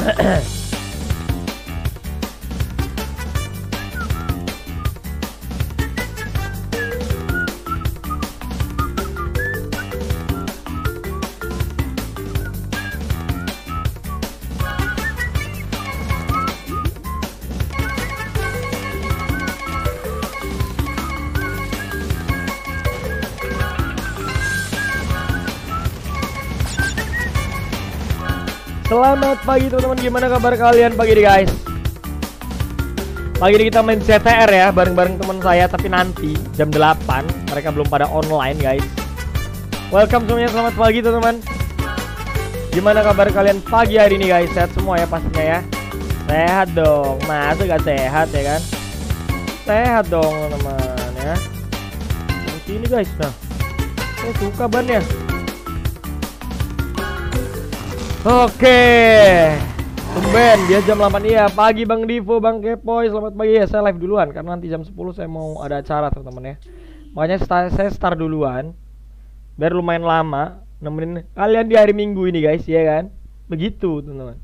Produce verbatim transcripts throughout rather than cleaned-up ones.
Selamat pagi teman-teman, gimana kabar kalian pagi ini guys? Pagi ini kita main C T R ya, bareng-bareng teman saya, tapi nanti jam delapan. Mereka belum pada online guys. Welcome semuanya, selamat pagi teman-teman. Gimana kabar kalian pagi hari ini guys? Sehat semua ya pastinya ya? Sehat dong, masa gak sehat ya kan? Sehat dong teman-teman ya. Seperti ini guys, nah saya suka bannya. Oke, tumben dia jam delapan. Iya, pagi Bang Divo, Bang Kepoy, selamat pagi ya. Saya live duluan karena nanti jam sepuluh saya mau ada acara teman-teman ya. Makanya start, saya start duluan biar lumayan lama nemenin kalian di hari Minggu ini guys, ya kan? Begitu teman-teman.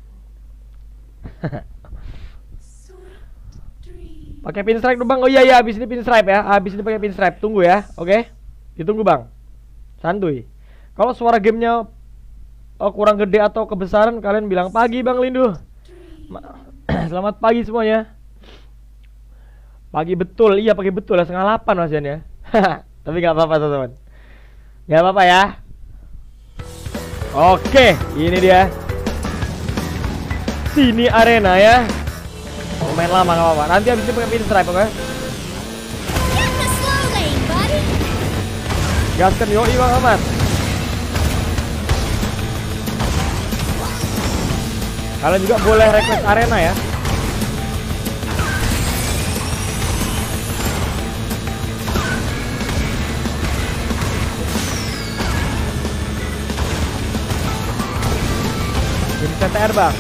Pakai pinstripe dulu Bang. Oh iya iya, habis ini pinstripe ya. Habis ini pakai pinstripe. Tunggu ya. Oke. Ditunggu Bang. Santuy. Kalau suara gamenya oh kurang gede atau kebesaran, kalian bilang pagi Bang Lindu. Selamat pagi semuanya. Pagi betul, iya pagi betul ya, setengah delapan Mas Jan ya. Tapi nggak apa-apa teman-teman, nggak apa-apa ya. Oke, ini dia Sini Arena ya. Main lama nggak apa-apa. Nanti habis itu pakai pinstripe oke. Gaskan yoi Bang Ahmad. Kalian juga boleh request arena ya. Jadi C T R Bang.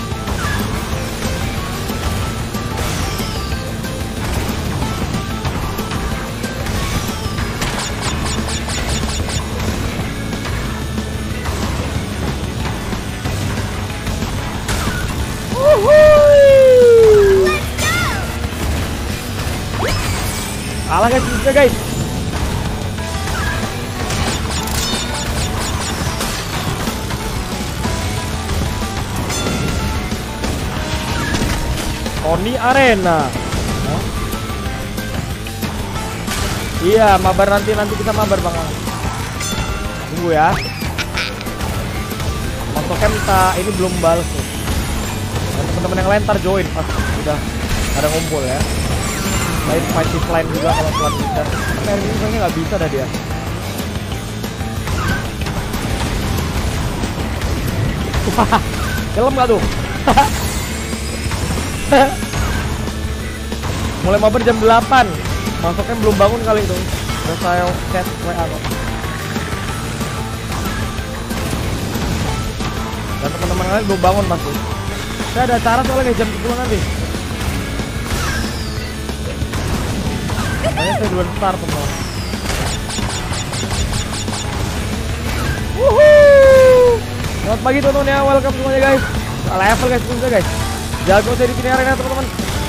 Kalah guys, bisa guys. Oni Arena. Oh. Iya, mabar nanti nanti kita mabar Bang. Tunggu ya. Motokem minta ini belum balas tuh. Teman-teman yang lain ntar join pas udah ada ngumpul ya. Lain fight line juga kalau pelan bisa. Tapi hari ini kayaknya nggak bisa dah dia. Wah, kelem nggak tuh? Mulai mabar jam delapan. Masuknya belum bangun kali itu. Udah saya chat W A kok. Dan teman-teman lain belum bangun pasti. Saya ada acara soalnya kayak jam sepuluh nanti. Makanya saya duluan start teman. Wuhuu. Selamat pagi teman-teman ya, welcome semuanya guys. Level guys, bisa guys. Jago saya di sini arena teman-teman.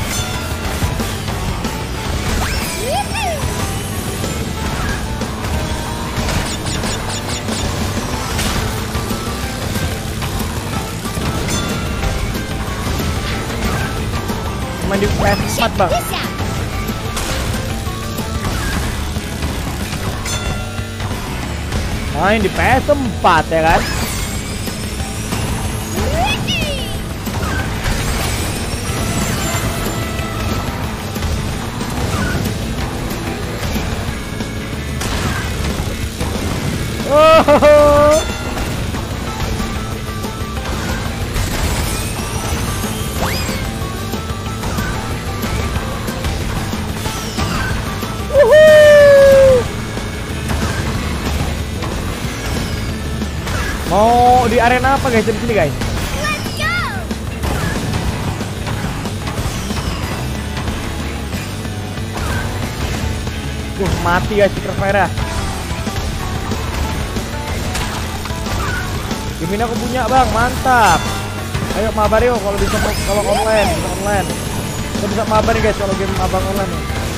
Main di P S empat Bang. Main di P S empat ya kan. Oh. Mau di arena apa guys di sini guys? Uh, mati guys Secret Fire. Ini aku punya Bang, mantap. Ayo mabar yuk kalau bisa, kalau online, bisa online. Kita bisa mabar nih guys kalau game abang online.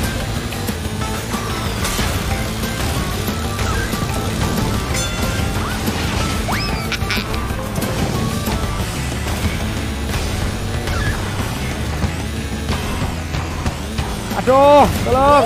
Aduh, tolong.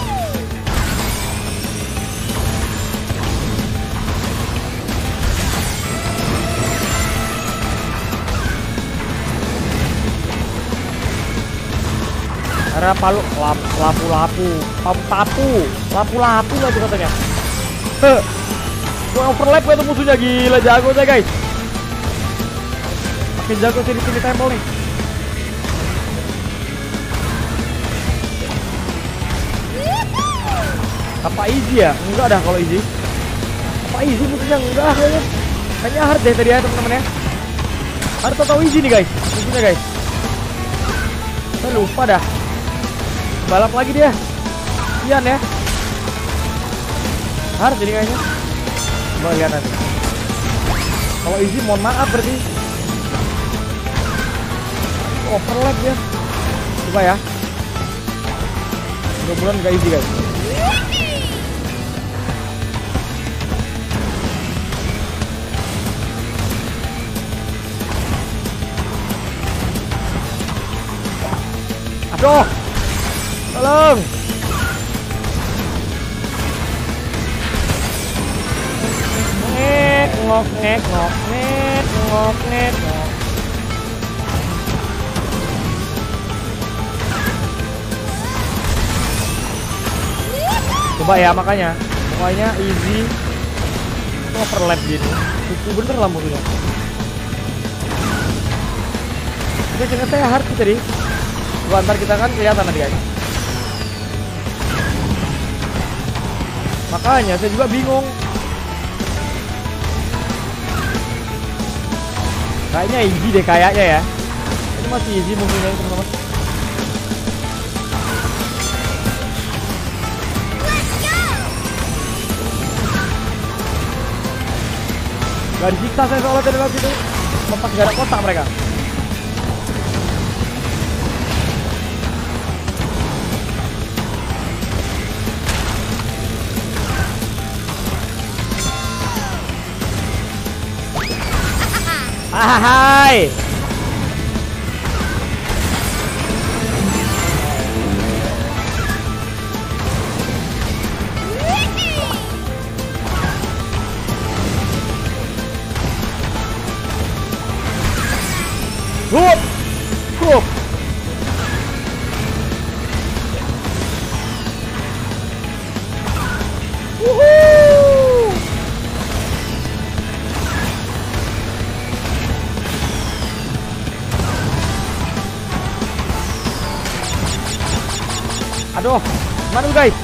Ada palu, lapu, lapu, lapu, papu, papu, lapu, lapu aja katanya. Heh, gue overlap gue tuh musuhnya, gila jago saya guys. Makin jago sih di sini tempel nih. Apa easy ya? Enggak dah kalau easy. Apa easy musuhnya? Enggak kayaknya. Kayaknya hard deh tadi ya teman-teman ya. Hard atau easy nih guys musuhnya guys. Saya lupa dah. Balap lagi dia. Ian ya. Hard jadi kayaknya. Coba lihat nanti. Kalau easy mohon maaf berarti. Overlap ya. Coba ya. Mudah-mudahan enggak easy guys. Aduh, tolong. Ngek ngok ngek ngok ngek ngok ngek ngok. Coba ya makanya, pokoknya easy. Overlap gini, itu bener lah musuhnya. Oke, jangan saya hard tadi. Gua antar kita kan kelihatan nanti guys. Makanya saya juga bingung. Kayaknya easy deh kayaknya ya. Ini masih easy musuhnya teman-teman. Gak disiksa saya soalnya tadi lewat situ. Lepas gak ada kotak mereka. Hai. Hup. Hup. Woohoo. Aduh, mana lu guys?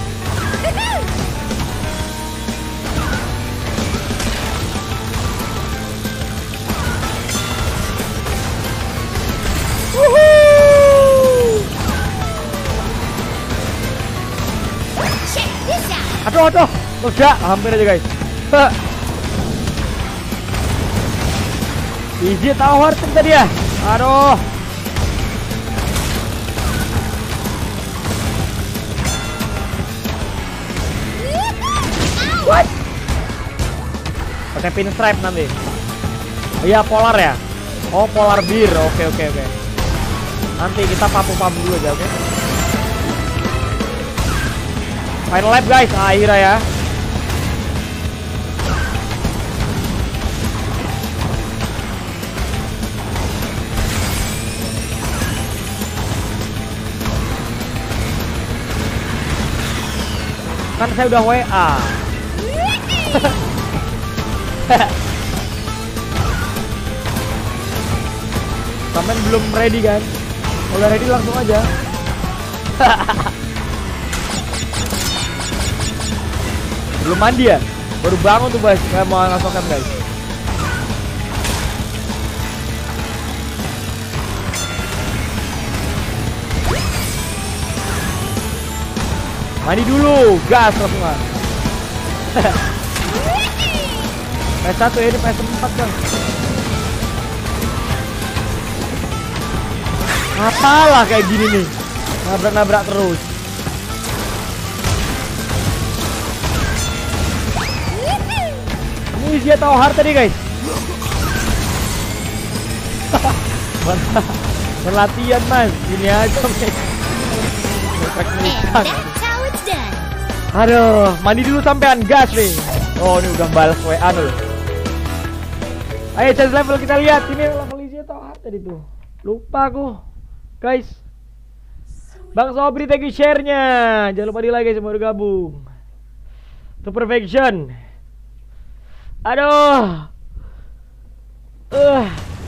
Aduh, aduh, udah hampir aja guys. Easy tahu hard tadi ya. Aduh. What? Pakai pinstripe nanti. Iya polar ya. Oh polar beer. Oke oke oke. Nanti kita papu-papu dulu aja, oke? Final lap guys, akhirnya ya. Kan saya udah W A. Sampai belum ready kan? Udah ready langsung aja. Belum mandi ya? Baru bangun tuh guys, kayak mau ngasokan guys. Mandi dulu, gas langsungan. P S satu ya, ini P S empat kan. Apalah kayak gini nih. Nabrak-nabrak terus. Ini dia tahu hard tadi guys. Berlatihan mas. Gini aja guys. Aduh, mandi dulu sampean, gas nih. Oh, ini udah balas W A loh. Ayo chance level kita lihat. Ini level Izzy atau hard tadi tuh. Lupa aku. Guys. Bang Sobri thank you share-nya. Jangan lupa di like guys, semua udah gabung. To perfection. Aduh. Uh.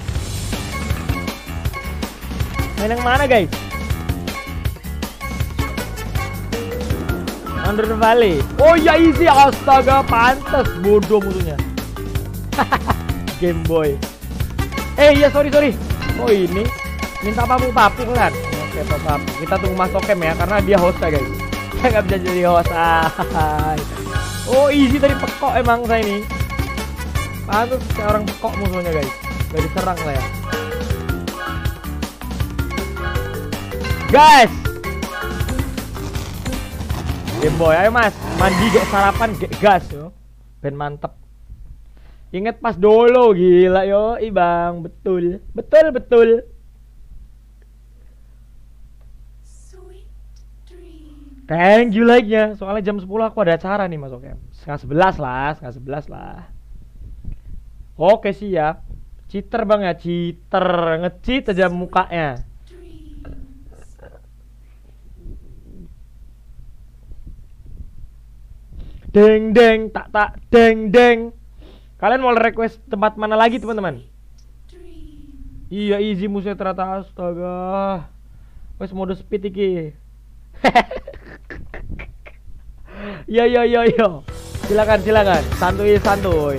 Main yang mana guys? Under Valley. Oh ya Izzy, astaga, pantas bodoh musuhnya. Game Boy. Eh iya sorry sorry. Oh ini minta papu papu kan? Oke papu. Kita tunggu Mas Tokem ya karena dia host ya guys. Saya nggak bisa jadi host. Oh Izzy tadi pekok emang saya ini. Pantas kayak orang pekok musuhnya guys. Gak diserang lah ya. Guys. Game Boy, ayo mas, mandi gak sarapan gak gas yo, ben mantep. Ingat pas dulu gila yo, ibang betul, betul betul. Thank you like-nya, soalnya jam sepuluh aku ada acara nih mas Oke. Setengah sebelas lah, setengah sebelas lah. Oke siap. Cheater bang ya, cheater, nge-cheat aja mukanya. Deng deng tak tak deng deng. Kalian mau request tempat mana lagi teman-teman? Iya Izzy musuhnya ternyata astaga. Wes mode speed iki. Ya ya ya ya. Silakan silakan. Santuy santuy.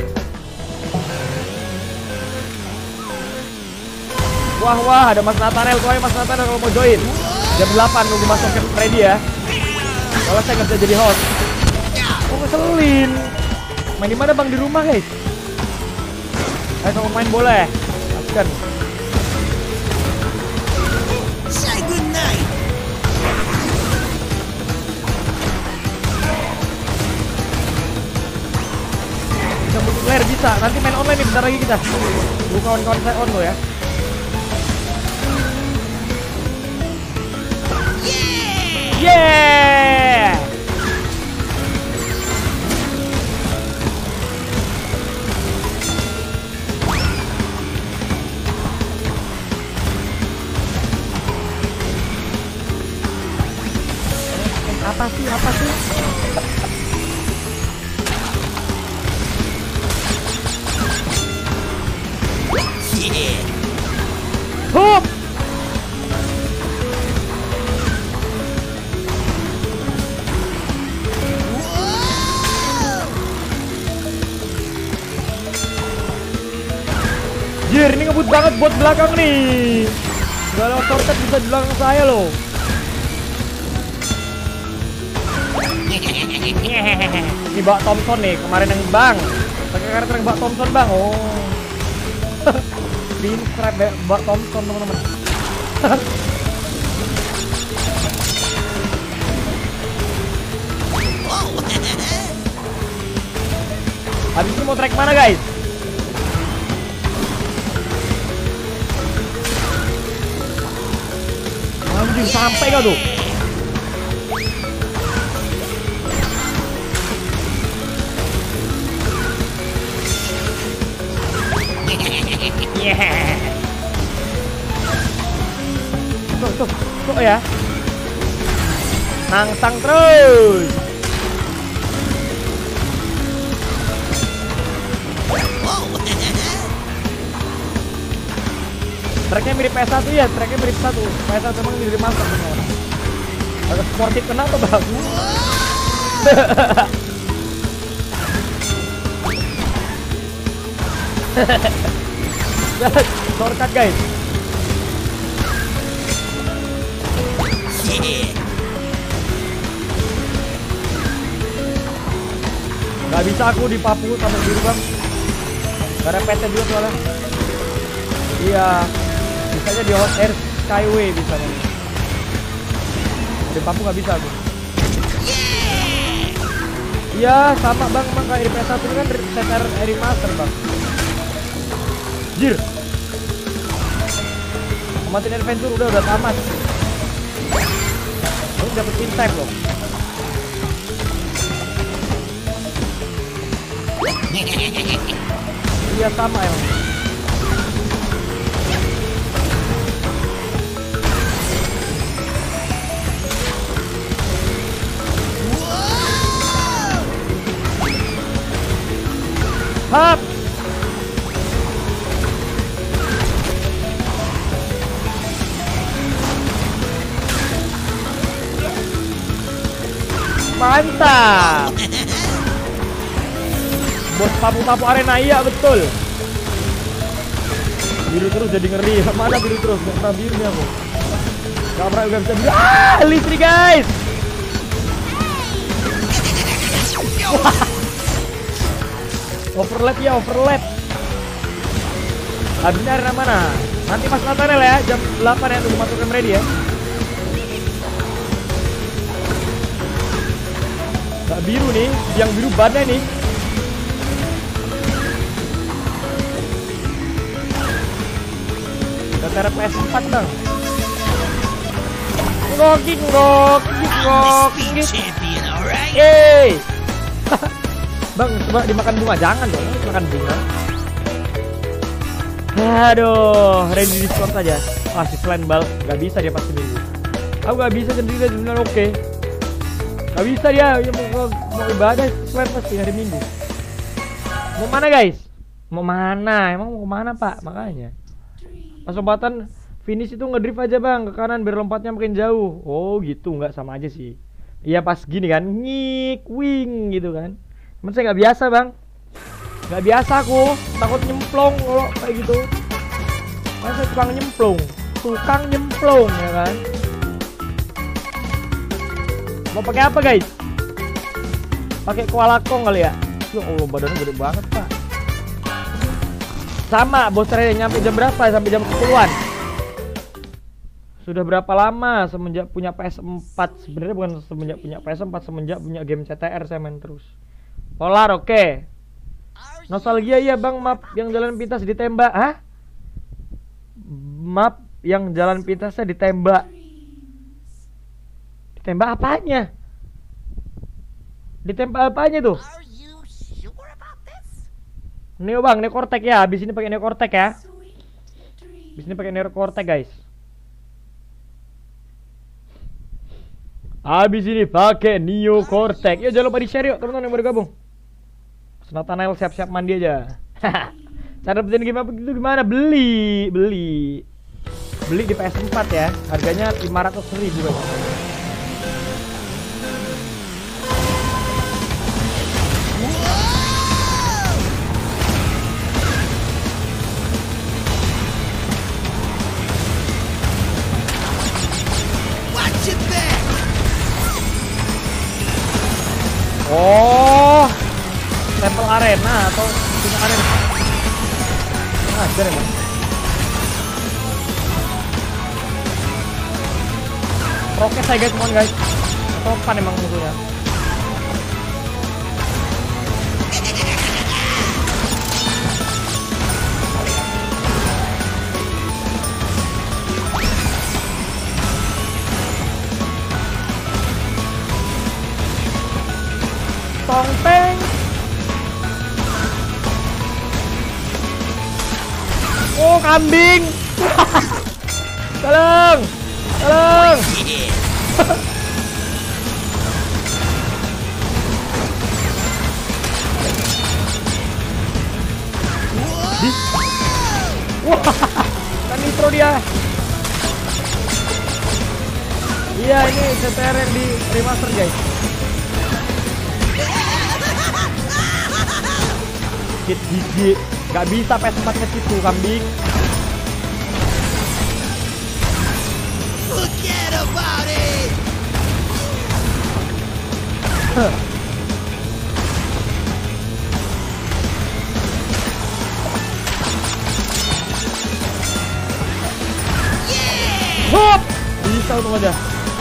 Wah wah ada Mas Nathaniel, tuh Mas Nathaniel kalau mau join. jam delapan nunggu masuk ke ready ya. Kalau saya nggak bisa jadi host. Oh ngeselin. Main di mana bang? Di rumah guys. Ayo sama main bola ya. Masukkan. Say good night. Bisa multiplayer bisa. Nanti main online nih bentar lagi kita. Bukan kawan-kawan saya on lo ya. Yeah. Apa sih? Apa sih? Yeah. Hup. Jir, ini ngebut banget buat belakang nih. Kalau sortet bisa di belakang saya loh. Ini Mbak Thompson nih, kemarin yang bang. Pakai karakter yang Mbak Thompson bang. Oh. Ini strap Mbak Thompson teman-teman. Habis ini mau track mana guys? Anjing sampai gak tuh? Yeah. Tuh tuh tuh ya. Nangsang terus. Tracknya mirip P S satu ya, tracknya mirip satu. P S satu emang mirip mantap teman-teman. Agak sportif kenapa bang? Shortcut guys. Gak bisa aku di Papua sama biru bang. Gak ada P T juga soalnya. Iya. Bisanya di hot air Skyway bisa nih. Di Papua nggak bisa aku. Iya sama bang, bang kayak di P S satu kan T T R remaster bang. Jir. Amatin Adventure udah udah tamat. Lu dapet in-time loh. Iya sama emang. Hap. Mantap. Bos papu-papu arena, iya betul. Biru terus jadi ngeri. Mana biru terus? Gak pernah biru nih aku. Gak pernah gak bisa biru. Ah, listrik guys. Overlap ya, overlap. Habisnya arena mana? Nanti pas Nathaniel ya, jam delapan ya, tunggu masuk game ready ya. Gak biru nih, yang biru bannya nih. T R P S empat bang. Ngokik ngokik ngokik. Eh. Bang, coba dimakan bunga, jangan dong, makan bunga. Aduh, ready diskon saja. Ah, si selain bal, nggak bisa dia pas seminggu. Aku nggak bisa sendiri sebenarnya oke. Nggak bisa dia, dia mau, mau ibadah selain pasti hari Minggu. Mau mana guys? Mau mana? Emang mau kemana pak? Makanya. Pas lompatan finish itu ngedrift aja bang ke kanan biar lompatnya makin jauh. Oh gitu, nggak sama aja sih. Iya pas gini kan, nyik wing gitu kan. Cuman saya nggak biasa bang, nggak biasa aku, takut nyemplung kalau kayak gitu. Kan saya tukang nyemplung, tukang nyemplung ya kan. Mau pakai apa guys? Pakai koala kong kali ya? Ya Allah badannya gede banget pak. Sama bos saya nyampe jam berapa? Sampai jam sepuluhan. Sudah berapa lama semenjak punya P S empat? Sebenarnya bukan semenjak punya P S empat, semenjak punya game C T R saya main terus. Polar oke. Okay. Nostalgia ya bang, map yang jalan pintas ditembak. Hah? Map yang jalan pintasnya ditembak. Ditembak apanya? Ditembak apanya tuh? Neo bang, Neo Cortex ya. Habis ini pakai Neo Cortex ya. Habis ini pakai Neo Cortex guys. Habis ini pakai Neo Cortex. Yuk jangan lupa di-share yuk teman-teman yang baru gabung. Nathaniel siap-siap mandi aja. Cara dapetin game apa gitu gimana? Beli, beli. Beli di P S empat ya. Harganya lima ratus ribu guys. Oh, Temple Arena atau punya arena? Ah, jadi emang. Prokes saya guys, teman guys. Topan emang musuhnya. Tongpeng. Oh kambing. Tolong, tolong. Wah, kan nitro dia. Iya ini C T R yang di remaster guys. Hit gigi, gak bisa P S empat ke situ kambing. Forget about it. untung aja.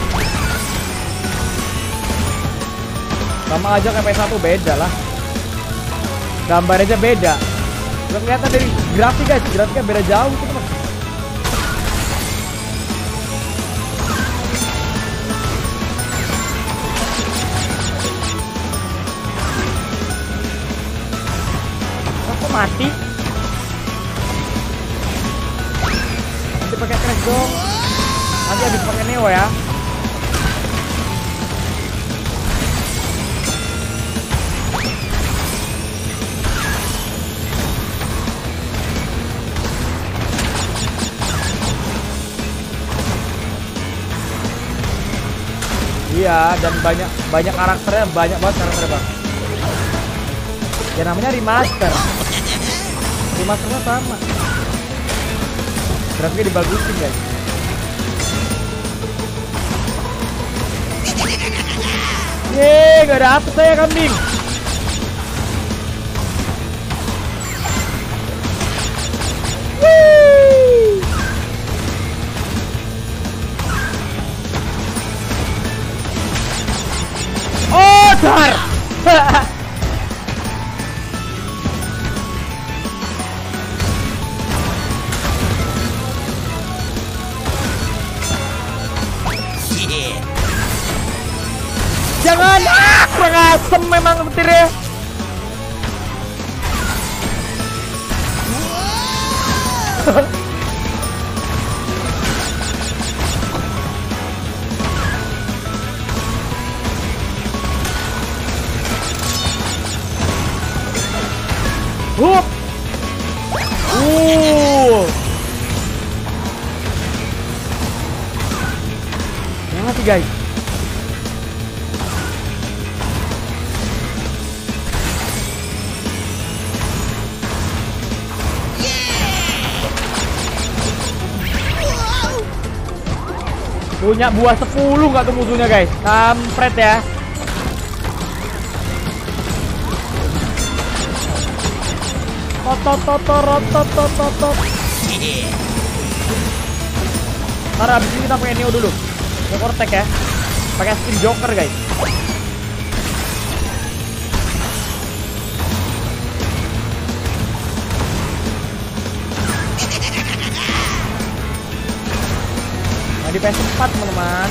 Sama aja kayak P S satu, beda lah. Gambar aja beda. Udah kelihatan dari grafik guys, grafiknya beda jauh tuh teman. Kok mati? Nanti pakai crash dong. Nanti habis pakai Neo ya. Iya, dan banyak banyak karakternya, banyak banget karakternya bang. Ya namanya remaster. Remasternya sama. Grafiknya dibagusin guys. Yeay, gak dapet saya kambing. Wih. Oh, dar. Jangan, ah, kurang asem memang petirnya. Hup. Uh. Mati guys. Punya buah sepuluh nggak tuh musuhnya guys. Kampret ya. Totototototototot. Ntar abis ini kita pakai Neo dulu. Neo Cortex ya. Pakai skin Joker guys. Nah di P S empat teman-teman.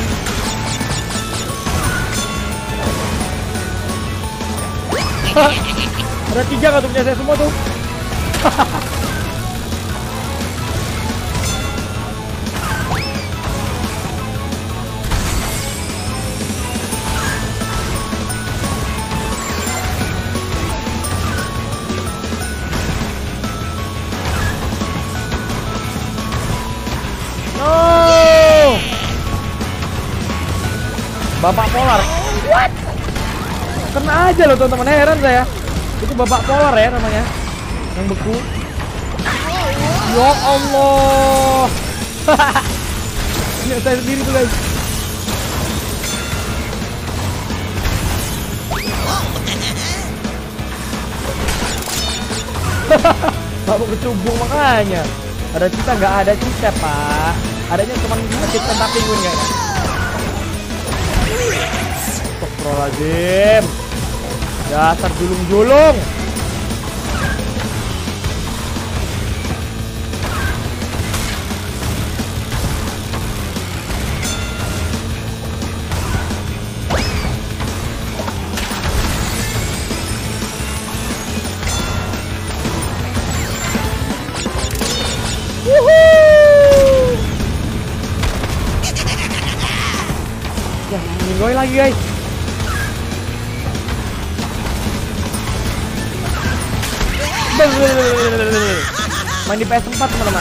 Ada tiga nggak tuh punya saya semua tuh. No, Bapak Polar. What? Kena aja loh teman-teman, heran saya. Itu Bapak Polar ya namanya. Yang beku. Ya Allah. Ini saya sendiri tuh guys. Bapak kecubung makanya. Ada cita nggak ada cita pak. Adanya cuma masjid tentang penguin kayaknya. Astagfirullahaladzim. Dasar julung-julung. Ya, minggoy lagi guys. Main di P S empat teman-teman.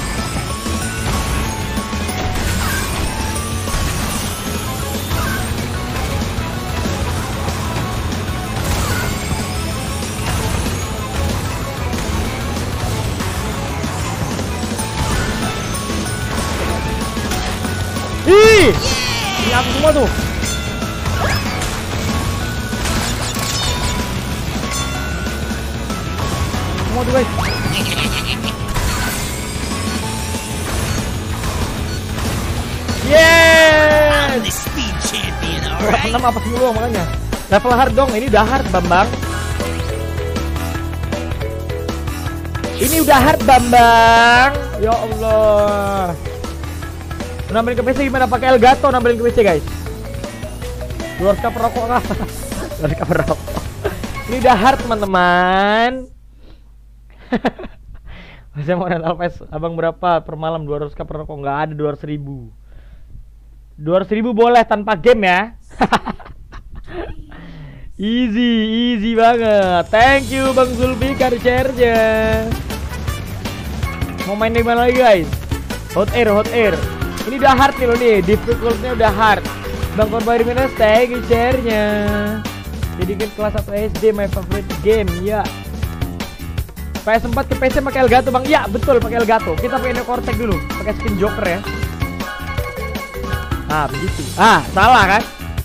Ih, ini aku semua tuh. Semua tuh guys. Yeah. guys. Level enam apa semua makanya. Level hard dong, ini udah hard Bambang. Ini udah hard Bambang. Ya Allah. Nambahin ke P C gimana? Pakai Elgato nambahin ke P C guys. Dua ratus perokok lah. Dua ratus perokok. Ini udah hard teman-teman. Saya mau rental P S abang berapa per malam? Dua ratus perokok nggak ada. Dua ratus ribu. Dua ratus ribu boleh tanpa game ya. Easy, easy banget. Thank you Bang Zulfikar share-nya. Mau main di mana lagi guys? Hot air, hot air. Ini udah hard nih loh nih, difficulty-nya udah hard. Bang Korban Minus thank you share-nya. Jadi game kelas satu S D my favorite game ya. P S empat ke P C pakai Elgato Bang. Ya betul pakai Elgato. Kita pakai Neo Cortex dulu, pakai skin Joker ya. Ah begitu. Ah salah kan?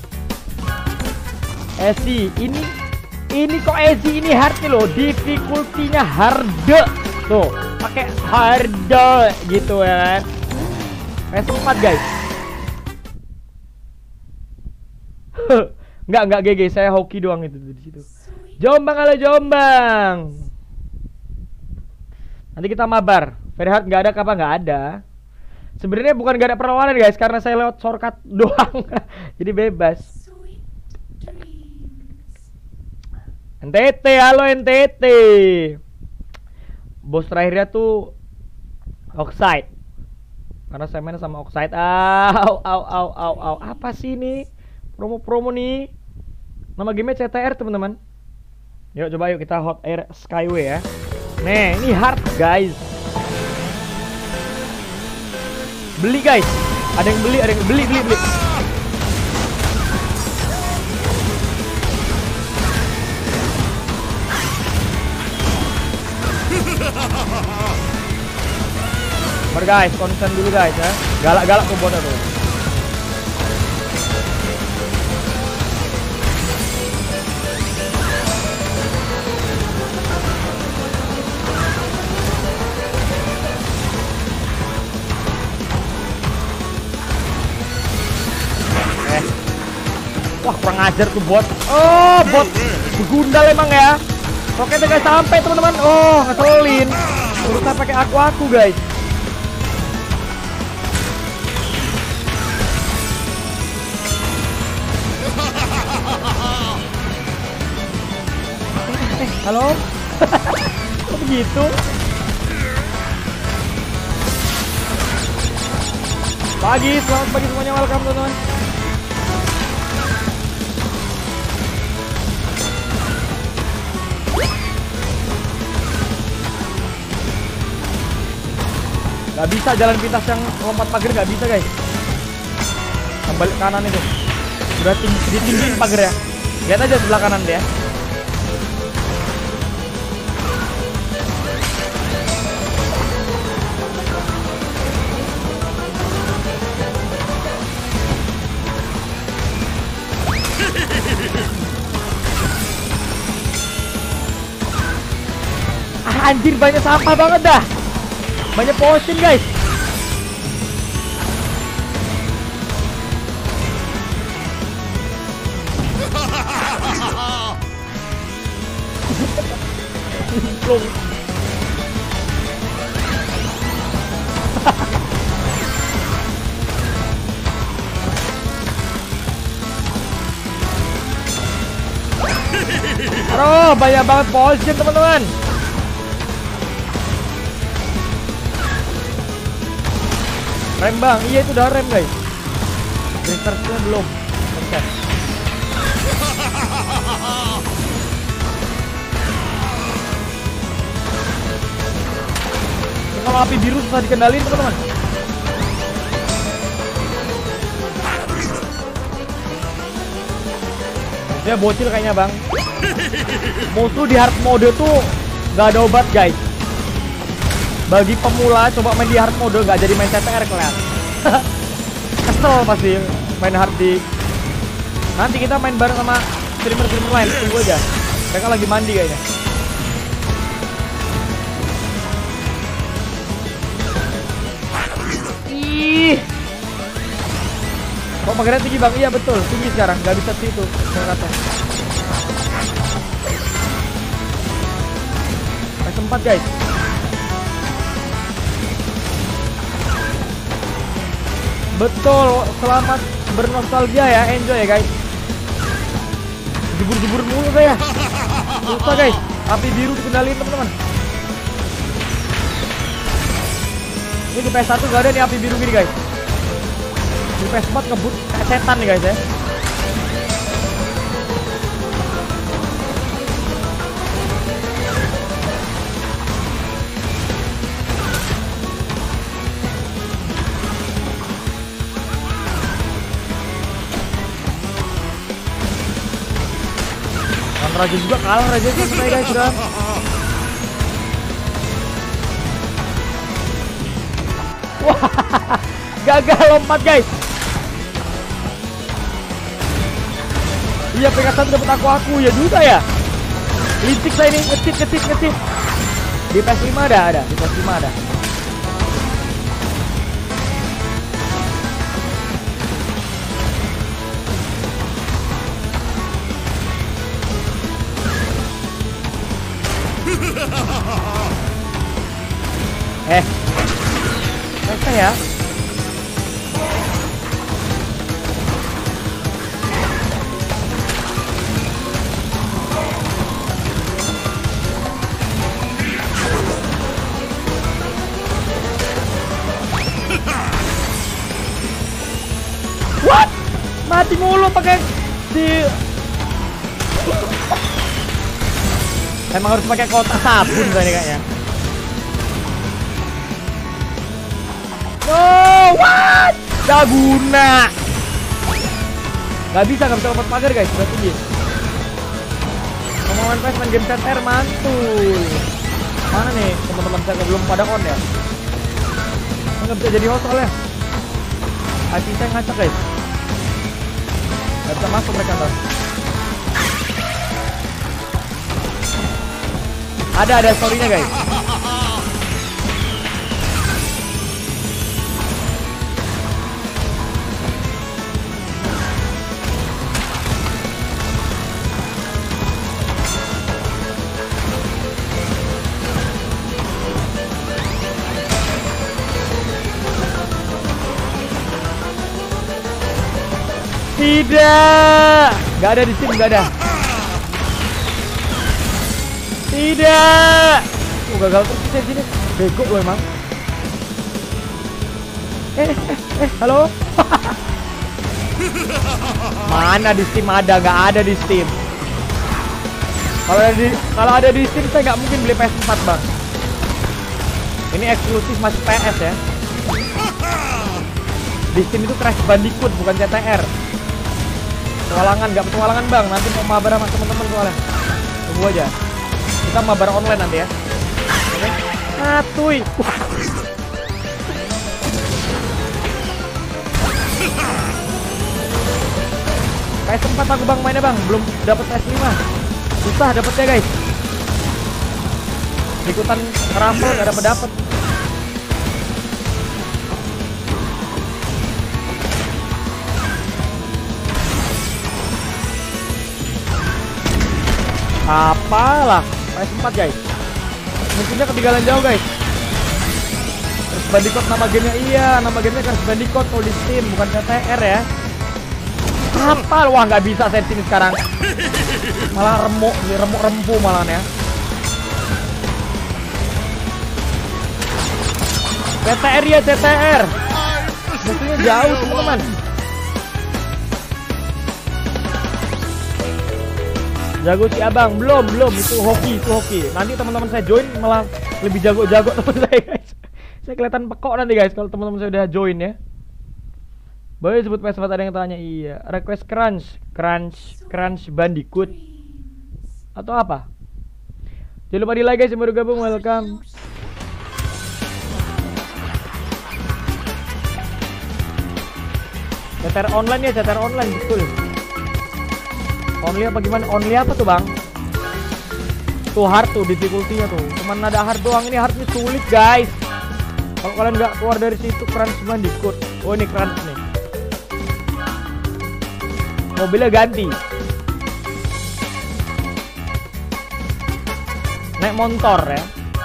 Esi ini ini kok Esi ini hard nih loh, difficulty-nya hard. Tuh, pakai hard gitu ya kan. P S empat guys. Enggak enggak G G, saya hoki doang itu di situ. Jombang halo Jombang. Nanti kita mabar. Very hard enggak ada apa enggak ada. Sebenarnya bukan enggak ada perlawanan guys, karena saya lewat shortcut doang. Jadi bebas. N T T, halo N T T. Bos terakhirnya tuh Oxide. Karena saya main sama Oxide. Au, au, au, au, au. Apa sih ini? Promo-promo nih. Nama game C T R teman-teman. Yuk coba yuk kita hot air Skyway ya. Nih, ini hard guys. Beli guys. Ada yang beli, ada yang beli, beli, beli. Bar guys, konsen dulu guys ya. Galak-galak tuh bodoh tuh. Eh. Wah, kurang ajar tuh bot. Oh, bot. Begundal emang ya. Roketnya gak sampai teman-teman. Oh, ngeselin. Terus saya pakai aku-aku guys. Eh, halo? Kok begitu? Pagi, selamat pagi semuanya, welcome teman-teman. Gak bisa jalan pintas yang lompat pagar, gak bisa guys. Yang balik kanan itu udah tinggi, ditinggiin pagar ya. Lihat aja sebelah kanan dia. Ah, anjir banyak sampah banget dah. Banyak potion guys. Plung. Aduh, banyak banget potion teman-teman. Rem bang, iya itu udah rem guys. Reverse-nya belum. Oke. Kalau api biru susah dikendalin teman-teman. Dia bocil kayaknya bang. Musuh di hard mode tuh gak ada obat guys. Bagi pemula coba main di hard mode gak jadi main C T R kalian. Kesel pasti main hard di. Nanti kita main bareng sama streamer-streamer lain. Tunggu aja. Mereka lagi mandi kayaknya. Ih. Kok Oh, pagarnya tinggi bang, iya betul, tinggi sekarang, nggak bisa situ kata. P S empat guys. Betul, selamat bernostalgia ya, enjoy ya guys. Jebur-jebur mulu saya. Susah guys, api biru dikendaliin teman-teman. Ini di P S satu gak ada nih api biru gini guys. Di P S empat kebut kayak setan nih guys ya. Raja juga kalah, Raja selesai guys sudah. Wah, gagal lompat guys. Iya, Pegasus dapat aku aku ya juga ya. Licik saya ini, ngetit ngetit ngetit. Di P S lima ada ada, di P S lima ada. Eh, mereka ya. What? Mati mulu pakai si. Emang harus pakai kotak sabun tadi kayaknya. No, what? Gak guna. Gak bisa, gak bisa lompat pagar guys, udah tinggi. Ngomongin P S main game Z R mantul. Mana nih teman-teman saya belum pada on ya? Nggak bisa jadi host soalnya. I P saya ngacak guys. Gak bisa masuk mereka ntar. Ada ada story-nya guys. Tidak, nggak ada di Steam, nggak ada. Tidak. Oh, gagal terus di sini. Bego gue emang. Eh, eh, eh, halo. Mana di Steam ada? Nggak ada di Steam. Kalau ada di, kalau ada di Steam saya nggak mungkin beli P S empat bang. Ini eksklusif masih P S ya. Di Steam itu Crash Bandicoot bukan C T R. Petualangan, nggak petualangan bang. Nanti mau mabar sama teman-teman soalnya. Tunggu aja. Kita mabar online nanti ya. Oke. Atuy. P S empat aku bang mainnya bang. Belum dapat P S lima. Susah dapetnya guys. Ikutan raffle nggak dapet dapet. Apalah P S empat guys. Musuhnya ketinggalan jauh guys. Crash Bandicoot nama gamenya, iya nama gamenya Crash Bandicoot kalau di Steam bukan C T R ya. Apa? Wah nggak bisa saya sini sekarang. Malah remuk, remuk rempu malah ya. C T R ya C T R. Musuhnya jauh teman-teman. Jago si abang, belum, belum, itu hoki, itu hoki. Nanti teman-teman saya join malah lebih jago-jago teman saya guys. Saya kelihatan pekok nanti guys kalau teman-teman saya udah join ya. Boleh sebut P S empat, ada yang tanya, iya. Request Crunch, Crunch, Crunch Bandicoot atau apa? Jangan lupa di like guys yang baru gabung, welcome. C T R online ya, C T R online betul. Only apa gimana? Only apa tuh bang? Tuh hard tuh difficulty-nya tuh. Cuman ada hard doang, ini hardnya sulit guys. Kalau kalian nggak keluar dari situ Crunch Bandicoot. Oh ini Crunch nih. mobilnya ganti. Naik motor ya.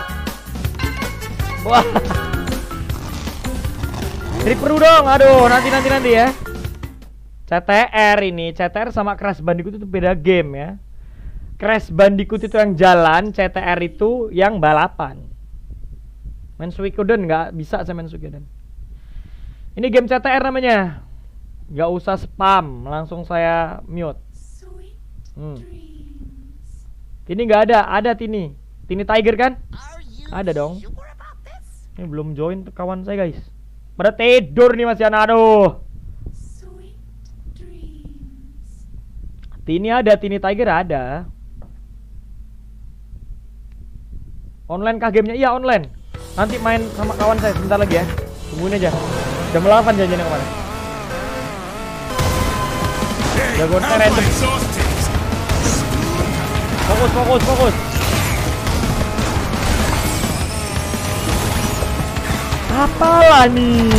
Wah. Reaper dong, aduh nanti nanti nanti ya. C T R ini, C T R sama Crash Bandicoot itu beda game ya. Crash Bandicoot itu yang jalan, C T R itu yang balapan. Main Suikoden nggak bisa saya main Suikoden. Ini game C T R namanya. Nggak usah spam, langsung saya mute. Hmm. Ini nggak ada, ada Tini. Tini Tiger kan? Ada dong. Ini belum join tuh kawan saya guys. Pada tidur nih masih anak, aduh. Tini ada, Tini Tiger ada. Online kah gamenya? Iya online. Nanti main sama kawan saya sebentar lagi ya. Tungguin aja. Jam delapan janjinya kemarin. Jagoannya random. Fokus, fokus, fokus. Apalah nih?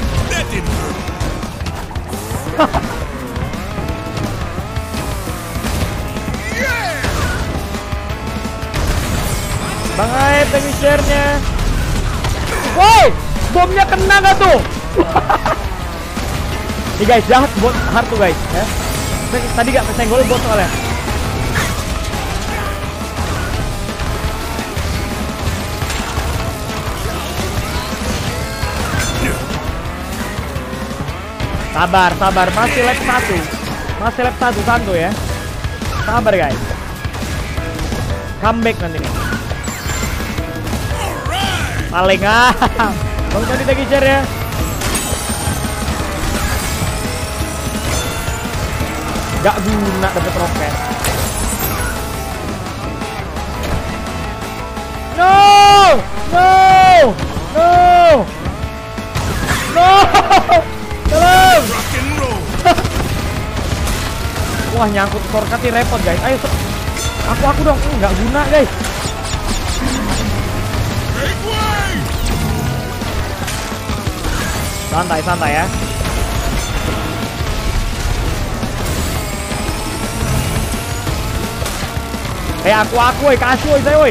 Bang Aib, thank you share-nya. Woi, bomnya kena gak tuh? Nih guys, jahat bot hard tuh guys ya. Tadi gak kesenggol bot soalnya. Sabar, sabar, masih lap satu. Masih lap satu, santuy ya. Sabar guys. Comeback nanti nih. Paling ah. Bang Tony lagi share ya. Gak guna dapet roket. No! No! No! No! Tolong! Wah nyangkut shortcut nih repot guys. Ayo aku aku dong. Nggak guna guys. Santai santai ya. Eh aku aku woi kasih woi saya woi.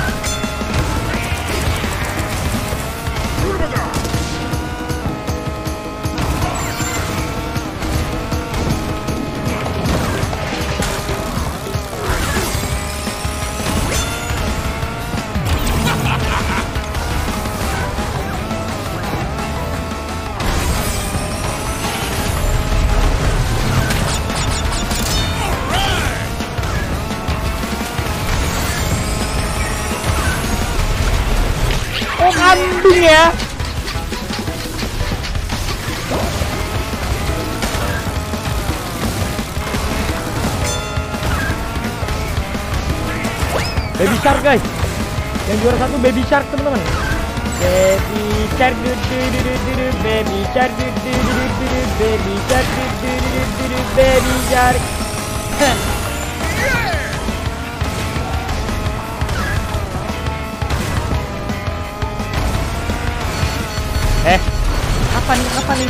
Oh kambing ya. Baby Shark guys. Yang juara satu Baby Shark teman-teman. Baby Shark du du du du du du Baby Shark du du du du du du Baby Shark du du du du du du Baby Shark. Eh, apa nih? Apa nih?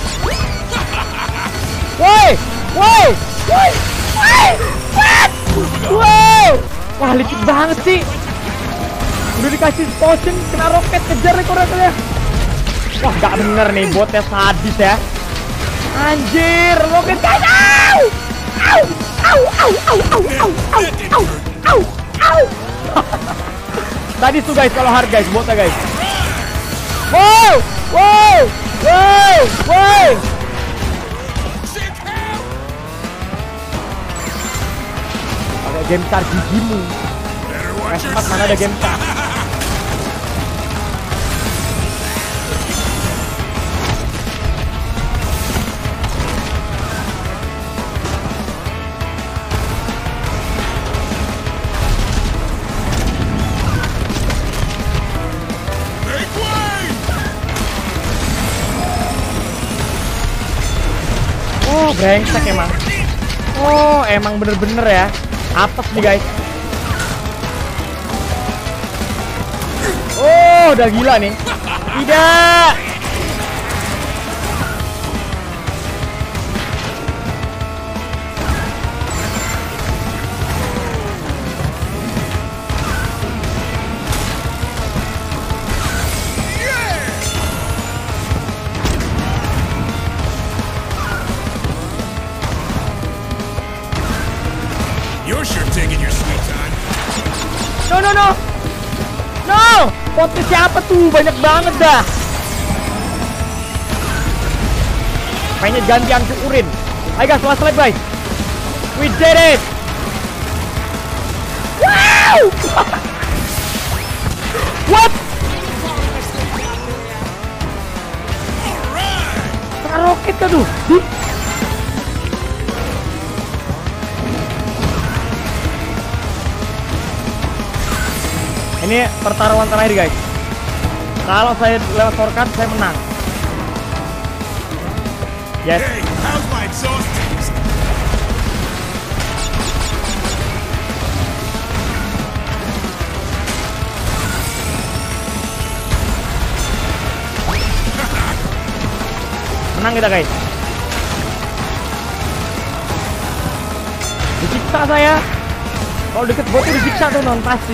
Woi, woi, woi, woi, what? Wow, wah licik banget sih. Udah dikasih potion, kena roket, kejar rekor-rekornya. Wah, gak bener nih, botnya sadis ya. Anjir, roket guys, au, au, au, au, au, au, au, au, au, au. Tadi tuh guys, kalau hard guys, botnya guys. Wow, wow, wow, wow. Pakai game star gigimu. S empat mana ada game star? Oh, brengsek emang. Oh, emang bener-bener ya. Apes nih guys. Oh, udah gila nih. Tidak. Potnya siapa tuh? Banyak banget dah. Pengen ganti anti urin. Ayo guys, last lap guys. We did it. Wow. What? Roket kan tuh. Ini pertarungan terakhir guys. Kalau saya lewat shortcut saya menang. Yes. Hey, how's my exhaust taste? Menang kita guys. Disiksa saya. Kalau deket bot tuh disiksa tuh non pasti.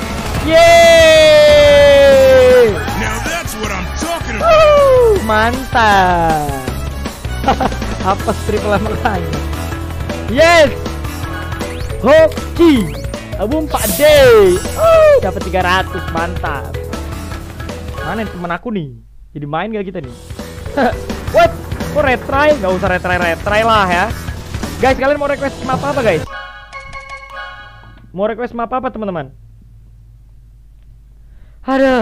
Yeay. Now that's what I'm talking about. Woo, mantap. Apa triple makanya? Yes. Hoki. Abu empat D. Uh, dapat tiga ratus, mantap. Mana teman aku nih? Jadi main gak kita nih? What? Kok retry? Gak usah retry-retry lah ya. Guys, kalian mau request map apa guys? Mau request map apa teman-teman? Aduh.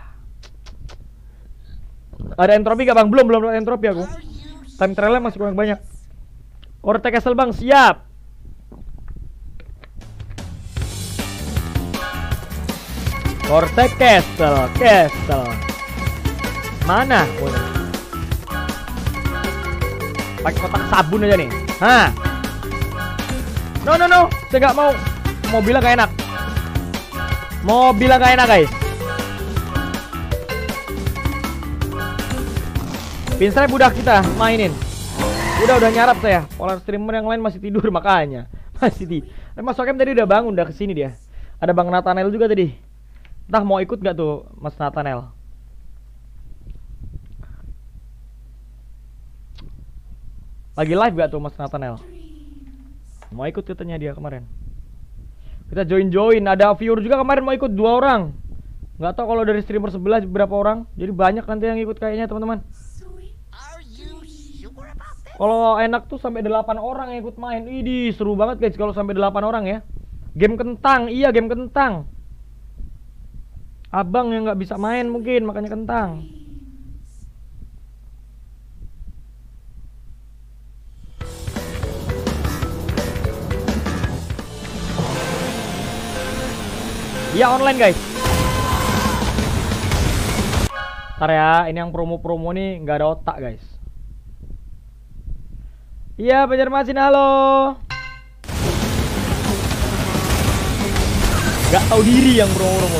Ada entropi gak bang? Belum, belum ada entropi aku. Time trialnya masih kurang banyak. Orte Castle bang, siap. Orte Castle, Castle. Mana? Oh, pakai kotak sabun aja nih. Hah? No no no, saya nggak mau. Mobilnya gak enak. Mobilnya gak enak guys. Pinstripe udah kita mainin. Udah udah nyarap saya. Polar streamer yang lain masih tidur makanya. Masih di. Mas Sokem tadi udah bangun, udah kesini dia. Ada Bang Nathanael juga tadi. Entah mau ikut nggak tuh Mas Nathanael? Lagi live gak tuh Mas Nathanael? Mau ikut katanya dia kemarin. Kita join-join. Ada viewer juga kemarin mau ikut dua orang. Nggak tahu kalau dari streamer sebelah berapa orang. Jadi banyak nanti yang ikut kayaknya teman-teman. Kalau enak tuh sampai delapan orang yang ikut main. Idih, seru banget guys kalau sampai delapan orang ya. Game kentang, iya game kentang. Abang yang nggak bisa main mungkin makanya kentang. Iya online guys. Ntar ya, ini yang promo-promo nih nggak ada otak guys. Iya Banjarmasin, halo. Gak tahu diri yang promo-promo.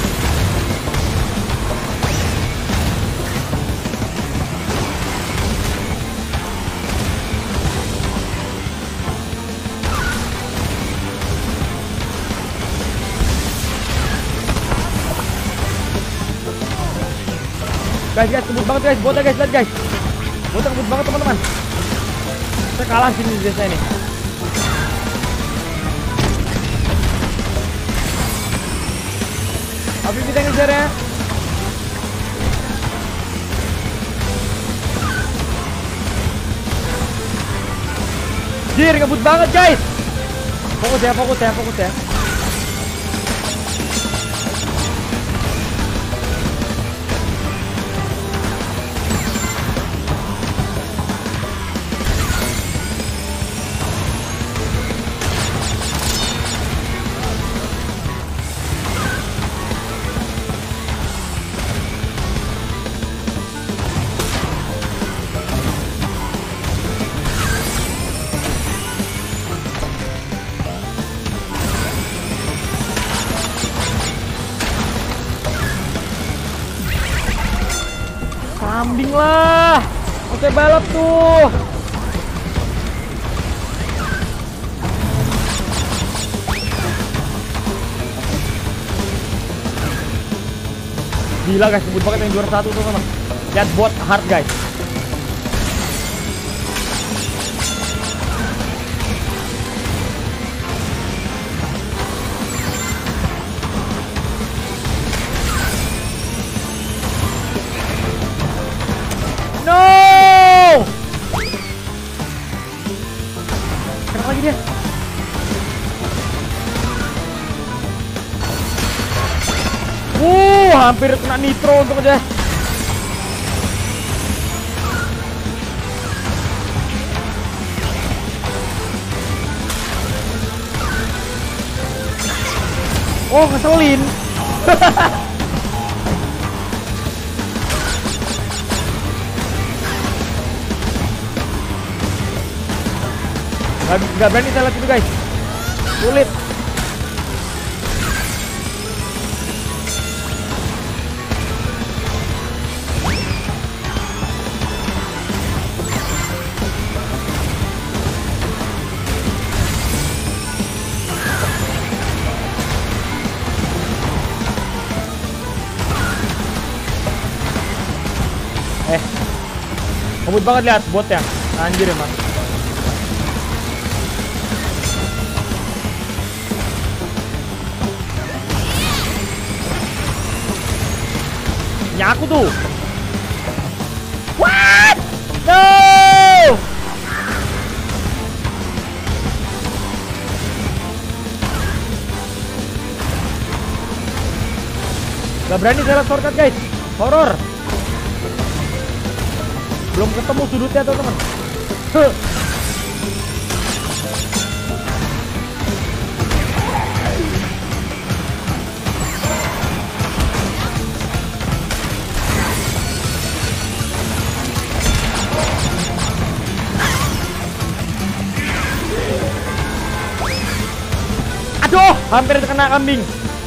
Guys, guys, kebut banget guys, botnya guys, lihat guys. Botnya kebut banget teman-teman. Saya kalah sini biasanya nih. Habis kita ngejar ya. Jir, ngebut banget guys. Fokus ya, fokus ya, fokus ya. Kambing lah, oke balap tuh. Gila guys, sebut banget yang juara satu tuh teman. Lihat bot hard guys. Wah, hampir kena nitro untuk aja. Oh, ngeselin. Gak, gak berani saya lihat itu guys. Sulit. Eh, ngebut banget lihat botnya. Anjir emang. Ya aku tuh. What? No. Gak berani saya lihat shortcut guys. Horor. Belum ketemu sudutnya teman-teman. Aduh, hampir kena kambing.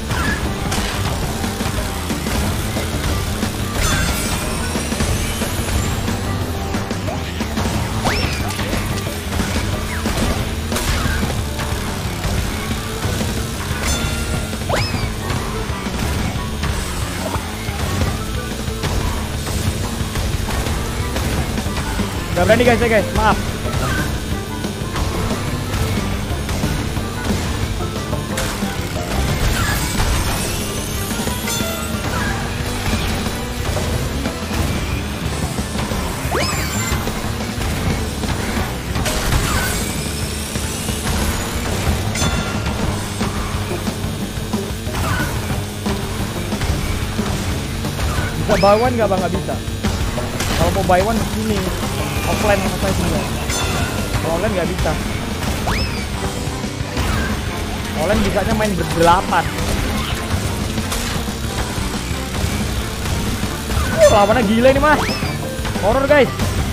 Gak berani guys ya guys, maaf. Bisa buy one nggak bang? Nggak bisa. Kalau mau buy one sini offline sama saya juga. Kalau online nggak bisa. Online bisanya main berdelapan. Uh, lawannya gila ini mas. Horror guys.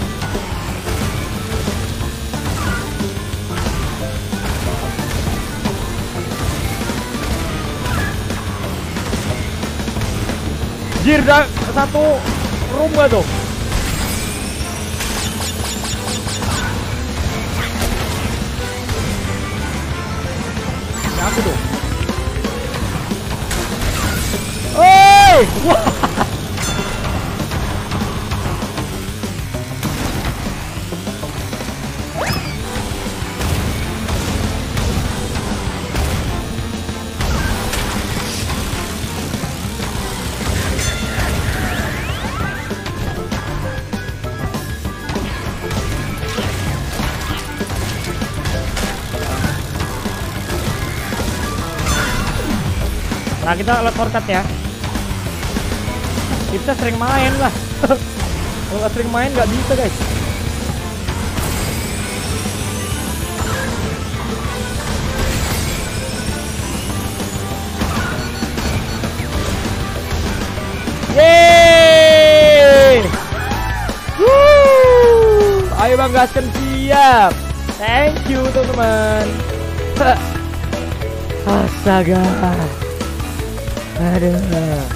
Jir dah satu room gak tuh? Aku tuh. Oi! Wah. Nah kita lihat shortcut ya. Kita sering main lah. Kalau nggak sering main nggak bisa guys. Yeay! Woo! Ayo bang gaskan, siap. Thank you teman-teman. Astaga. Aduh.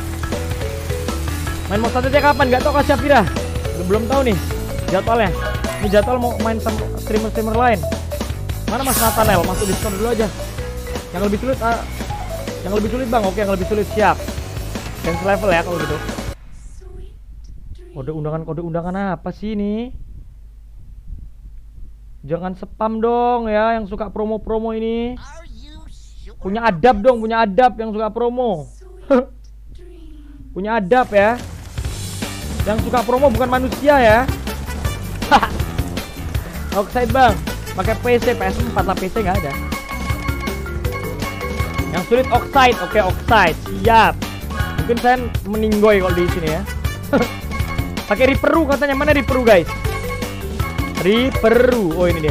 Main Mod satu aja kapan? Gak tau Kak Syafira. Belum tahu nih jadwalnya. Ini jadwal mau main sama streamer-streamer lain. Mana Mas Nathanael? Masuk Discord dulu aja. Yang lebih sulit uh, yang lebih sulit bang. Oke, yang lebih sulit siap. Cancel level ya kalau gitu. Kode undangan kode undangan apa sih ini? Jangan spam dong ya yang suka promo-promo ini. Punya adab dong, punya adab yang suka promo. Punya adab ya. Yang suka promo bukan manusia ya. Oxide bang, pakai P C, P S empat lah, P C nggak ada. Yang sulit Oxide, oke Oxide, siap. Mungkin saya meninggoy kalau di sini ya. Pakai Reaperu katanya. Mana Reaperu guys? Reaperu. Oh ini dia.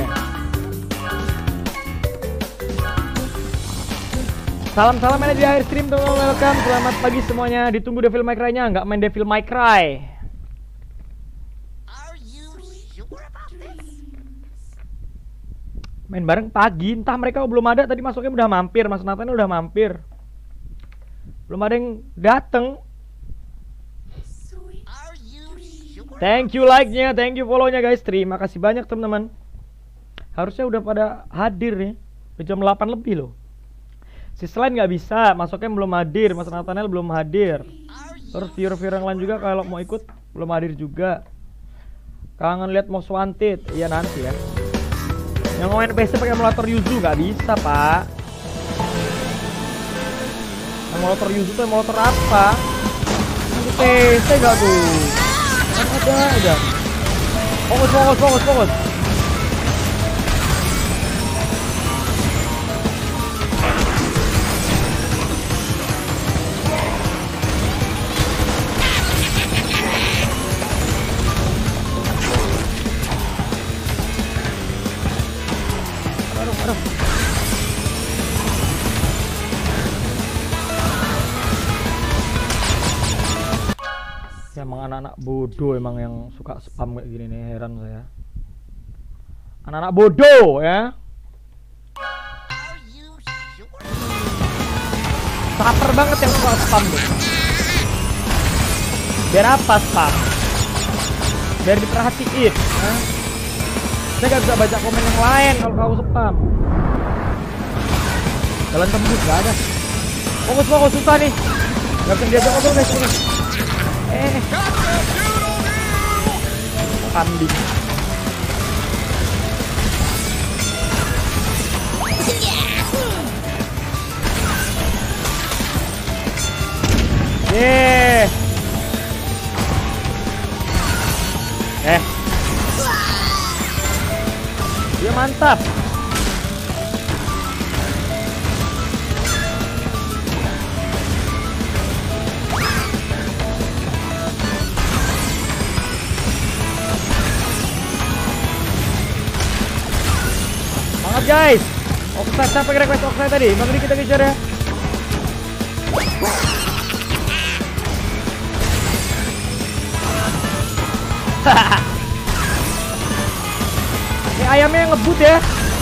Salam-salam di akhir stream teman-teman, welcome. Selamat pagi semuanya. Ditunggu Devil May Cry-nya, nggak main Devil May Cry. Main bareng pagi, entah mereka belum ada tadi masuknya udah mampir, Mas Nathan udah mampir. Belum ada yang dateng. Thank you like-nya, thank you follow-nya guys. Terima kasih banyak teman-teman. Harusnya udah pada hadir nih. Jam delapan lebih loh. Si Selain nggak bisa, masuknya belum hadir, Mas Nathaniel belum hadir. Terus viewer-viewer yang lain juga kalau mau ikut belum hadir juga. Kangen lihat Most Wanted, iya nanti ya. Yang main P C pakai emulator Yuzu nggak bisa pak. Emulator Yuzu tuh emulator apa? Ini P C nggak tuh? Kan ada aja. Fokus, fokus, fokus, fokus. Ya, emang anak-anak bodoh emang yang suka spam kayak gini nih, heran saya. Anak-anak bodoh ya. Saper banget yang suka spam tuh. Biar apa spam? Biar diperhatiin. Nah. Saya gak bisa baca komen yang lain kalau kamu spam. Jalan tembus gak ada. Fokus fokus susah nih. Gak bisa diajak ngobrol guys ini. Eh, kambing. Yeay. Eh, dia mantap. Guys, Oxide, siapa yang request Oxide tadi? Mari kita kejar ya. Ini ayamnya yang ngebut ya.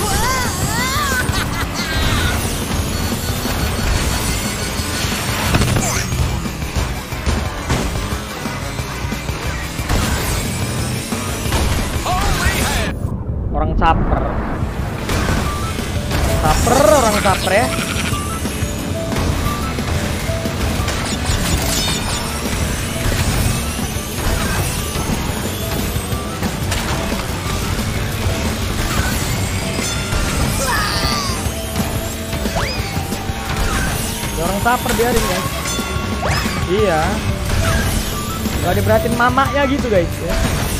Orang caper. Caper, orang caper ya. Orang caper biarin guys. Iya. Gak diperhatiin mamaknya gitu guys ya.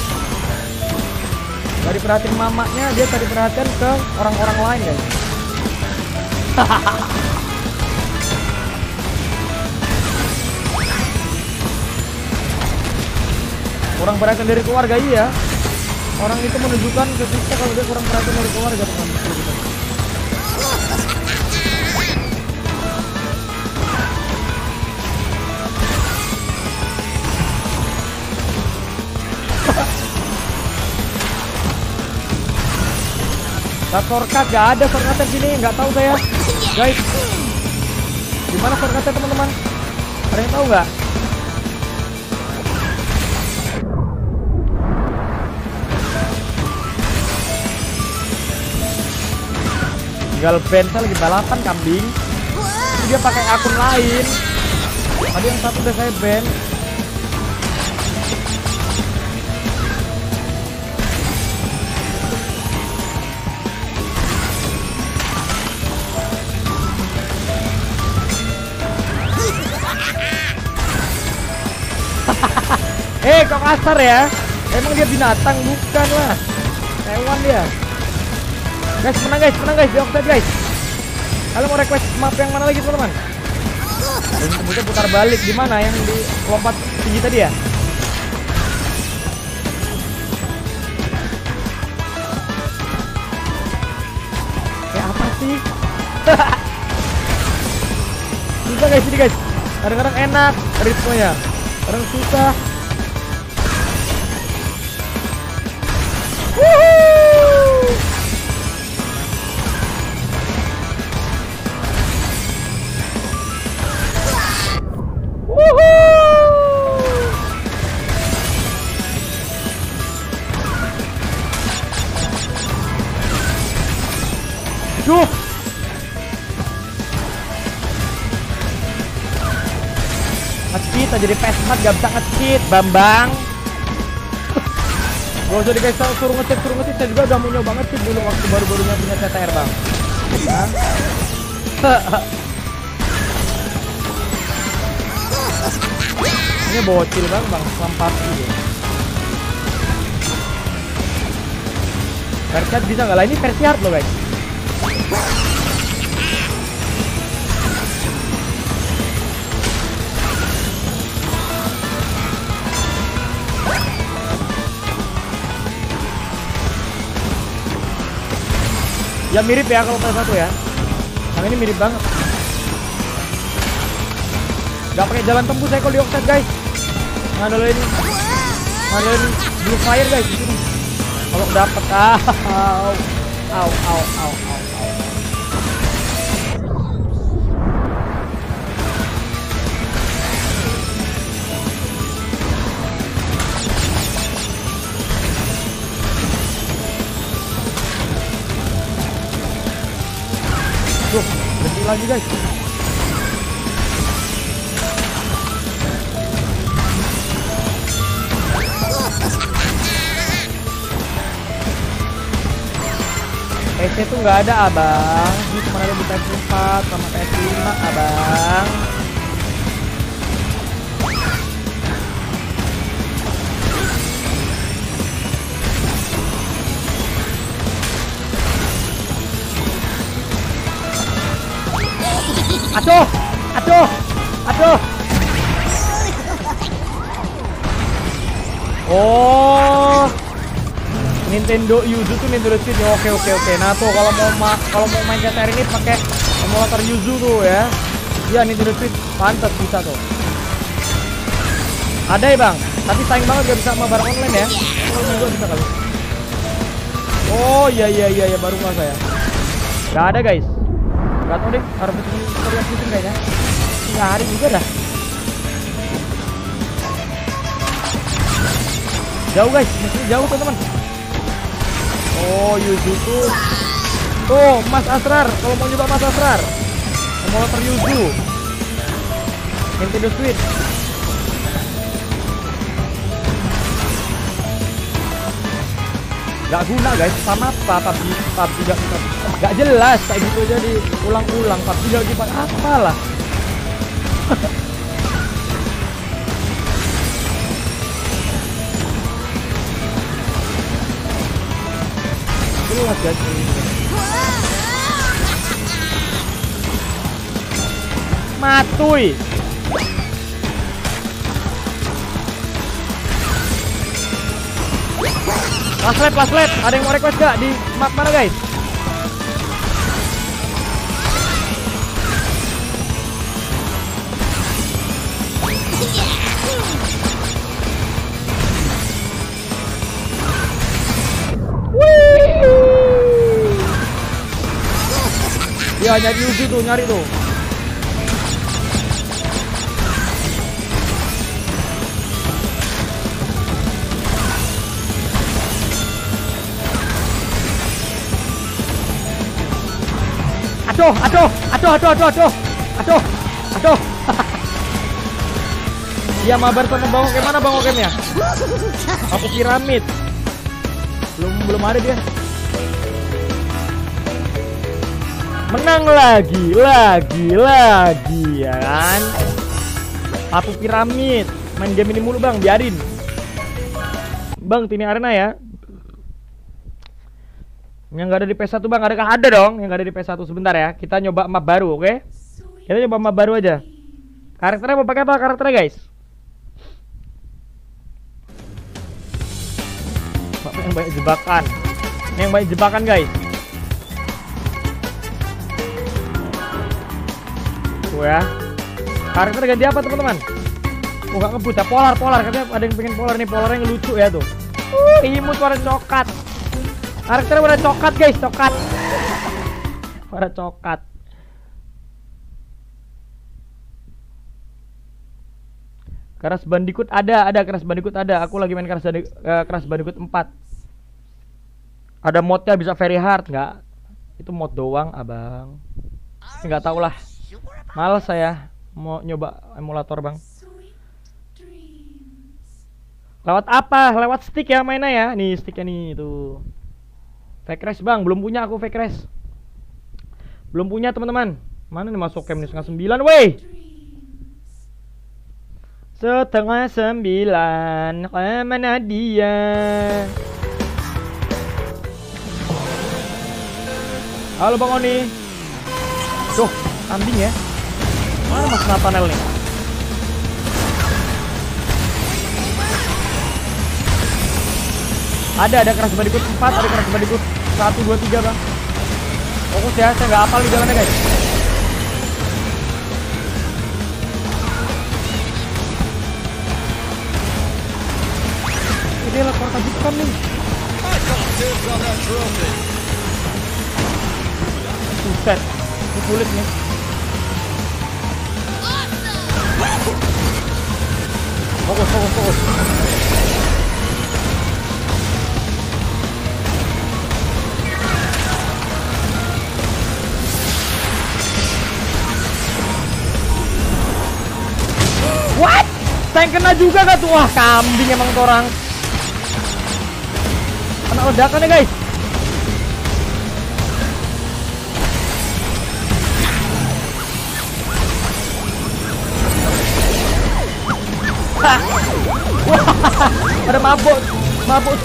Gak diperhatiin mamaknya, dia tadi perhatian ke orang-orang lain guys. Kurang perhatian dari keluarga, iya. Orang itu menunjukkan ke kita kalau dia kurang perhatian dari keluarga, teman-teman. Shortcut gak ada shortcut di sini, nggak tahu saya, guys. Gimana shortcut teman-teman? Ada yang tahu nggak? Tinggal ban, saya lagi balapan kambing. Dia pakai akun lain. Tadi yang satu udah saya ban. Eh, kok kasar ya? Emang dia binatang? Bukan lah. Hewan dia. Guys, menang guys, menang guys, di Oxide guys. Kalian mau request map yang mana lagi teman-teman? Dan kemudian putar balik di mana yang di lompat tinggi tadi ya? Kayak apa sih? Susah guys ini guys. Kadang-kadang enak ritmenya, kadang susah. Woohoo! Woohoo! Duh! Nge-cheat aja di P S empat gak bisa nge-cheat, Bambang. Gak usah dikasih tau, suruh ngecek, suruh ngecek. Saya juga udah mau nyoba ngecek dulu waktu baru-barunya punya C T R, Bang. Hah? Ini bocil bang, bang, sampah gitu. Versi hard bisa nggak lah? Ini versi hard loh guys. Ya mirip ya kalau P S satu ya. Yang ini mirip banget. Gak pakai jalan tembus saya kalau di offset guys. Ngandelin ngandelin blue fire guys di sini. Kalau dapet ah, au, au, au, au, au, au. Tuh, berhenti lagi guys. P C tuh nggak ada abang, ini cuma ada di P S empat sama P S lima abang. Aduh, aduh, aduh. Oh. Nintendo Yuzu tuh Nintendo Switch. Oke oke oke. Nah tuh kalau mau ma kalau mau main C T R ini pakai emulator Yuzu tuh ya. Iya Nintendo Switch pantas bisa tuh. Ada ya bang. Tapi sayang banget gak bisa sama barang online ya. Kalau gua bisa kali. Oh iya iya iya ya baru nggak saya. Gak ada guys. Gak tau deh. Harus tutorial shooting kayaknya. Nggak ada juga dah. Jauh guys. Mesinnya jauh teman-teman. Oh Yuzu tuh tuh Mas Asrar, kalau mau nyoba Mas Asrar emulator Yuzu Nintendo Switch. Gak guna guys, sama apa P U B G, P U B G gak, gak jelas kayak gitu aja diulang-ulang. P U B G lagi apalah. Jelas guys. Matuy. Last lap, last lap. Ada yang mau request gak di map mana guys? Ya nyari Yuzu tuh, nyari tuh. Aduh, aduh, aduh, aduh, aduh, aduh, aduh, aduh. Iya mabar sama Bang Okem, mana Bang Okemnya? Aku piramid. Belum belum ada dia. Menang lagi, lagi, lagi ya kan. Aku piramid. Main game ini mulu bang, biarin. Bang, Tini Arena ya. Yang gak ada di P S satu bang, adakah ada dong yang gak ada di P S satu? Sebentar ya, kita nyoba map baru, oke? Okay? Kita nyoba map baru aja. Karakternya mau pakai apa karakternya guys? Yang banyak jebakan. Ini yang banyak jebakan guys. Tuh ya. Karakter ganti apa teman-teman? Oh gak ngebut ya, polar, polar. Katanya ada yang pengen polar nih, polarnya yang lucu ya tuh. Uh, imut warna coklat. Karakternya warna coklat guys, coklat. Warna coklat. Crash Bandicoot ada, ada Crash Bandicoot ada. Aku lagi main Crash, uh, Crash Bandicoot empat. Ada modnya bisa very hard nggak? Itu mod doang, abang. Nggak tahu lah. Males saya mau nyoba emulator bang. Lewat apa? Lewat stick ya mainnya ya. Nih sticknya nih tuh. Fake race bang, belum punya aku fake race. Belum punya teman-teman. Mana nih masuk camp nih setengah sembilan, weh. Setengah sembilan, mana dia? Halo Bang Oni. Tuh, kambing ya. Mana Mas Nathaniel nih? Ada, ada Crash Bandicoot empat, ada Crash Bandicoot satu, dua, tiga bang. Fokus ya, saya nggak hafal di jalannya guys. Ini lah korka Jepang nih. Buset, ini kulit nih. Fokus, fokus, fokus. What? Saya kena juga gak tuh? Wah kambing emang tuh orang. Kena ledakan ya guys. Wah, ada mabuk, mabuk.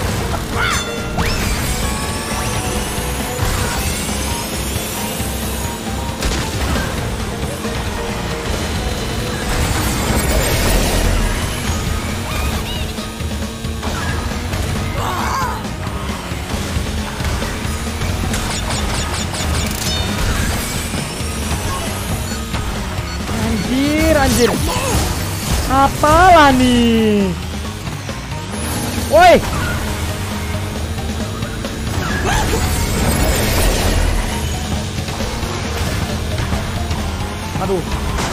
Anjir, anjir. Apalah nih? Woi. Aduh.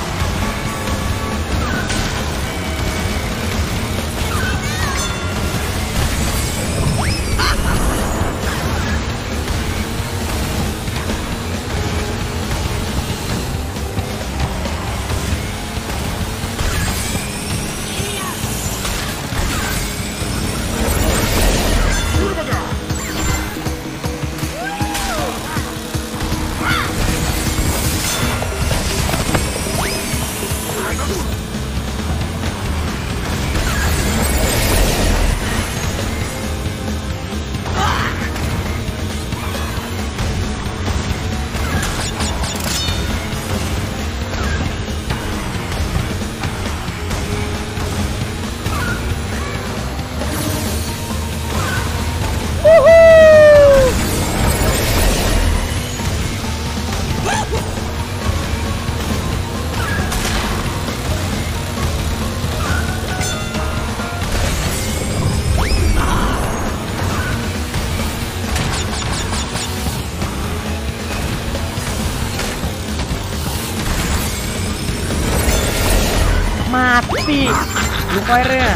Mati blue fire-nya.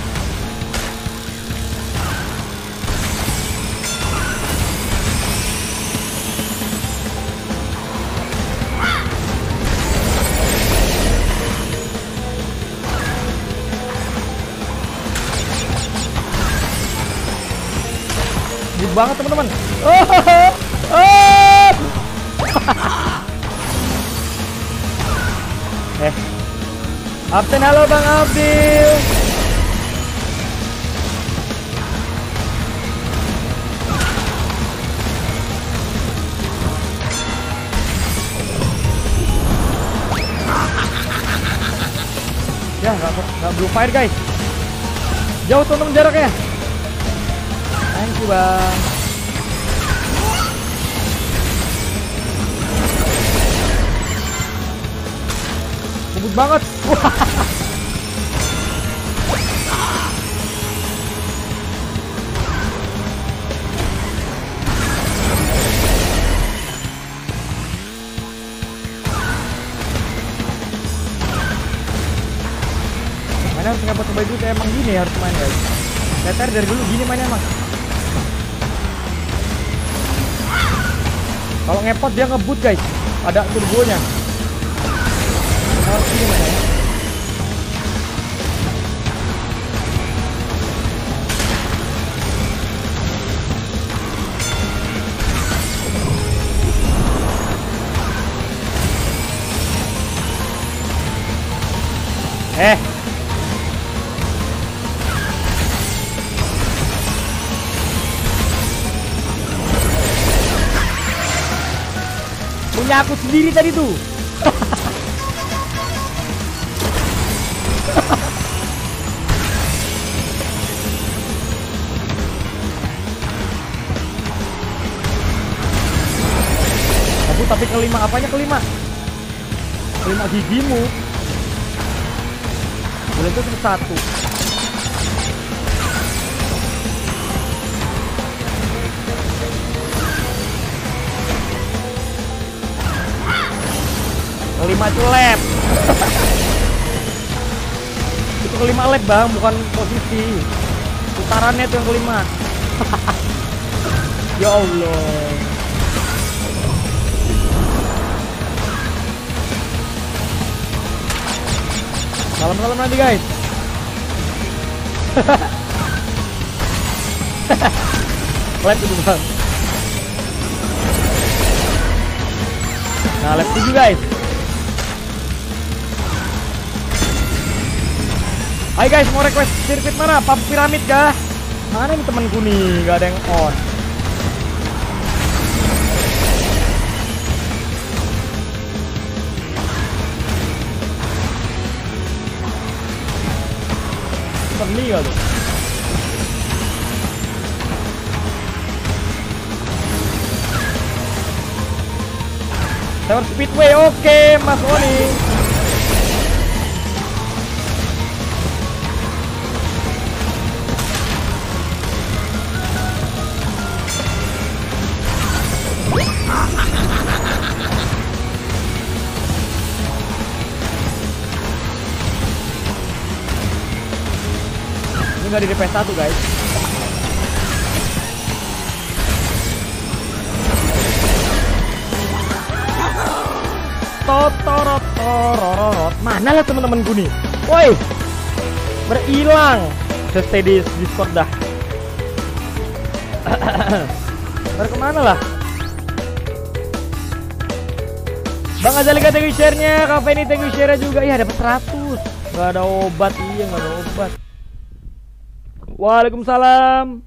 Gede banget teman-teman. Oh, oh. eh Absen, halo Bang Abdil. ya, nggak nggak blue fire guys. Jauh teman jaraknya. Thank you bang. Ngebut banget. Mainnya harus ngepot baju kayak emang gini harus main guys. T T R dari dulu gini mainnya emang. Kalau ngepot dia ngebut guys, ada turbonya. Harus gini mainnya. Eh punya aku sendiri tadi tuh. Aku tapi kelima apanya kelima? Kelima gigimu. Boleh itu cuma satu. Kelima itu lab. Itu kelima lab bang, bukan posisi. Putarannya itu yang kelima. Ya Allah. Salam-salam nanti guys. Lab itu bang. Nah lab tujuh guys. Hai guys, mau request sirkuit mana? Pub piramid kah? Mana nih temanku nih? Gak ada yang on. Seni gak tuh? Tower Speedway, oke Mas Oni. Nggak di D P satu guys. Totorot, mana lah teman-temanku nih? Woi, berhilang. Udah stay di Discord dah. Ber kemana lah? Bang Azalika thank you share-nya, Kak Feni thank you share-nya juga. Ya dapat seratus. Gak ada obat, iya gak ada obat. Waalaikumsalam.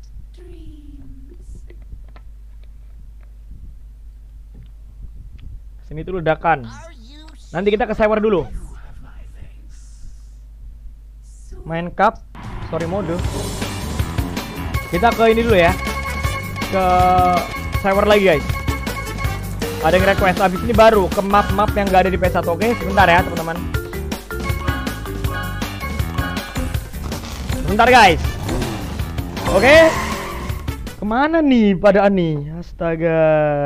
Sini tuh ledakan. Nanti kita ke sewer dulu. Main cup, story mode. Kita ke ini dulu ya. Ke sewer lagi guys. Ada yang request abis ini baru ke map-map yang gak ada di P S satu. Oke, sebentar ya teman-teman. Sebentar guys. Oke, kemana nih pada nih? Astaga.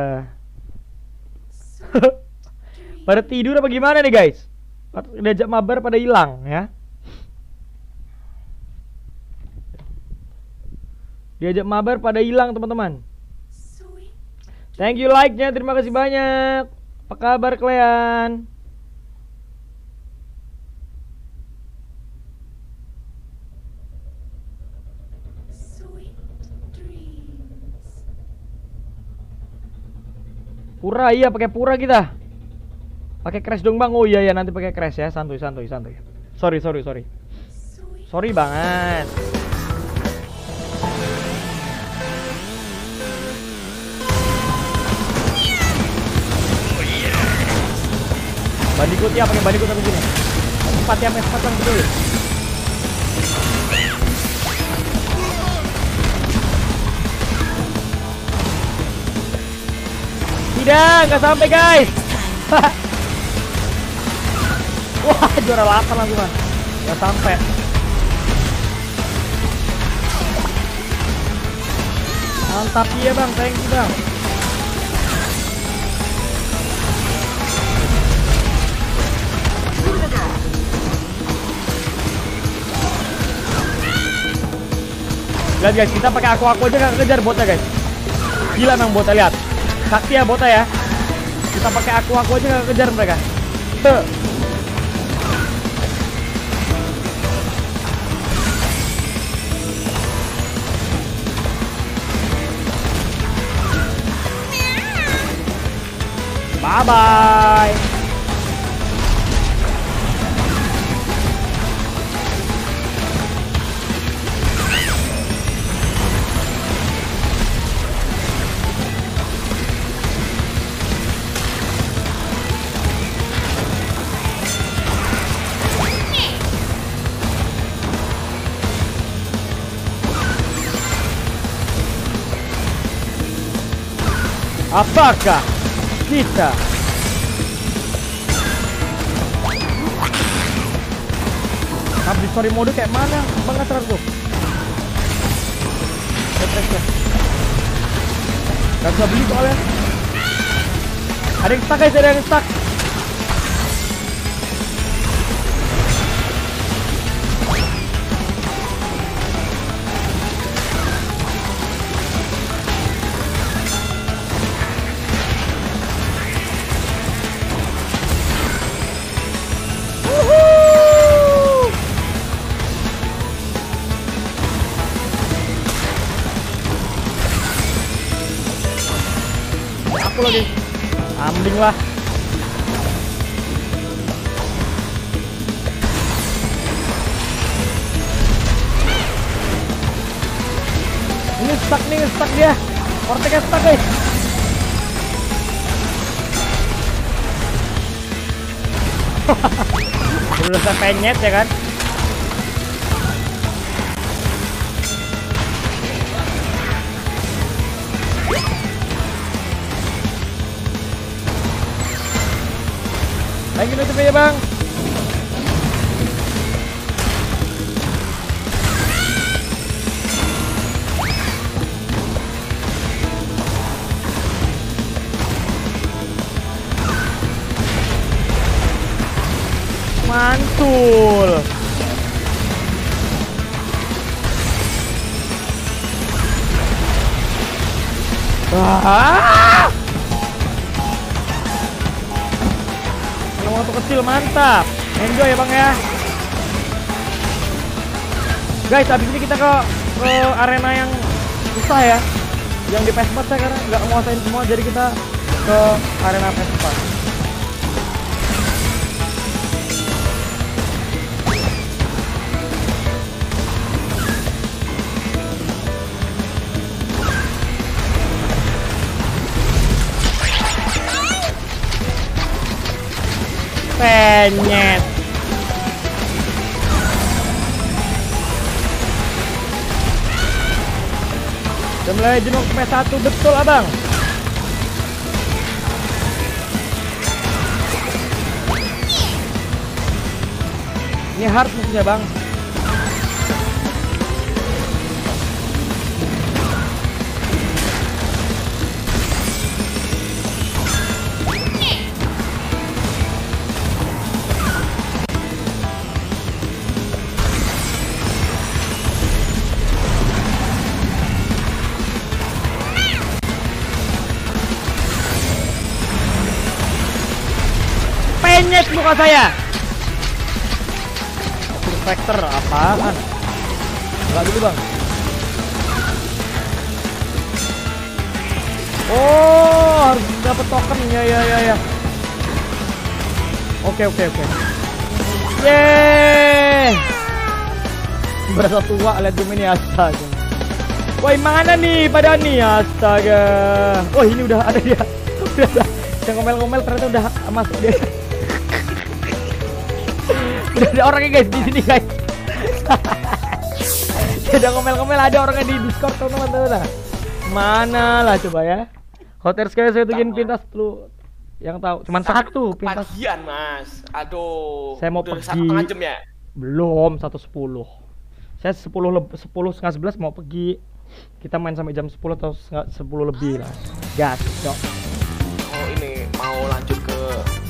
Pada tidur apa gimana nih guys? Diajak mabar pada hilang ya. Diajak mabar pada hilang teman-teman. Thank you like-nya, terima kasih banyak. Apa kabar kalian? Pura, iya pakai pura kita. Pakai crash dong bang. Oh iya ya nanti pakai crash ya. Santuy santuy santuy. Sorry sorry sorry. Sorry banget. Bandicoot ya, pakai bandicoot aku gini. empat ya, P S empat bang, betul. Tidak, nggak sampai guys. Wah, juara delapan langsung kan. Nggak sampai. Mantap ya bang, thank you bang. Lihat guys, kita pakai aku-aku aja nggak kejar botnya guys. Gila memang botnya, lihat. Sakti ya botnya ya. Kita pakai aku-aku aja nggak kejar mereka. Tuh. Bye bye. Apakah kita habis story mode kayak mana? Banget terus. Gak bisa beli soalnya. Ada yang stuck guys, ada yang stuck. Lagi ambing lah. Ini stuck nih, stuck dia. Vortex stuck guys. Udah saya penyet ya kan. Lagi nutup ya bang. Mantul. Wah. Waktu kecil mantap, enjoy ya bang ya. Guys, habis ini kita ke, ke arena yang susah ya, yang di P S empat saya karena nggak nguasain semua, jadi kita ke arena P S empat. Penyet. Udah mulai jenuh P S satu betul abang. Ini hard musuhnya bang. Penyet muka saya. Factor apaan? Enggak dulu bang. Oh, harus dapat token ya ya ya ya. Oke oke oke. Yeay. Berasa tua lihat game ini, astaga. Woi, mana nih pada nih, astaga. Oh, ini udah ada dia. Udah ada. Yang ngomel-ngomel ternyata udah masuk dia. Udah ada orangnya guys di sini guys. Ada ngomel-ngomel, ada orangnya di Discord teman-teman. Mana lah coba ya. Hotel sekali saya tujuin pintas lu yang tahu. Cuman satu pintas. Pagian mas. Aduh. Saya mau udah pergi. Satu setengah jam ya. Belum satu sepuluh. Saya sepuluh lebih sepuluh setengah sebelas mau pergi. Kita main sampai jam sepuluh atau sepuluh lebih lah. Gas, cok. Oh ini mau lanjut ke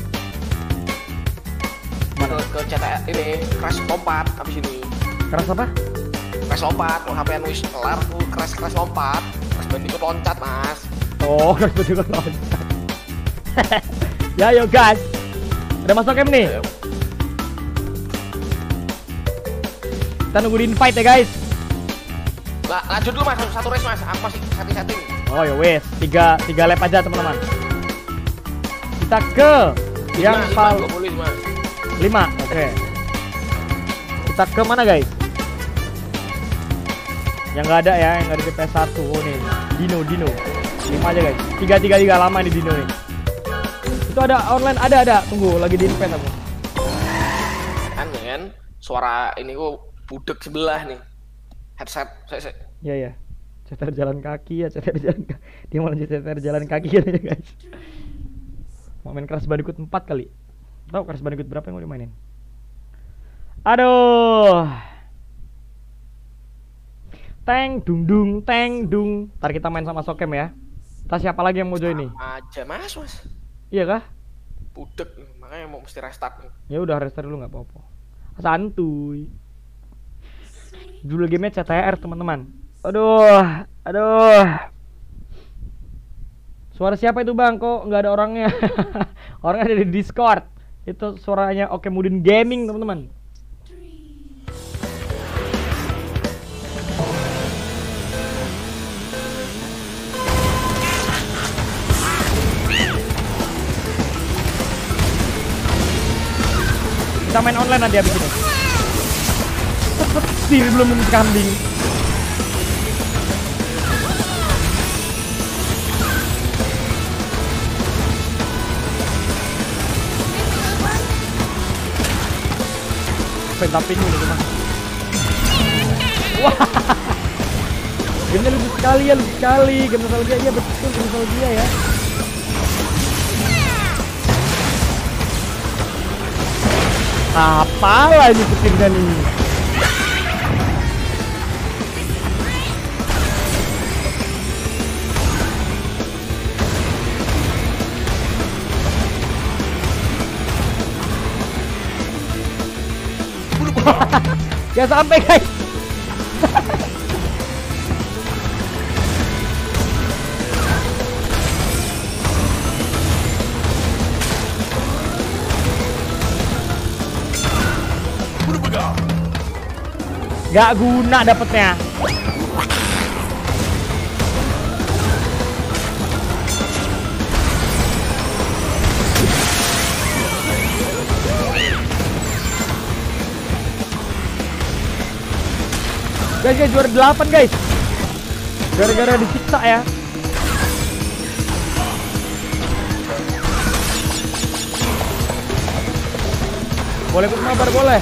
Mana? Ke, ke C T R ini crash lompat habis ini. Keras apa? Crash lompat, mau H P-an wis kelar tuh crash crash lompat. Crash Bandicoot loncat mas. Oh, Crash Bandicoot loncat. Ya yo guys. Udah masuk game nih. Ayo. Kita nunggu di invite ya guys. Lah, lanjut dulu mas, satu race mas. Aku masih setting-setting. Oh ya wes, tiga tiga lap aja teman-teman. Kita ke yang paling boleh mas. lima, oke. Okay. Kita ke mana guys? Yang nggak ada ya, yang nggak ada di P S satu. Oh nih, Dino, Dino. lima aja guys. tiga tiga tiga lama di Dino nih. Itu ada online, ada ada. Tunggu, lagi di invite aku. Kan kan, suara ini kok budek sebelah nih. Headset, saya, saya. Iya ya. Cetar jalan kaki ya, cetar jalan kaki. Dia mau lanjut cetar jalan kaki katanya guys. Mau main Crash Bandicoot empat kali. Tahu Crash Bandicoot berapa yang mau dimainin? Aduh. Teng dung dung teng dung. Ntar kita main sama Sokem ya. Ntar siapa lagi yang mau join nih? Aja mas mas. Iya kah? Budek nih, makanya mau mesti restart nih. Ya udah restart dulu nggak apa-apa. Santuy. Judul gamenya C T R teman-teman. Aduh, aduh. Suara siapa itu bang? Kok nggak ada orangnya? Orangnya ada di Discord. Itu suaranya Oke Mudin Gaming teman-teman. Kita main online nanti abis ini. Setir belum minum kambing. Pentapin dulu teman. Wah. Gamenya lucu sekali ya, lucu sekali. Game nostalgia, iya betul game nostalgia ya. Apalah ini petirnya nih. Ya sampai guys. Gak guna dapetnya. Guys, guys, juara delapan guys. Gara-gara disiksa ya. Boleh ikut mabar, boleh.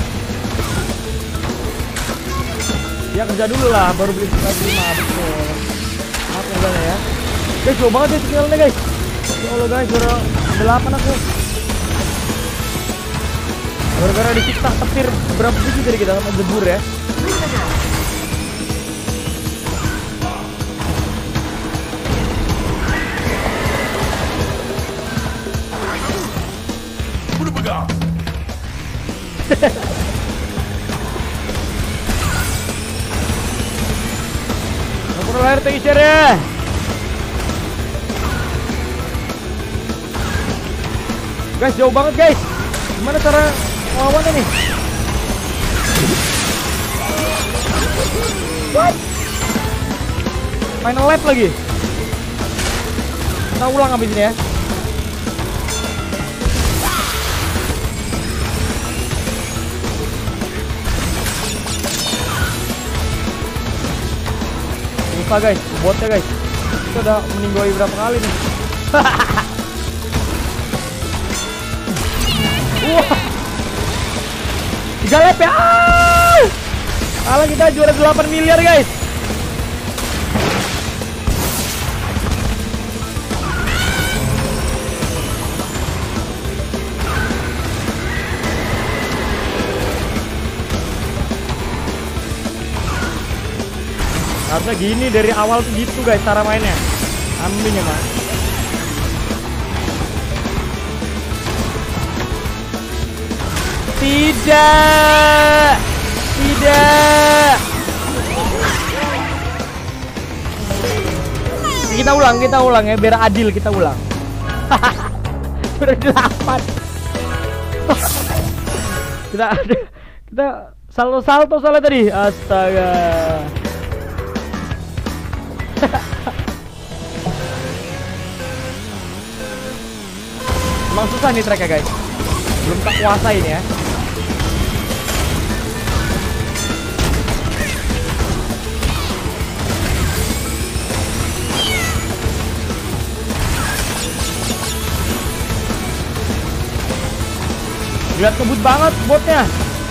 Ya kerja dulu lah, baru beli lagi lima, betul. Maaf enggak ya. Guys, jauh banget ya skillnya guys. Ya Allah guys, juara delapan aku. Gara-gara disiksa petir berapa sih dari kita sama jebur ya. Nomor lahir T I share ya. Guys, jauh banget guys. Gimana cara melawannya nih? What? Final lap lagi. Kita ulang abis ini ya. Susah guys, botnya guys. Kita udah meninggoy berapa kali nih. Wah. tiga lap ya. Ah! Kalah kita juara delapan miliar guys. Harusnya gini dari awal tuh gitu guys cara mainnya. Kambing emang. Tidak. Tidak. Kita ulang, kita ulang ya biar adil kita ulang. Udah delapan. kita kita salto-salto soalnya tadi. Astaga. Emang susah nih tracknya guys. Belum tak kuasain ya. Lihat kebut banget botnya.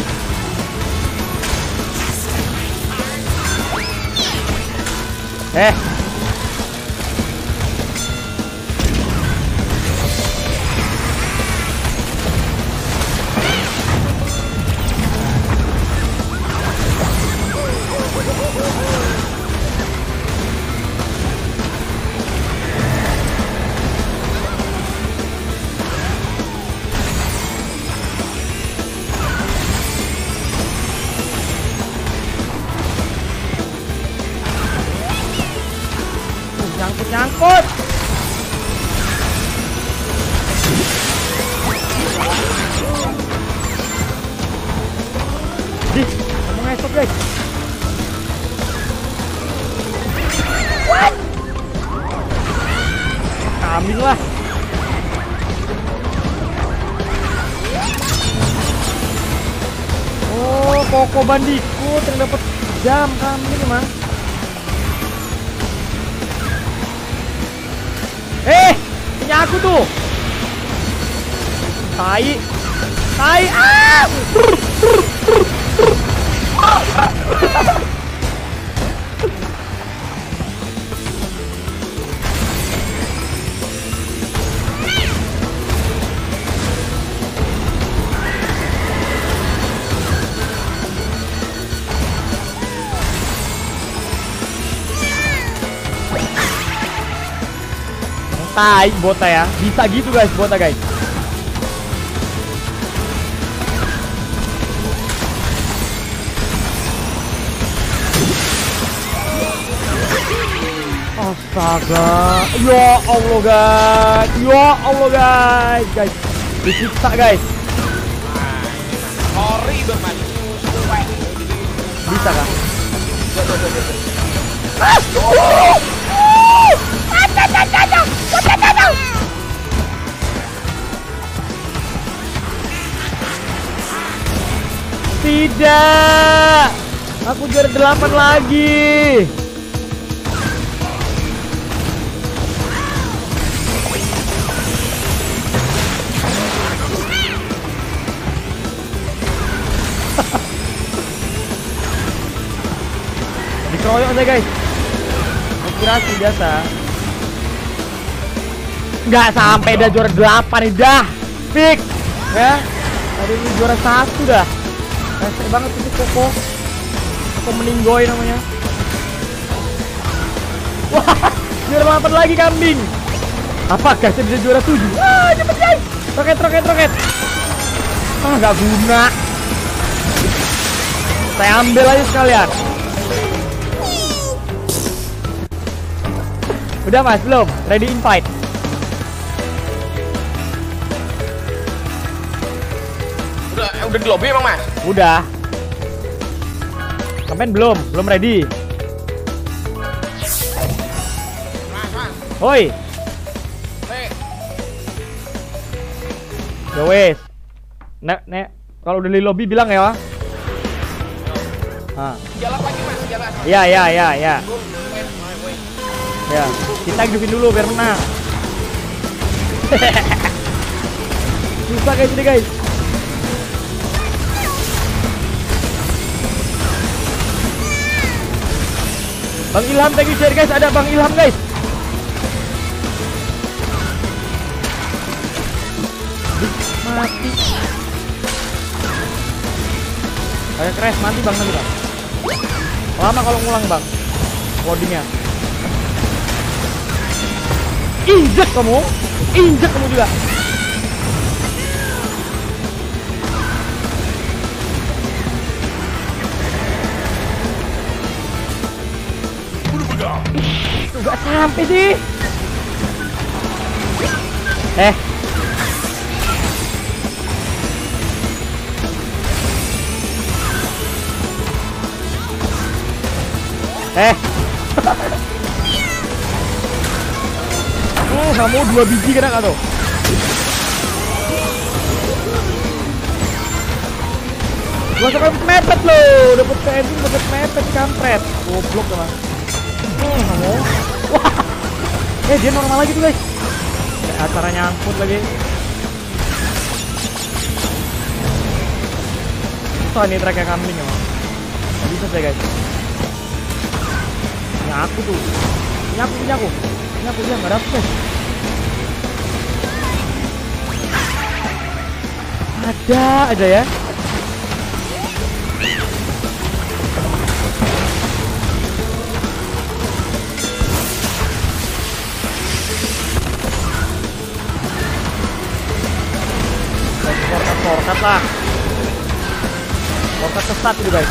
Eh. Nyangkut. Di, kamu ngesot guys. What? Kambing lah. Oh, Koko Bandicoot yang dapat jam kambing emang. Eh, punya aku tuh. Tai. Tai. Ah! Tai bota ya, bisa gitu guys bota guys. Astaga, ya Allah guys, ya Allah guys, guys, disiksa guys. Sorry bermain. Bisa kah? Tidak, aku juara delapan lagi. Dikeroyok aja guys. Inspirasi biasa. Nggak sampai dah juara delapan nih dah. Fix ya. Tadi ini juara satu dah. Rese banget itu Koko. Koko meninggoy namanya. Wah, juara delapan lagi kambing. Apakah saya bisa juara tujuh? Wah, cepet guys. Roket, roket, roket. Ah, nggak guna. Saya ambil aja sekalian. Udah mas, belum? Ready invite? Udah, udah di lobby emang mas? Udah. Sampean belum? Belum ready? Mas, mas. Hoi. Nek. Ya wes. Nek, nek. Kalau udah di lobby bilang ya. Ah. Jalan lagi mas, jalan. Iya, iya, iya, iya. Ya, kita hidupin dulu biar menang. Susah guys ini guys. Bang Ilham thank you share guys. Ada Bang Ilham guys. Mati. Kayak crash mati bang nanti bang. Lama kalau ngulang bang. Loadingnya. Injek kamu, injek kamu juga. Gak sampai sih. Eh. Eh. Oh, kamu dua biji kena gak tuh? Gua sampai mepet loh, dapet P N C dapet mepet kampret. Goblok teman. Oh, kamu. Wah. Eh, dia normal lagi tuh, guys. Kayak acara nyangkut lagi. Susah nih tracknya kambing ya, Gak bisa saya, guys. Ini aku tuh. Ini aku, ini aku. Ini aku, dia gak dapet, guys. Ada aja ya. Shortcut lah. Shortcut sesat itu guys.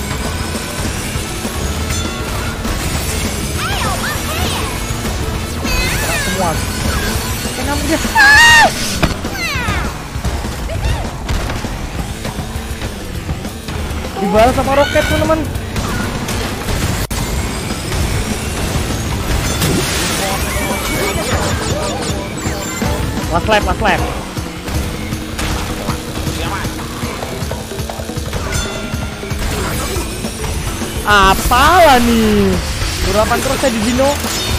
Serang semua. Kenapa dia? Dibalas sama roket teman-teman. Last lap, last lap. Apalah nih? Surapan terus saya di Dino.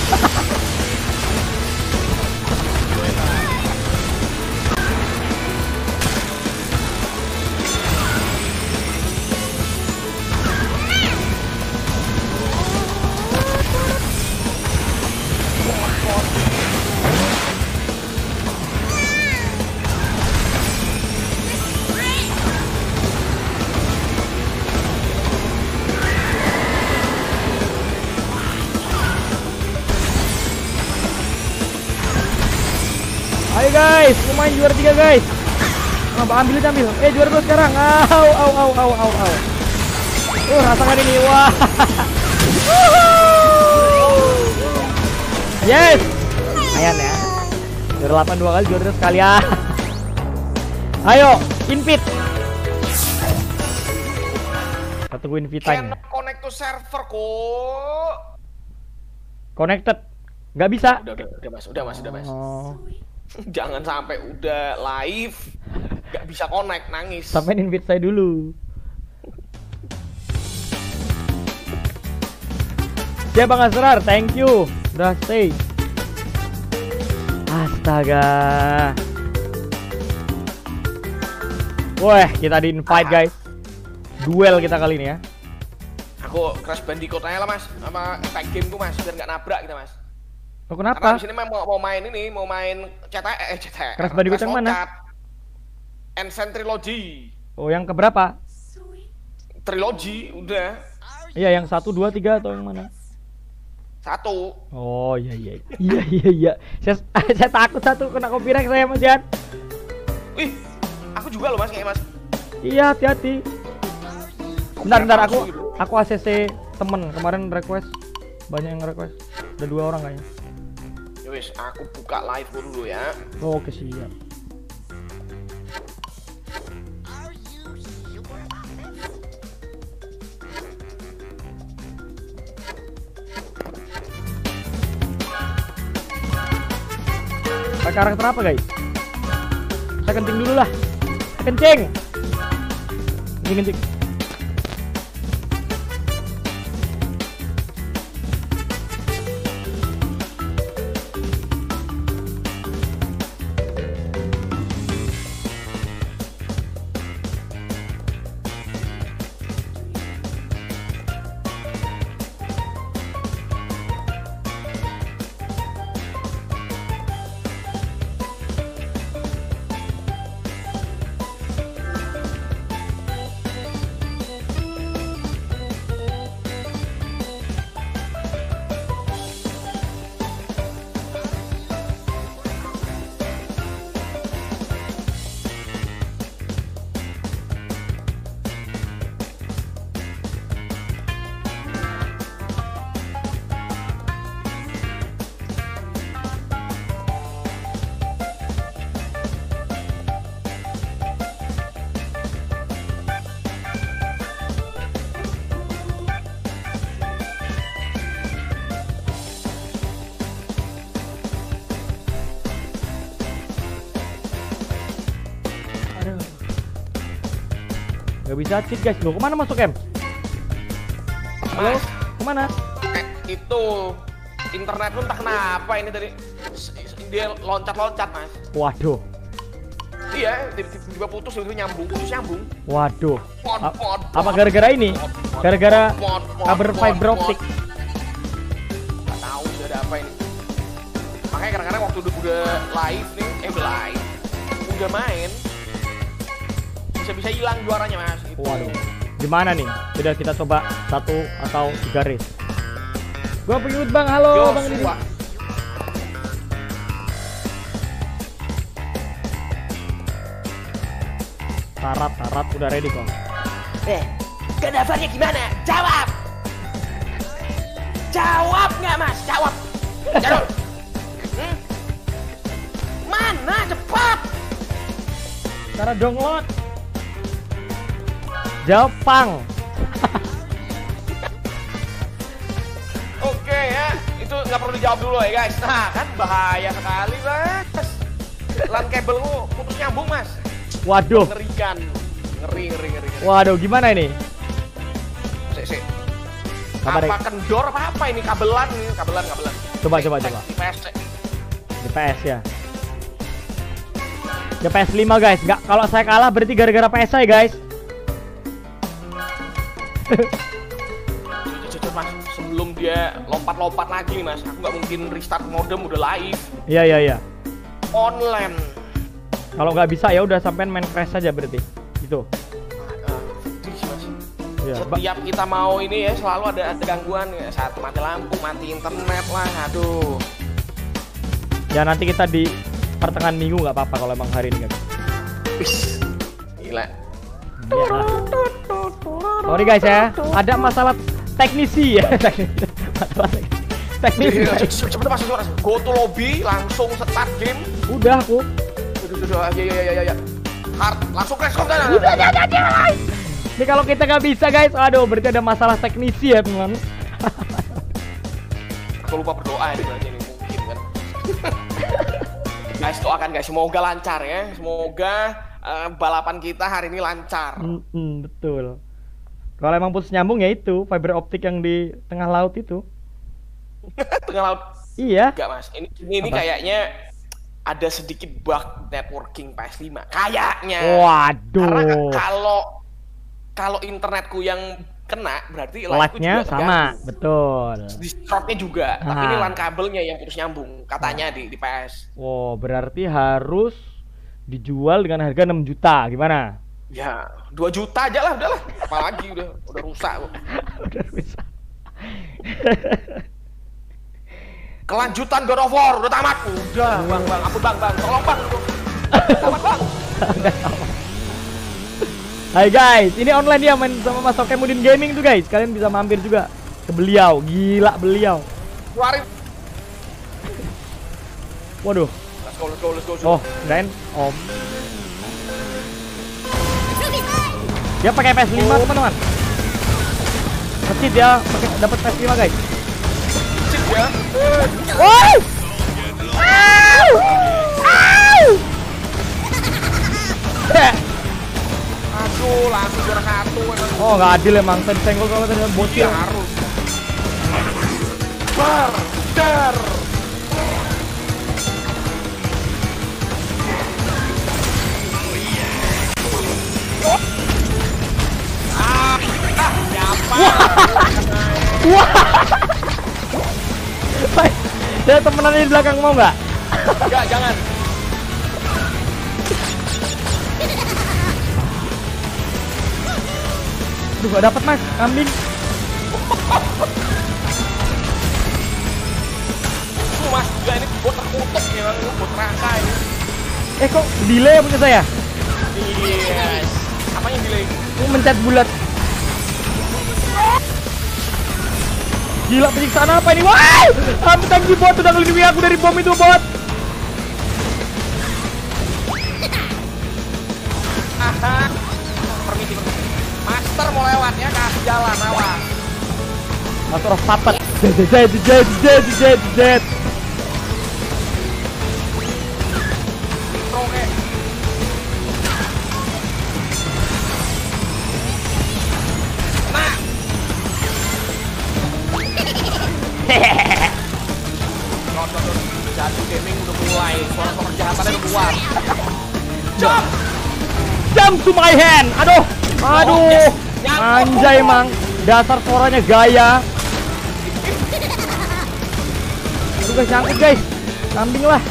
Ayo guys, mau main juara tiga guys. Nah, ambil ambil. Eh juara dua sekarang. Au au au au au au. Uh, rasakan ini. Wah. Yes. Ayan ya. Juara delapan dua kali, juara dua sekali ya. Ayo, invite. Kita tunggu invite-nya. Cannot connect to server kok. Connected. Nggak bisa. Udah, udah, udah mas, udah mas, udah mas. Oh. Jangan sampai udah live gak bisa connect, nangis. Sampai invite saya dulu. Ya Bang Asrar, thank you. Udah stay. Astaga. Wah, kita di invite guys. Duel kita kali ini ya. Aku Crash Bandicoot aja lah mas, sama tag game ku mas, biar nggak nabrak kita mas. Oh, kenapa? Karena di sini mau, mau main ini, mau main C T E, C T E. Crash Bandicoot yang mana? Ancient Trilogy. Oh, yang keberapa? Trilogy, udah. Iya, yang satu, dua, tiga atau yang mana? Satu. Oh iya iya iya iya iya. Saya, saya takut satu kena copyright saya Mas Jan. Wih, aku juga loh mas, kayak mas. Iya hati-hati. Bentar bentar aku aku A C C temen kemarin request, banyak yang request. Ada dua orang kayaknya. Wis, aku buka live dulu ya. Oh, oke siap. Pakai karakter apa guys? Saya kencing dulu lah. Kencing. Kencing kencing. bisa cheat guys. Loh, kemana masuk em? Halo, Mas, kemana? eh, itu internet lu entah kenapa ini tadi s- dia loncat-loncat mas. Waduh, Iya, tiba-tiba putus, tiba-tiba nyambung, putus nyambung. waduh. Mod, A- mod, apa mod, gara-gara ini? mod, mod, Gara-gara mod, mod, kabel mod, fiber mod. optik. Gak tahu udah ada apa ini. Makanya kadang-kadang waktu udah, udah live nih, eh udah live, udah main, bisa-bisa hilang juaranya mas. Itu. Waduh, gimana nih? Udah kita coba satu atau tiga race. Gua pengikut bang, halo Yo, bang Didi. suah. Syarat, syarat udah ready kok. Eh, kedafarnya gimana? Jawab! Jawab nggak mas? Jawab! Jawab! Hmm? Mana? Cepat! Cara download. Jepang. Oke ya, itu nggak perlu dijawab dulu ya guys. Nah kan bahaya sekali mas. Lan kabelmu putus nyambung mas. Waduh, Ngerikan. Ngeri, ngeri, ngeri. ngeri. waduh gimana ini? Sik, sik. Kabar Apa kendor apa apa ini kabelan ini kabelan kabelan. Coba, Cek, coba, cek coba. di P S cek. Di P S ya. Di P S lima guys. Nggak, kalau saya kalah berarti gara-gara P S saya guys. Jujur mas, sebelum dia lompat-lompat lagi nih mas, aku nggak mungkin restart modem udah live Iya iya iya. online. Kalau nggak bisa ya udah sampean main crash saja berarti. Gitu. Ah, sedih sih, mas. Iya. Ba- Setiap kita mau ini ya selalu ada, ada gangguan ya. Saat mati lampu, mati internet lah, aduh. Ya nanti kita di pertengahan minggu nggak apa-apa kalau emang hari ini nggak bisa. Wis, gila. Iya. Sorry guys ya, ada masalah teknisi ya. Masalah tek- teknisi. Cepet cepet mas, cepet mas. Go to lobby, langsung start game. Udah aku. Aduh, aduh, aduh, ya ya ya ya ya. Hard, langsung crash kok kan. Ini kalau kita nggak bisa guys, aduh berarti ada masalah teknisi ya teman. Aku lupa berdoa ini berarti ini mungkin kan. Guys doakan guys, semoga lancar ya. Semoga eh, balapan kita hari ini lancar. Mm-mm, betul. Kalau emang putus nyambung ya itu fiber optik yang di tengah laut itu. Tengah laut. Iya. Enggak mas, ini ini, ini Apa? kayaknya ada sedikit bug networking P S lima. Kayaknya. Waduh. Karena kalau kalau internetku yang kena berarti live-ku Lag-nya juga sama, terganggu. betul. Distort-nya juga, tapi Ah. ini LAN kabelnya yang putus nyambung katanya di di P S. Wow, berarti harus dijual dengan harga enam juta. Gimana? Ya, dua juta aja lah, udahlah. Apalagi udah udah rusak kok. Udah bisa. Kelanjutan God of War udah tamat. Udah, Bang, Bang, ampun Bang, Bang. Tolong Bang. Tamat, Bang. Hai guys, ini online ya main sama Mas Okemudin Gaming tuh guys. Kalian bisa mampir juga ke beliau. Gila beliau. Keluarin. Waduh. Let's go, let's go, let's go. let's go. Oh, keren. Oh. Dia pakai P S lima teman-teman. Mesin dia pakai dapat P S lima guys. Sip ya. Wow! Au! Au! Eh, Aduh, langsung juara satu. emang. Oh, nggak adil emang. Tadi senggol kalau tadi Iya bocil. harus. Bar, dar. Ah, ah, siapa? Saya temenan di belakang mau nggak? Enggak, jangan. Aduh, gak dapet mas, kambing. Lu mas juga ini bot terkutuk ya, Bang. Bot rangka ini. Eh kok delay punya saya? Yes. Apanya delay? Ini mencet bulat. Gila penyiksaan apa ini? Wah! Hampir tangki bot udah ngelindungi aku dari bom itu bot. Aha. Permisi, permisi. Master mau lewat ya, kasih jalan, awas. Master of Puppet. Jet jet jet jet jet jet. Intro kek. Jadul gaming udah mulai, suara-suara kejahatannya udah keluar. Jump! Jump to my hand. Aduh. Aduh. Oh, yes. Anjay, Mang. Dasar suaranya gaya. Aduh guys, nyangkut guys. Kambing lah.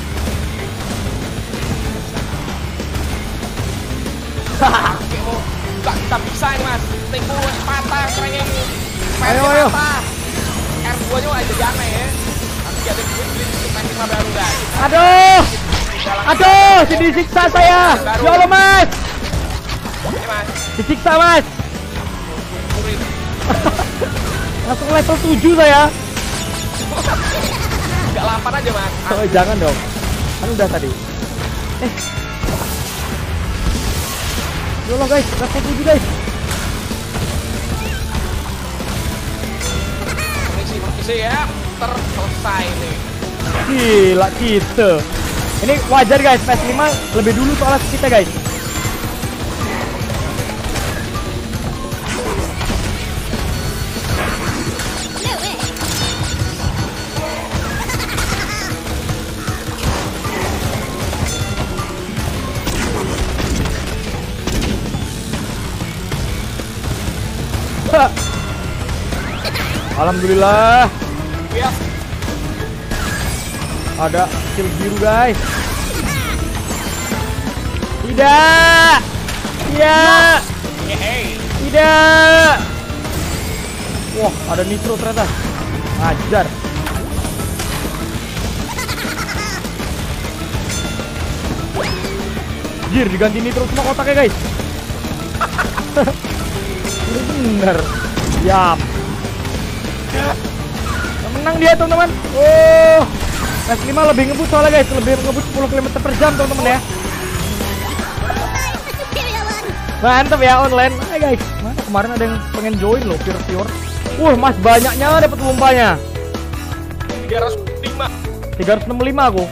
Gak kita bisa ini mas. Tengku patah serangnya ini. Ayo, ayo. R dua nya aja jangan ya. Nanti ada beli lima baru guys. Aduh. Aduh, jadi disiksa saya. Ya Allah mas. Ini mas. Disiksa mas. Kurin. Langsung level tujuh saya. Gak lapar aja mas. Oh, jangan dong. Kan udah tadi. Eh. Ya Allah guys, level tujuh guys. Misi misi ya. Terselesai nih. Gila kita. Ini wajar guys, P S lima lebih dulu soalnya kita guys. Alhamdulillah. Yes. Ada skill biru guys. Tidak. Iya. Hey. Tidak. Wah, ada nitro ternyata. Ajar. Jir, diganti nitro semua kotaknya guys. Bener. Yap. Menang dia teman-teman. Oh, P S lima lebih ngebut soalnya guys, lebih ngebut sepuluh kilometer per jam teman-teman ya. Mantap ya online. Hai guys, mana kemarin ada yang pengen join loh, Pure Pure. Wah, mas banyaknya dapat lombanya. tiga ratus lima. tiga ratus enam puluh lima aku.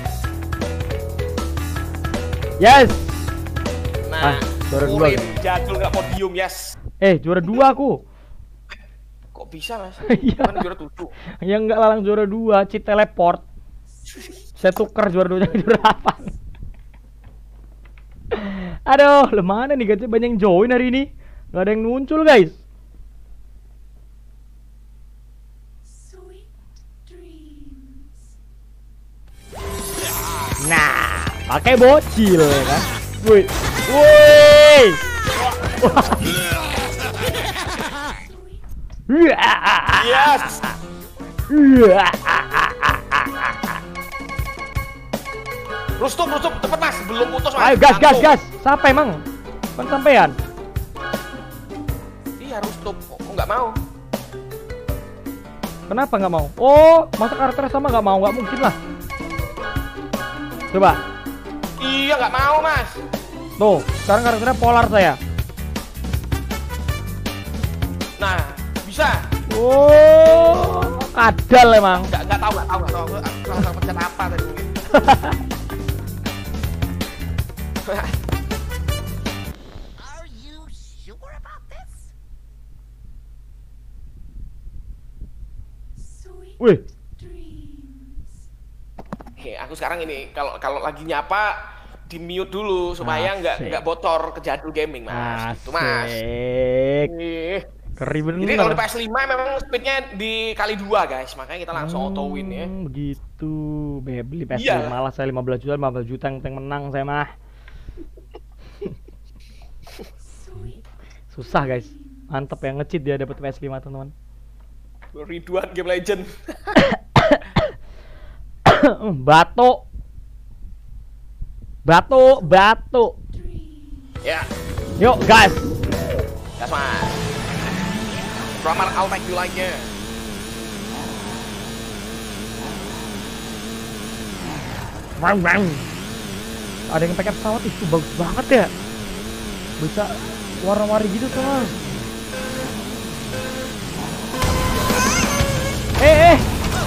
Yes. Nah, Ah, juara dua. Kurin Jadul nggak podium yes. Eh, juara dua aku. Kok bisa mas? Iya. Kan juara tujuh. Ya enggak lalang juara dua, cheat teleport. Saya tuker juara dua jadi juara delapan. Aduh, lemana nih guys, banyak yang join hari ini. Gak ada yang muncul guys. Sweet dreams. Nah, pakai bocil ya kan. Woi. Woi. Yes. Rustum, Rustum, cepet mas, belum putus mas. Ayo gas, gas, Langsung. gas. Siapa emang? Kan sampean. Iya Rustum, kok kok nggak mau? Kenapa nggak mau? Oh, masa karakternya sama nggak mau? Nggak mungkin lah. Coba. Iya nggak mau mas. Tuh, sekarang karakternya polar saya. Nah, bisa. Oh, kadal emang. Nggak nggak tahu nggak tahu nggak tahu. Aku aku salah pencet apa tadi mungkin. Are you sure about this? Sweet Wih, dreams. Oke, aku sekarang ini kalau kalau lagi nyapa di mute dulu supaya nggak Asik. nggak bocor ke Jadul gaming mas. Gitu mas. asik. Ih. Keri bener. Jadi kalau di P S lima memang speednya dikali dua guys, makanya kita langsung auto win ya. Hmm, begitu. Be, beli P S Iya. lima malah saya lima belas juta, lima belas juta yang penting menang saya mah. Sweet Susah guys. Mantep ya, nge-cheat dia dapat P S lima teman-teman. Ridwan Game Legend. Batuk. Batuk, batuk. dreams. Ya, Yuk, guys. gas mas. Drummer I'll make you like nya. Bang, bang. Ada yang pakai pesawat itu bagus banget ya. Bisa warna-warni gitu tuh. Eh, eh.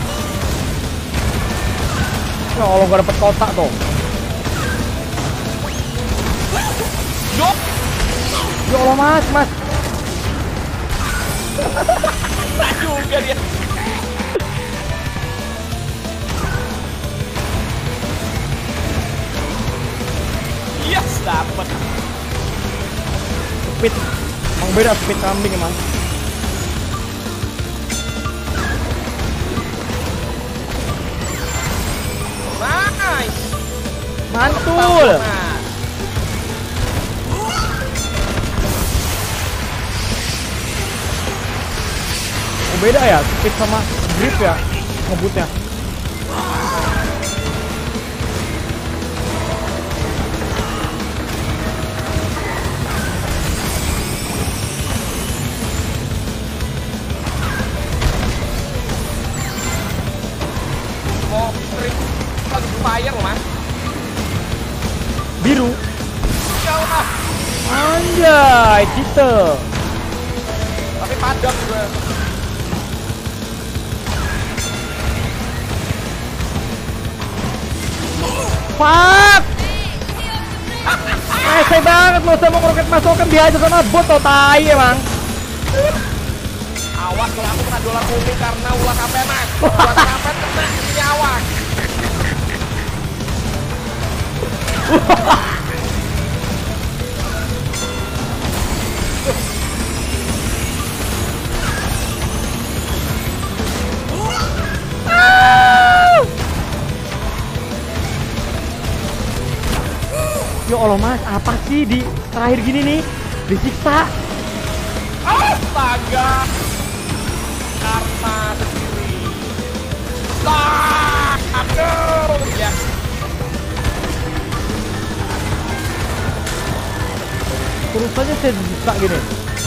Ya Allah, gak dapet kotak tuh. Yup. Ya Allah, mas, mas. Nah juga dia. speed. Emang beda speed kambing emang. Nice. Mantul. Oh, beda ya speed sama grip ya ngebutnya. Oh, strip lagi fire loh, Mas. Biru. Jauh lah. Anjay, cita. Tapi padam juga. Fuck! Rese banget lo sama roket masukan dihajar sama bot atau tai emang. Awas kalau aku kena dolar kuning karena ulah kapet, Mas. Ulah kapet kena ini awas. Ya Allah Mas, apa sih di terakhir gini nih? Disiksa. Astaga. Karma sendiri. Ah, aduh. Ya. Terus aja saya disiksa gini.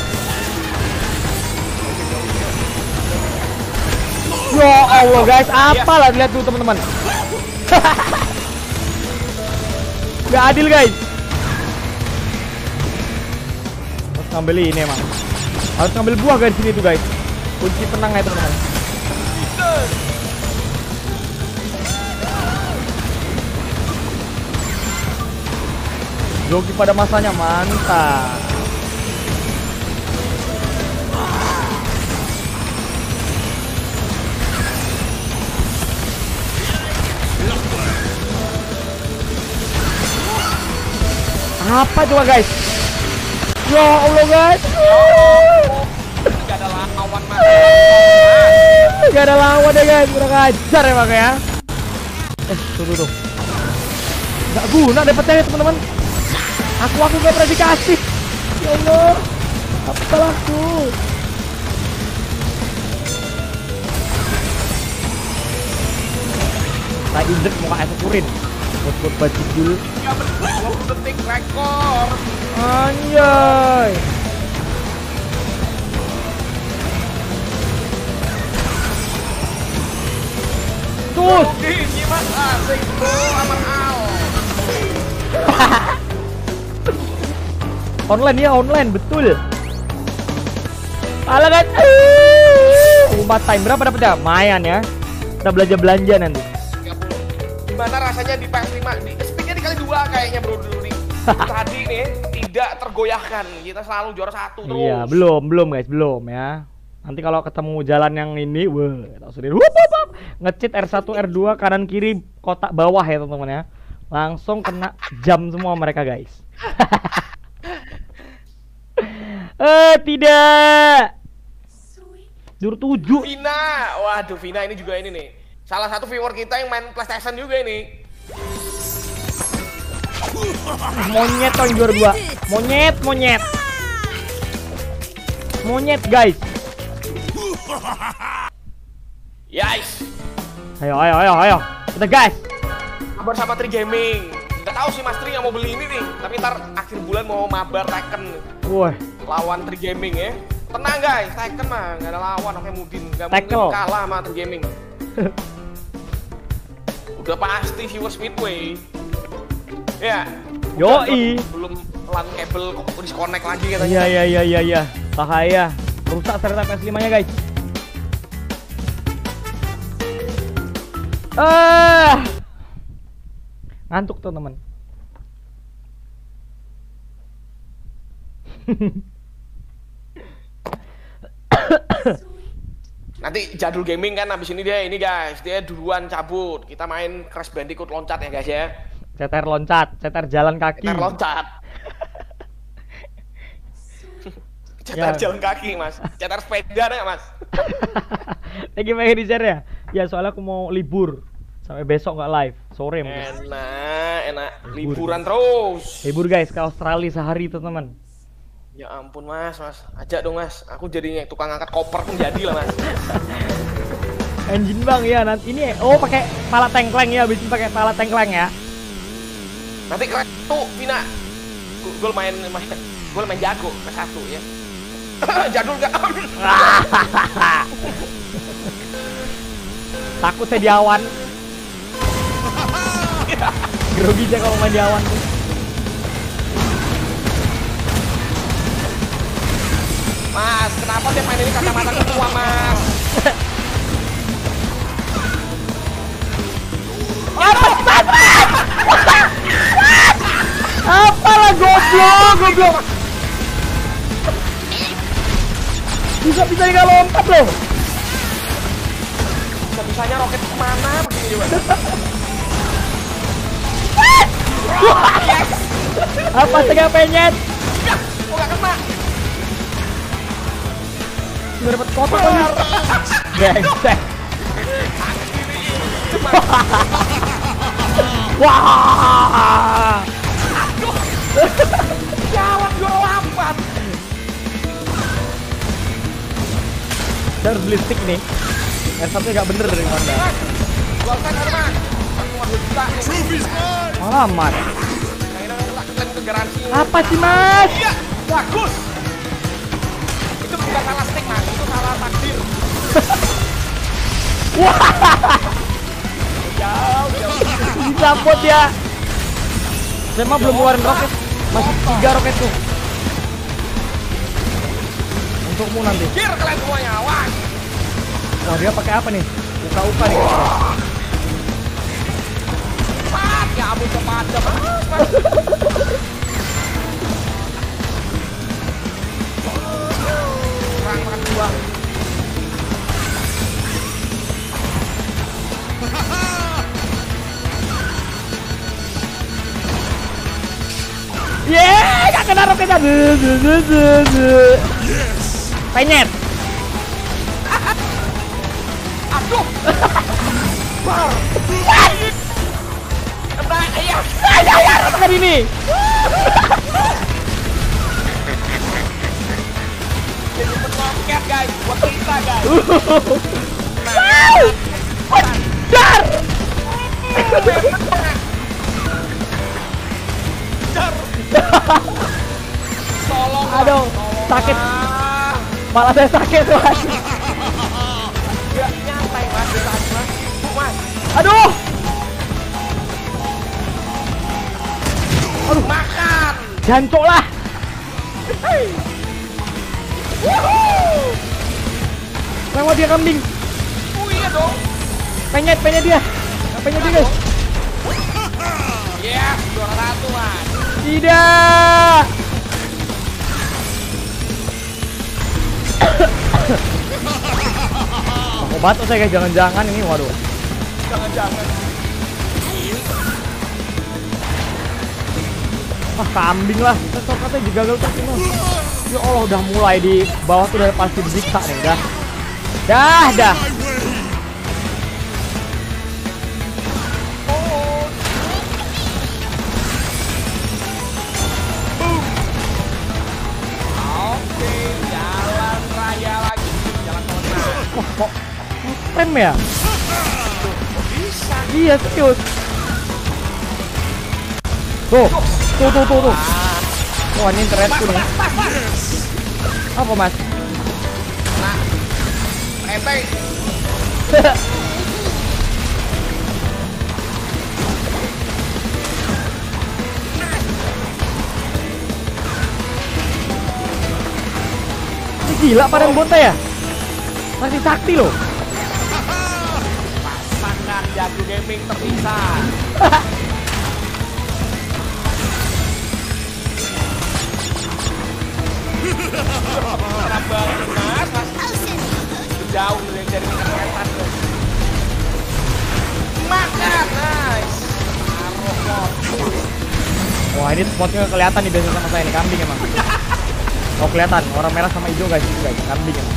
Ya Allah guys, apalah lihat tuh teman-teman. Gak adil guys. Harus ngambil ini emang. Harus ngambil buah guys sini tuh guys. Kunci tenang ya teman-teman. Joki pada masanya mantap. Apa coba guys? Ya Allah guys. Gak ada lawan, Mas. Gak ada lawan ya guys. Kurang ajar emang ya. Eh, tuh tuh tuh. Gak guna dapetnya ya teman-teman. Aku aku gak pernah dikasih. Ya Allah. Apa salahku? Nah, Indrek mau kayak syukurin. Buat-buat baju dulu. Ya bener, dua puluh detik rekor. Anjay. Terus. Ini Mas asik tuh sama Al. Online ya, online betul. Alah kan. Umat time berapa dapetnya? Lumayan ya. Kita belanja-belanja nanti. tiga puluh. Gimana rasanya di P S lima? Di speednya dikali dua kayaknya bro dulu nih. Tadi nih tidak tergoyahkan. Kita selalu juara satu terus. Iya, belum, belum guys, belum ya. Nanti kalau ketemu jalan yang ini, wah, langsung wup, wup, wup. Nge-cheat R satu R dua kanan kiri kotak bawah ya teman-teman ya. Langsung kena jam semua mereka guys. Eh, tidak. Jur tujuh. Vina, waduh Vina ini juga ini nih. Salah satu viewer kita yang main PlayStation juga ini. Monyet yang juara dua. Monyet, monyet. Monyet guys. Yes. Ayo, ayo, ayo, ayo. Kita guys. Kabar sama Tri Gaming. Gak tahu sih Mas Tri yang mau beli ini nih. Tapi ntar akhir bulan mau mabar Tekken. Wah. Lawan Tri Gaming ya. Tenang guys, Tekken mah gak ada lawan oke Mudin. Gak Tekken. mungkin kalah sama Tri Gaming. Udah pasti viewer Speedway. Ya. Yoi. Belum pelan kabel kok disconnect lagi katanya. Iya, iya, iya, iya, iya. Bahaya. Rusak serta P S lima nya guys. Ah. Ngantuk tuh teman. Nanti Jadul Gaming kan abis ini dia ini guys, dia duluan cabut. Kita main Crash Bandicoot loncat ya guys ya. Ceter loncat, ceter jalan kaki. Ceter loncat. Cetar Ya. jalan kaki mas, cetar sepeda nggak mas? Lagi pengen di share ya? Ya soalnya aku mau libur sampai besok nggak live, sore mungkin. Enak, enak, Libur. liburan terus. Libur guys ke Australia sehari teman-teman. Ya ampun mas, mas, ajak dong mas. Aku jadinya tukang angkat koper pun jadi lah mas. Engine bang ya nanti ini oh pakai pala tengkleng ya, bikin pakai pala tengkleng ya. Nanti keren tuh, Vina. Gue main, main, gue main jago, ke satu ya. Jadul gak? Takut saya di awan. Grogi saya kalau main di awan tuh. Mas, kenapa dia main ini kacamata ketua mas? Apalah goblok, goblok. Bisa-bisa nggak lompat loh. Bisa-bisanya roket kemana begini juga? Apa setengah penyet? Kok gak kena? Udah dapat kotak lagi. Brengsek. Wah. Jawab gue lambat. Saya harus beli stick nih. R satu nya gak bener dari mana. Gua kan ada mas. Aku mau dua juta nih. Trophy's mine! Alamat. Nah ini tak klaim ke garansi. Apa sih mas? Iya, bagus. Itu bukan salah stick mas, itu salah takdir. Wah. Jauh, jauh. Disambut ya. Saya mah belum keluarin roket. Masih tiga roket tuh. Untukmu nanti. Kir kalian semuanya, wah. Wah dia pakai apa nih? Uka-uka nih. Cepat, ya ampun cepat, cepat. Mas. Kurang makan buang. Yeay, gak kena roketnya. Zuh, zuh, zuh, zuh, zuh. Yes! Penyet. Aduh. Bar. Kena, iya. Ayo, ayo, roket ini. Jadi penroket guys, buat kita guys. Wow. Dar. Tolong. Aduh, sakit. Ah, Malah saya sakit mas. nggak nyantai mas, bisa aja mas. Bu mas. Aduh. Aduh, makan. Jancok lah. Lewat dia kambing. Oh iya dong. Penyet, penyet dia. Penyet dia guys. Yes, juara satu mas. Tidak. Aku batuk saya guys, jangan-jangan ini waduh. Jangan-jangan. Ah kambing lah, tetap katanya digagal terus semua. Ya Allah udah mulai di bawah tuh udah pasti disiksa nih, dah. Dah, dah. My way! Oke, jalan raya lagi. Jalan tengah. Wah, kok rem ya? Bisa. Iya, serius. Tuh, tuh, tuh, tuh, tuh. Wah, ini internetku nih. Apa mas? Nah, enteng. Ini gila pada bota ya? Masih sakti loh. Pasangan jago gaming tersisa. Kenapa mas, mas? Jauh dari dari internetan. Makan, nice. Taruh kok. Wah, ini spotnya kelihatan nih biasanya sama saya nih, kambing emang. Oh kelihatan orang merah sama hijau guys, itu guys, kambing ya.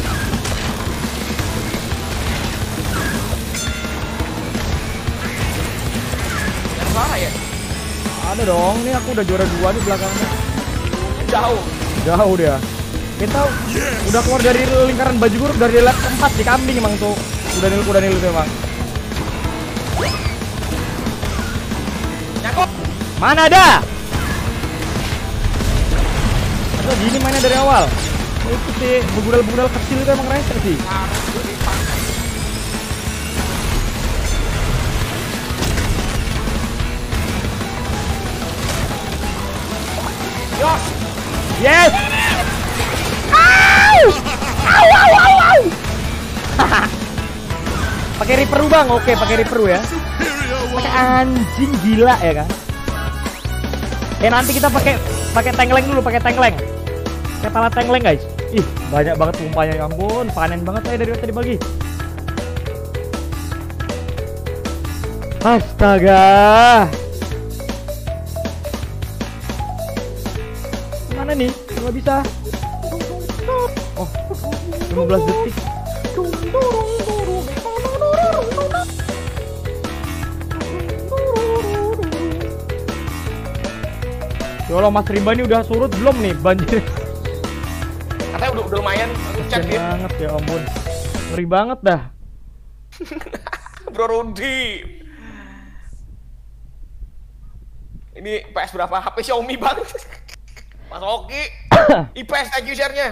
Yang salah ya? Ada dong, nih aku udah juara dua di belakangnya. Jauh. Jauh dia. Kita udah keluar dari lingkaran baju guru dari lap keempat di kambing emang tuh. Udah nil, udah nil itu emang. Nyangkut. Mana ada? Atau gini mainnya dari awal. Oh, itu sih begudal-begudal kecil itu emang rese sih. Yos. Yes. Au! Au au au au. Pakai Reaper Bang. Oke, pakai Reaper ya. Pakai anjing gila ya kan. Eh nanti kita pakai pakai tankleng dulu, pakai tankleng. Kepala tankleng guys. Ih, banyak banget tumpahnya ya ampun, panen banget saya dari tadi pagi. Astaga. Mana nih? Nggak bisa. Oh, lima belas detik. Ya Allah, Mas Rimba ini udah surut belum nih banjir? Katanya udah udah lumayan, aku cek Kasian ya. banget ya ampun. Ngeri banget dah. Bro Rudy. Ini P S berapa? H P Xiaomi bang. Mas Oki. I P S thank you share-nya.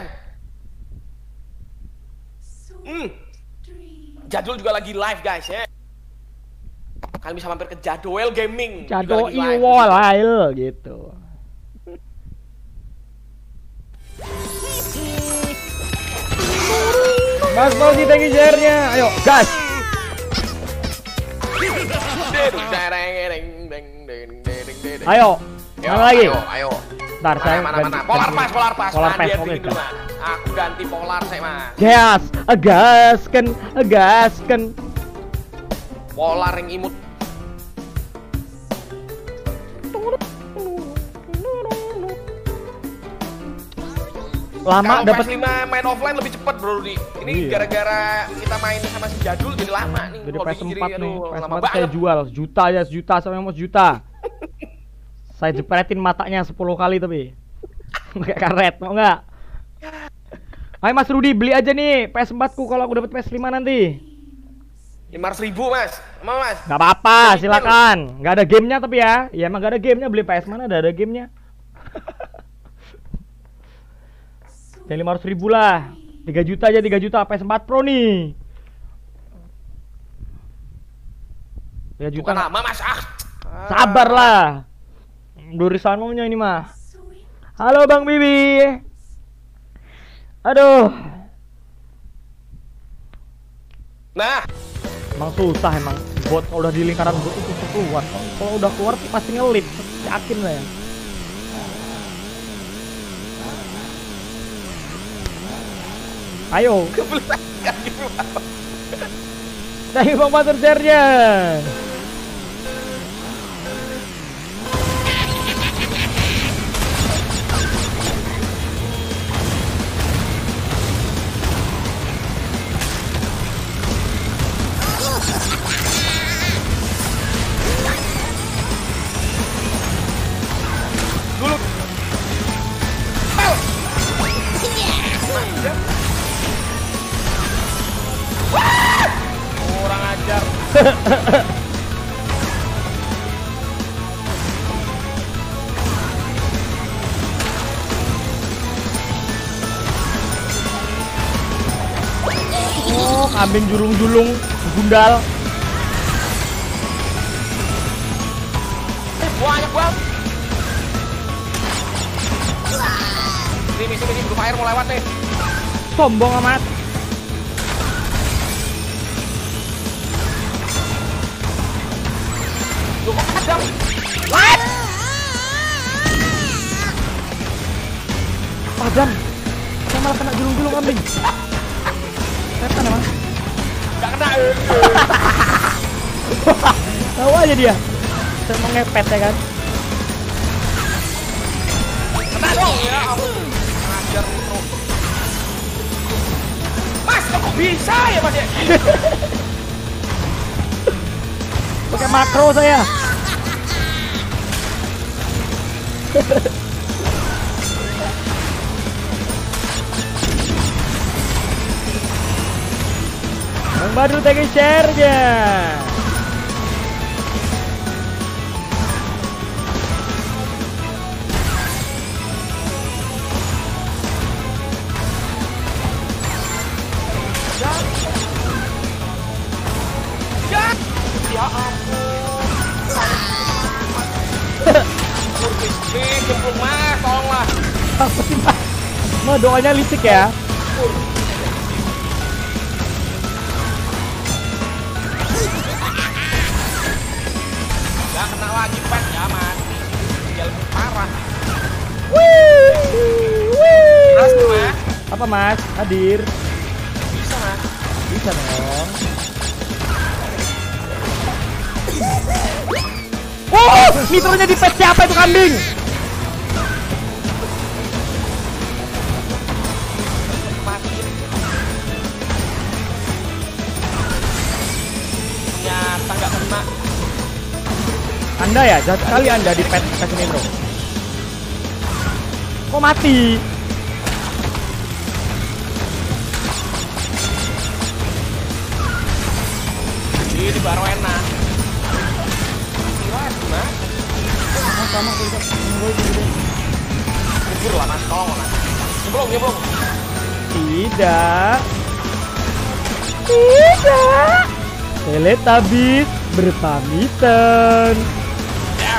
Hmm. Jadul juga lagi live guys ya. Kalian bisa mampir ke Jadwel Gaming. Jado juga lagi live. iwolail gitu. Mas Fauzi thank you share-nya. Ayo, gas. Ayo. Yo, Mana lagi? Ayo, ayo. Ntar saya Mana, mana, ganti- mana? Polar ganti- pas, polar pas. Polar Nah, pas, dia oke, pilih dulu, gas. Mas. Aku ganti polar saya, Mas. Gas, gaskan, gaskan. Polar yang imut. Lama Kalau dapat P S lima main offline lebih cepat bro Rudy. Ini Iya. gara-gara kita main sama si Jadul jadi lama nih. jadi P S Loading empat jadi, nih. aduh, P S lama empat saya banget. jual sejuta aja, sejuta sama yang mau sejuta. Saya jepretin matanya sepuluh kali tapi. Pakai karet, mau nggak? Ayo Mas Rudi beli aja nih P S empat ku kalau aku dapat P S lima nanti. lima ratus ribu mas, mau mas? Gak apa-apa, Jadi, silakan. Gak ada gamenya tapi ya. Ya emang gak ada gamenya, beli P S mana ada ada gamenya. Yang lima ratus ribu lah. tiga juta aja, tiga juta P S empat Pro nih. tiga juta. Bukan lama mas, ah. Sabar lah. Dorisanonya ini mah. Halo Bang Bibi. Aduh. Nah, Emang susah emang. Bot kalau udah di lingkaran bot itu susah keluar. Kalau udah keluar pasti ngelit. Yakin lah ya. Ayo. kebelet kaki Thank you Bang Master share-nya. dulu. Wah! Kurang ajar. Oh, kambing julung-julung gundal. Banyak banget. Sini, sini, sini, blue fire mau lewat nih. Sombong amat. Tuh, kok padam? What? Padam. Saya malah kena julung-julung kambing. Setan emang. Gak kena. eh. Tahu aja dia. Saya mau ngepet ya kan. Kena dong ya. ampun. Bisa ya mas ya? Pakai makro saya. Bang Badru tag share-nya. Ya, ya ampun. Kursi, jempol mas, tolonglah. Apa sih, Mas? Mah doanya lisik ya. Ya kena lagi pet ya mati. Ya lebih parah. Wih, wih. Terus mas, Apa Mas? Hadir. bisa mas. Bisa dong. Oh, nitronya di pet siapa itu kambing? Mati. Ternyata nggak kena. Anda ya, jahat sekali Anda di pet kasih nitro. Kok mati? Ini baru enak. Mas, mas. Sama kita gue gitu. Kubur lah mas, tolong mas. Nyemplung, nyemplung. Tidak. Tidak. Teletubbies berpamitan. Ya.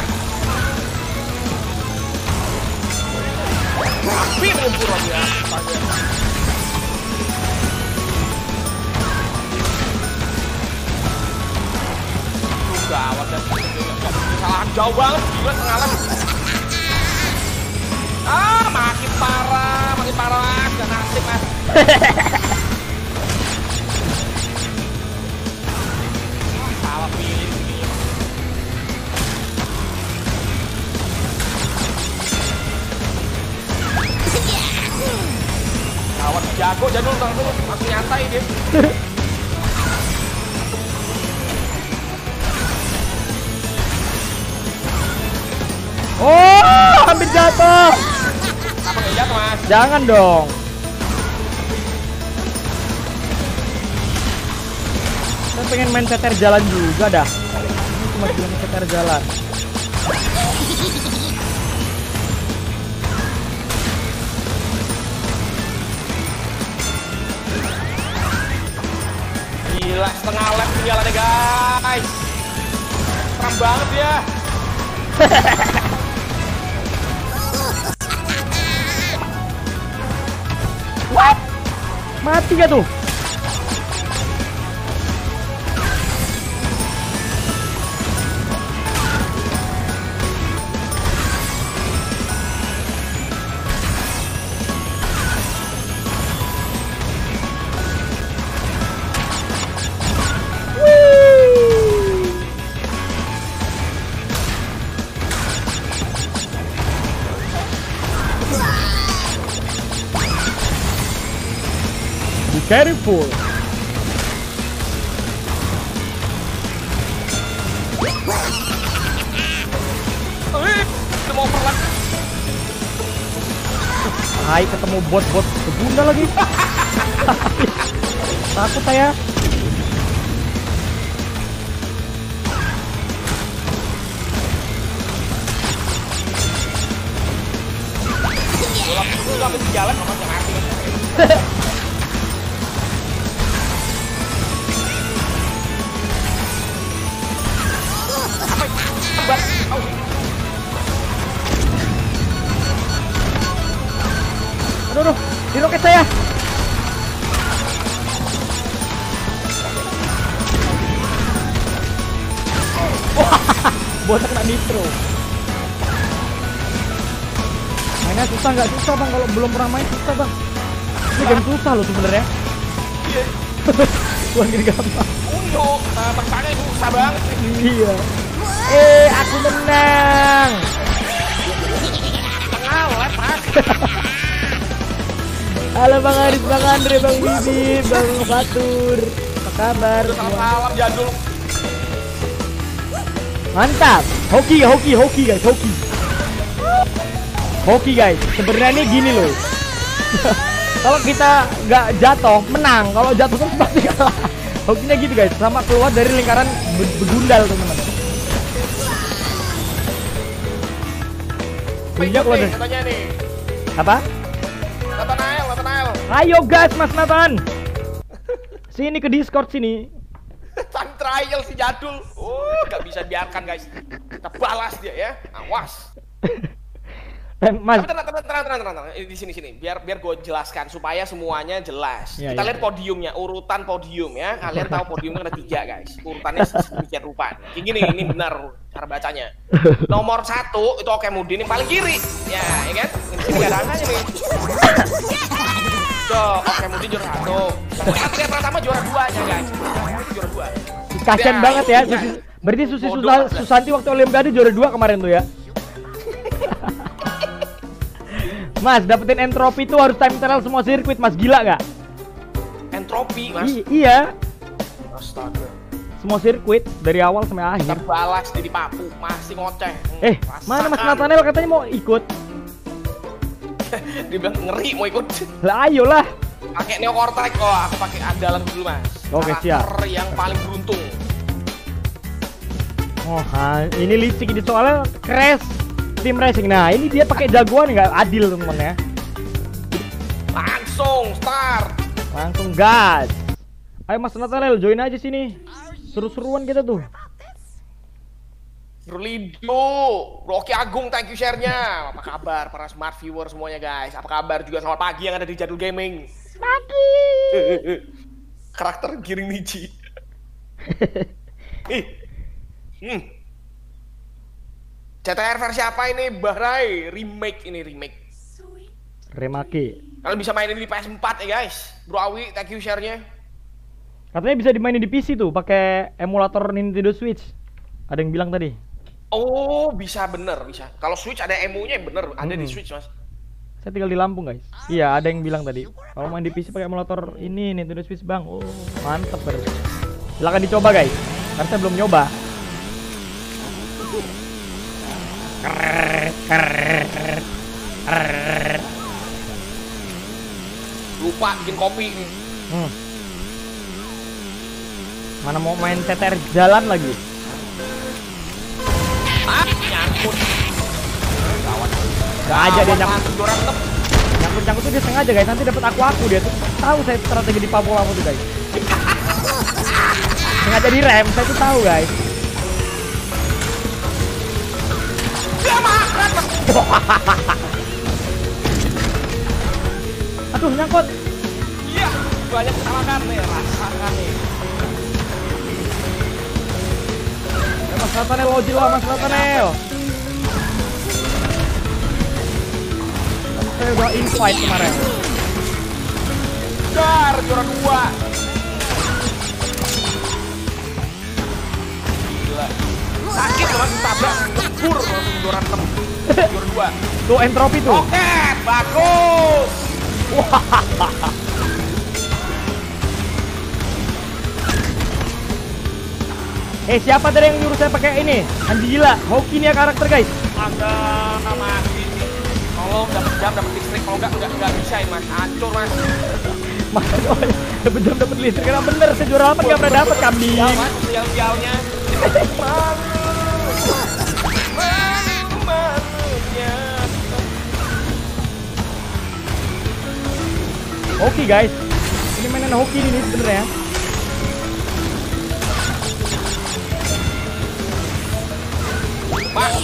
Tapi nyempur lagi ya. Gawat dan kesalahan jauh banget, gila tengah. Ah, makin parah, makin parah mas, gak nasib mas. Ah, salah pilih ini. Gawat jago, jadul tengah dulu, langsung nyantai dia. Oh, hampir jatuh. Apa nggak jatuh mas? Jangan dong. Saya pengen main ceter jalan juga dah. Ini cuma bilang ceter jalan. Gila, setengah lap tinggalannya guys. Seram banget ya. What? Mati gak tuh? Be careful. Eh, udah mau perlat. Hai, ketemu bot-bot segunda lagi. Takut saya. Gelap itu sampai di jalan sama yang mati. Apa? Au. Aduh, aduh, di roket saya. Wah, botak kena nitro. Mainnya susah nggak susah bang, kalau belum pernah main susah bang. Ini game susah loh sebenarnya. Bukan gini gampang. Untuk uh, tekannya susah banget. Iya. Eh, aku menang. Tengah lap mas. Halo Bang Aris, Bang Andre, Bang Bibi, Bang Fatur. Apa kabar? Salam-salam jadul. Mantap. Hoki, hoki, hoki guys, hoki. Hoki guys. Sebenarnya ini gini loh. Kalau kita nggak jatuh, menang. Kalau jatuh terus pasti kalah. Hokinya gitu guys, sama keluar dari lingkaran be- begundal teman-teman. Punya Ikut nih, katanya nih. apa? Nathanael, Nathanael. Ayo guys, Mas Nathan. Sini ke Discord sini. Time trial si jadul. Oh, nggak bisa biarkan guys. Kita balas dia ya. Awas. Mas, Tapi tenang, tenang, tenang, tenang, tenang, tenang. Di sini, sini. Biar, biar gue jelaskan supaya semuanya jelas. Ya, Kita ya. lihat podiumnya, urutan podium ya. Kalian tahu podiumnya ada tiga guys. Urutannya sedemikian rupa. Kayak gini, ini benar cara bacanya. Nomor satu itu Oke Mudi ini paling kiri. Ya, ya kan? Ini sini nggak ada angkanya nih. Tuh, Oke Mudi juara satu. Satria Pratama juara dua nya guys. Itu juara dua. kasian Ya, banget ya. iya. Susi, berarti Susi Bodoh, Susa- Mas. Susanti waktu Olimpiade juara dua kemarin tuh ya. Mas, dapetin entropi itu harus time trial semua sirkuit, Mas. Gila nggak? Entropi, Mas. I- iya, Astaga. semua sirkuit dari awal sampai akhir. Terbalas di Papu, masih ngoceh. Hmm, Eh, mana Mas rasakan. Nathanael katanya mau ikut? Dia bilang ngeri mau ikut. Lah ayolah. Pakai Neo Cortex. Oh, aku pakai andalan dulu, Mas. Oke, siap. Karakter yang paling beruntung. Oh, ha, ini licik ini soalnya crash tim racing. Nah, ini dia pakai jagoan nggak adil teman ya. Langsung start. Langsung gas. Ayo Mas Nathanael join aja sini. Seru-seruan kita tuh. Berlido, Rocky Agung, thank you share-nya. Apa kabar para smart viewer semuanya guys? Apa kabar juga selamat pagi yang ada di Jadul Gaming. Pagi. Karakter Giring Niji. Ih. Hmm. C T R versi apa ini? Bahrai remake ini remake. Remake. Kalian bisa mainin di P S empat ya guys. Bro Awi, thank you share-nya. Katanya bisa dimainin di P C tuh pakai emulator Nintendo Switch. Ada yang bilang tadi. Oh, bisa bener, bisa. Kalau Switch ada emo-nya bener, ada di Hmm. Switch, Mas. Saya tinggal di Lampung, guys. Iya, ada yang bilang tadi. Kalau main di P C pakai emulator ini Nintendo Switch, Bang. Oh, mantep berarti. Silakan dicoba, guys. Karena saya belum nyoba. Lupa bikin kopi nih. Hmm. Mana mau main C T R jalan lagi? Ah, nyangkut. Gawat. Gak aja dia nyangkut. Langsung juara enam. Nyangkut-nyangkut tuh dia sengaja, guys. Nanti dapat aku-aku dia tuh. Tahu saya strategi di Papua tuh, guys. Sengaja direm, saya tuh tahu, guys. Dia makan, Mas. Aduh, nyangkut. Iya, banyak kesalahan nih, rasakan nih. Ya, Mas Nathanael lojil lah, Mas Nathanael. Saya udah invite kemarin. Dar, juara dua. Gila. Sakit loh, Mas, tabrak. Bur, langsung juara enam. Juara dua. Tuh entropi tuh. Oke, bagus. Eh, siapa tadi yang nyuruh saya pakai ini? Anji gila, hoki nih ya karakter, guys. Ada Mas. Tolong dapat jam, dapat listrik. Kalau enggak, enggak, enggak bisa ya, Mas. Hancur, Mas. Mas, oh, dapat jam dapat listrik. Karena bener, saya juara apa nggak pernah dapat kambing. Ya, Mas, sial-sialnya. Malu-malunya. Hoki, guys. Ini mainan hoki ini sebenarnya. Mas.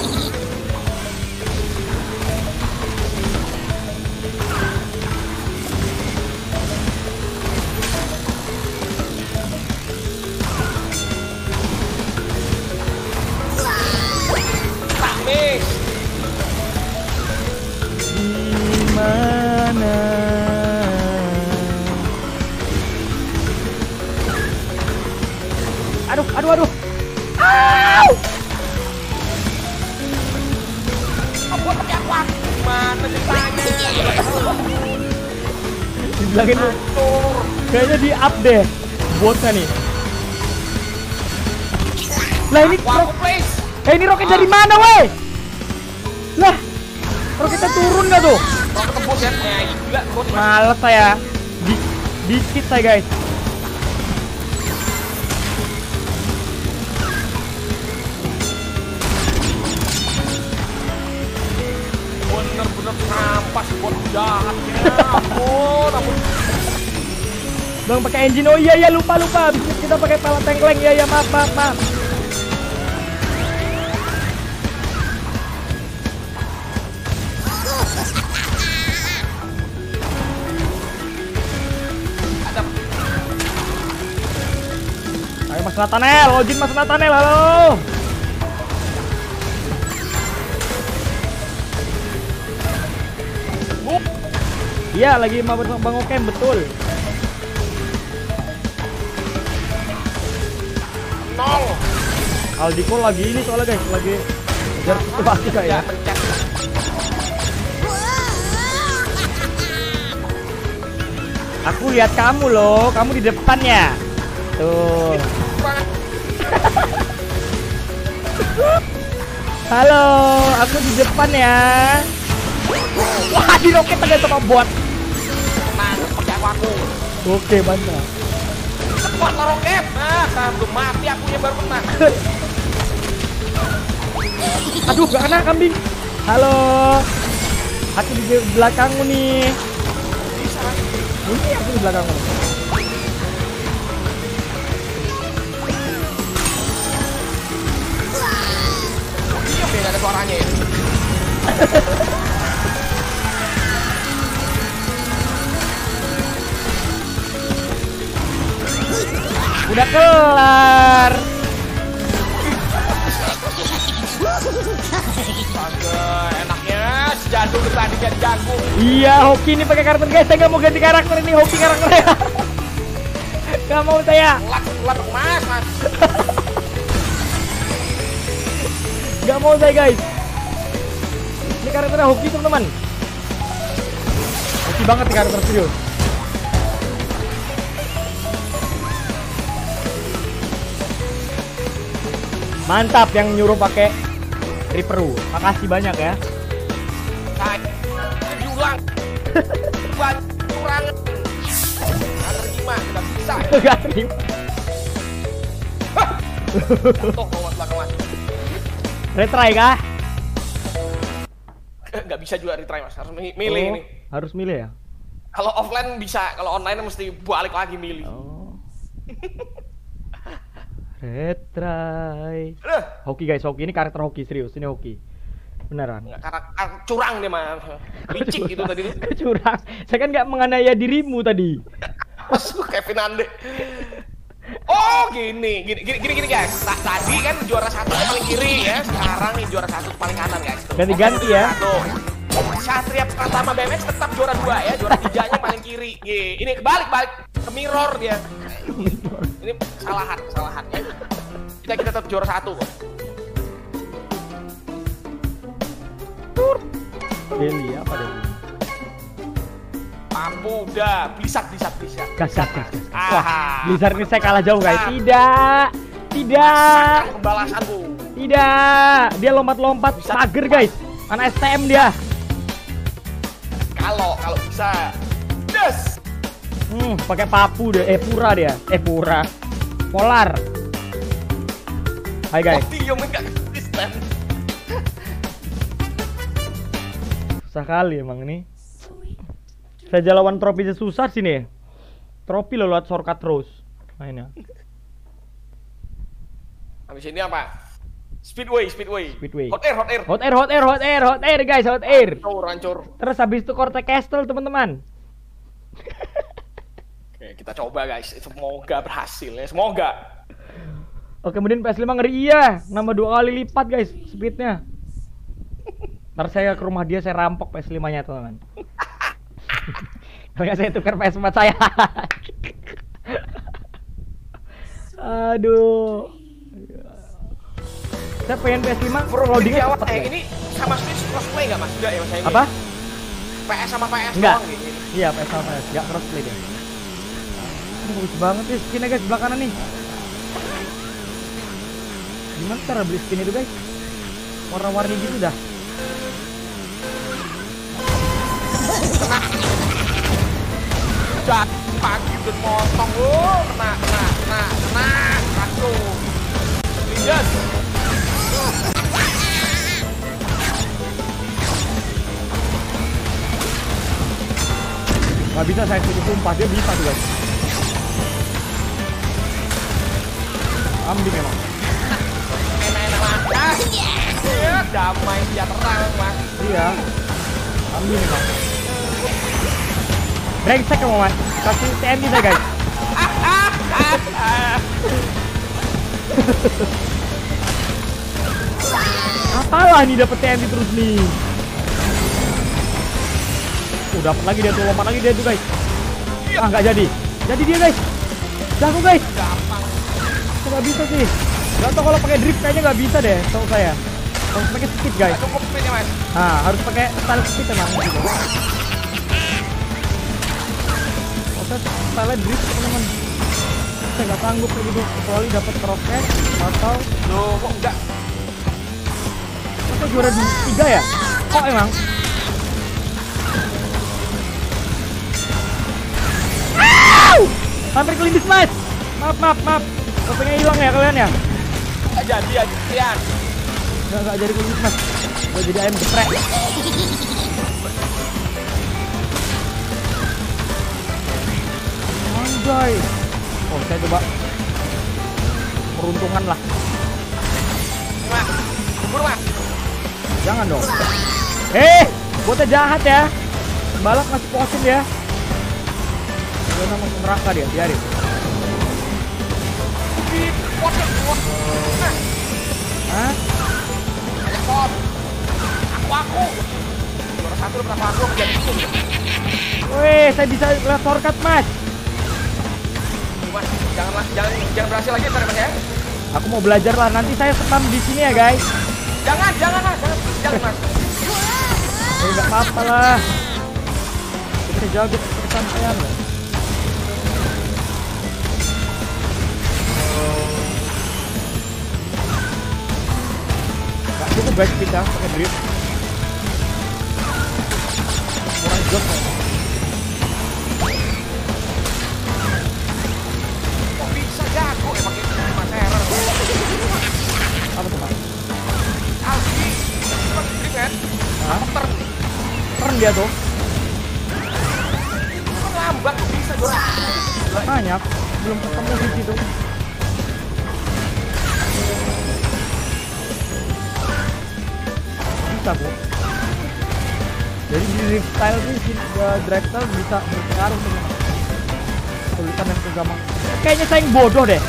Miss. Dimana? Aduh, aduh, aduh. Au! Apa pakai aku? Gimana ceritanya? dibilangin lu. Hancur. Kayaknya di up deh botnya nih. Lah ini Wah, ro- please. eh ini roket dari mana weh? Lah roketnya turun nggak tuh? Roket tembus ya? Eh, gila, gua cuma Males saya. Di dikit saya guys. bener-bener rampas buat jahatnya. Ampun, ampun. Bang pakai engine. Oh iya iya lupa lupa. Habis itu kita pakai pala tengkleng. Iya iya maaf maaf maaf. Ada Ayo Mas Nathaniel, login Mas Nathaniel, halo. Ngup. Iya lagi mau bersama Bang Okem, betul. nol. Aldiko lagi ini soalnya guys, lagi kejar pasti kayak ya. Pencet. Aku lihat kamu loh, kamu di depan ya. Tuh. Banget. Halo, aku di depan ya. Wah, di roket aja sama bot. Mantap pakai aku aku. Oke, mantap. Cepat lah roket. Nah, kan belum mati aku yang baru kena. Aduh, gak kena kambing. Halo. Aku di belakangmu nih. Bisa. Ini aku di belakangmu. Diam ya, gak ada suaranya ya. Udah kelar. Astaga, enaknya si Jadul tadi ganti jagung. Iya, Hoki ini pakai karakter guys. Saya nggak mau ganti karakter ini, Hoki karakternya. Nggak mau saya. Lat, lat mas, mas. Nggak mau saya guys. Ini karakternya Hoki teman-teman. Hoki banget nih karakter serius. Mantap yang nyuruh pakai Reaper. Makasih banyak ya. Saya julang. Buat kurang. Gak terima, gak bisa. Gak terima. Tuh, mas belakang mas. Retry kah? Gak bisa juga retry mas, harus mi- milih Oh, ini. harus milih ya? Kalau offline bisa, kalau online mesti balik lagi milih. Oh. Retry. Aduh, Hoki guys, Hoki ini karakter Hoki serius, ini Hoki. Beneran. nggak, karena karena curang dia mas. Licik itu tadi tuh. Curang. Saya kan nggak menganiaya dirimu tadi. Masuk Kevin Ande. Oh gini, gini, gini, gini, gini guys. Ta- Tadi kan juara satu paling kiri ya, sekarang nih juara satu paling kanan guys. Tuh. Ganti-ganti ya. Tuh. Satria Pratama B M X tetap juara dua ya, juara tiganya paling kiri. Gini, ini kebalik balik ke mirror dia. Ini kesalahan, kesalahan ya. Kita kita tetap juara satu kok. Deli apa Deli? Mampu udah, Blizzard, Blizzard, Blizzard. Gas gas gas. gas. Ah. Wah, Blizzard ini saya kalah jauh guys. Ah. Tidak. Tidak. Rasakan pembalasanku. Tidak. Dia lompat-lompat Bisa. pagar guys. Mana S T M dia? Kalau kalau bisa. Yes. Hmm, pakai papu deh. Eh pura dia. Eh pura. Polar. Hai guys. Oh, diem enggak konsisten. Susah kali emang ini. Saya lawan trofi susah sini. Trofi lo lewat shortcut terus mainnya. Habis ini apa? Speedway, speedway. Speedway. Hot air, hot air. Hot air, hot air, hot air, hot air guys, hot air. Hancur, hancur. Terus habis itu Corte Castle teman-teman. Oke, kita coba guys. Semoga berhasil ya, semoga. Oh kemudian P S lima ngeri iya, nambah dua kali lipat guys speednya. Ntar saya ke rumah dia, saya rampok P S lima nya teman-teman. Kalau saya tukar P S empat saya. Aduh. Saya pengen P S lima loadingnya awal cepet eh, ya. ini sama Switch crossplay nggak mas? Enggak ya mas? Saya Apa? P S sama P S Enggak. doang gitu. Iya, P S sama P S, gak crossplay deh. Ini bagus banget ya skinnya guys, sebelah kanan nih. Gimana cara beli skin itu guys? Warna-warni gitu dah. Jat pagi dan motong, oh, kena, kena, kena, kena, aku. Lihat. Gak bisa saya tutup sumpah, dia bisa tuh guys. Ambil memang. Enak-enak makan. Iya, damai sejahtera mas. Iya. Ambil memang. Brengsek kamu mas. Kasih T M kita guys. Apalah nih dapet T M terus nih. Oh, dapat lagi dia tuh, lompat lagi dia tuh guys. Ah nggak jadi. Jadi dia guys. Jago guys. Gampang. Kok nggak bisa sih? Gak tau kalau pakai drift kayaknya nggak bisa deh, tahu saya. Harus pakai speed guys. Gak cukup speednya mas. Nah, harus pakai style speed emang gitu. Oh, saya style drift teman-teman. Saya nggak sanggup kayak gitu, kecuali dapat roket atau Loh, kok enggak? masa juara di tiga ya? Kok emang? Au! Hampir kelindis mas. Maaf maaf maaf. Kopengnya hilang ya kalian ya? Gak jadi aja, ya. Nggak nggak jadi kelindis mas. Gue jadi ayam geprek. Anjay. Oh saya coba peruntungan lah. Mas, kubur mas. Jangan dong. Eh, botnya jahat ya. Balak masih posin ya. Dia masuk neraka dia, biarin. Di pot, pot. Nah, Hah? ada pot. Aku aku. Juara satu dapat aku aku jadi itu. Wih, saya bisa lewat shortcut mas. Mas, jangan jangan jangan berhasil lagi ntar ya mas ya. Aku mau belajar lah. Nanti saya spam di sini ya guys. Jangan, jangan mas, jangan, jangan mas. Eh, nggak apa-apa lah. Kita jago kesampaian loh. Nggak cukup guys kita pakai drift. Kurang job ya. Kok bisa jago emang ini mas error. Apa tuh mas? Alfi, cuma grip kan? Hah? Turn, Keren dia tuh. kan lambat kok bisa juara. Makanya belum ketemu di situ. Bisa bu. Jadi di drift style tuh si uh, drive style bisa berpengaruh dengan kesulitan dan kegampang. Kayaknya saya yang bodoh deh.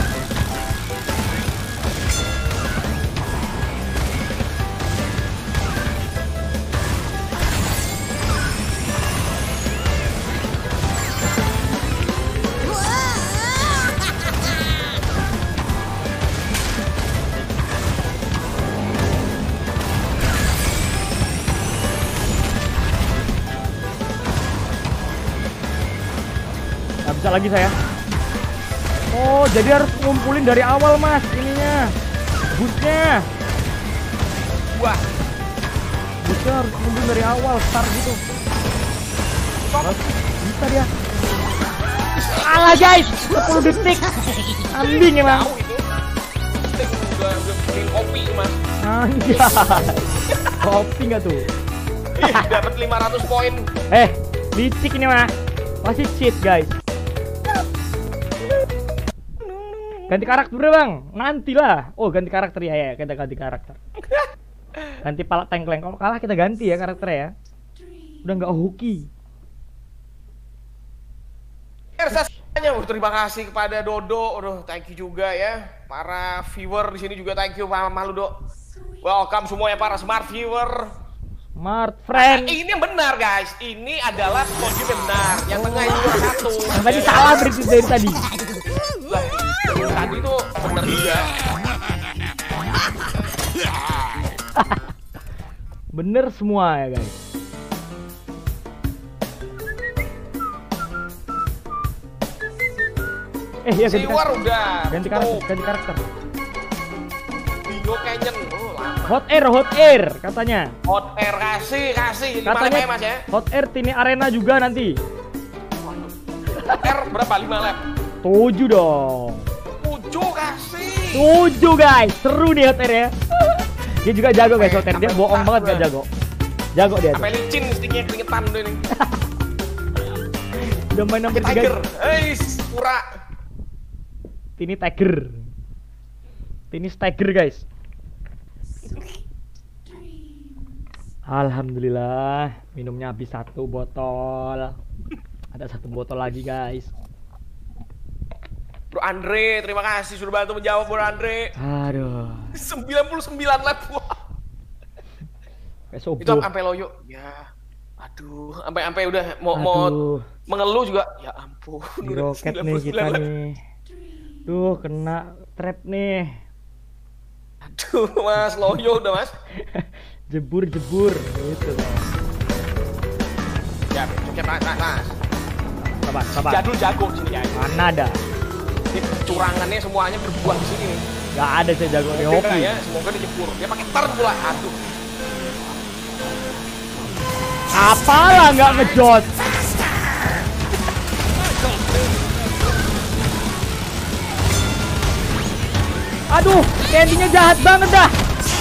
Gak bisa lagi saya. Oh, jadi harus ngumpulin dari awal mas ininya. Boostnya. Wah, Boostnya harus ngumpulin dari awal, start gitu. Terus, bisa dia. Alah guys, sepuluh detik. Ambing emang. tahu itu. Penting udah udah bikin kopi mas. Anjay. Kopi nggak tuh? Ih, dapat lima ratus poin. Eh, licik ini mah. Masih cheat guys. Ganti karakter bang, nantilah. Oh ganti karakter ya ya, kita ganti karakter. Ganti pala tengkleng. Kalau kalah kita ganti ya karakternya ya. Udah nggak hoki. Ersasnya, uh, terima kasih kepada Dodo. Aduh, thank you juga ya. Para viewer di sini juga thank you sama lu, Dok. Welcome semua ya para smart viewer. Smart Nah, friend. ini yang benar guys. Ini adalah kode benar. Yang tengah itu juara satu. Yang tadi salah berarti dari tadi. Lah, tadi itu benar juga. Bener semua ya guys. Eh iya ganti Siwar karakter. udah. Ganti karakter, Tuh, ganti karakter. Bingo Canyon. Oh, lama. Hot Air, Hot Air katanya. Hot Air kasih, kasih. lima lap Katanya ya Mas ya. Hot Air Tini Arena juga nanti. Hot Air berapa? lima lap. Tujuh dong. tujuh kasih. Tujuh guys, seru nih Hot Air ya. Dia juga jago guys Hot Air, dia Sampai bohong letak banget gua. gak jago. Jago dia. Sampai licin sticknya keringetan tuh ini. Udah main hampir tiga. Tiger. Hei, pura. Tini Tiger. Tini Tiger guys. Alhamdulillah, minumnya habis satu botol. Ada satu botol lagi guys. Bro Andre, terima kasih sudah bantu menjawab Bro Andre. Aduh. sembilan puluh sembilan lap. Wah. Kayak Itu subuh. sampai loyo. Ya. Aduh, sampai sampai udah mau mau Aduh. mengeluh juga. Ya ampun. Di udah roket sembilan nih puluh kita sembilan lap. nih. Tuh kena trap nih. Aduh, Mas, loyo udah, Mas. Jebur jebur gitu. Ya, coket Mas, Mas, Mas. Sabar sabar. Jadul jago di sini ya. Mana ada? Ini curangannya semuanya berbuah di sini nih. Gak ada saya jago di Semoga hoki. ya, semoga dijepur. Dia pakai turn pula. Aduh. Apalah nggak ngejot? Aduh, candy-nya jahat banget dah.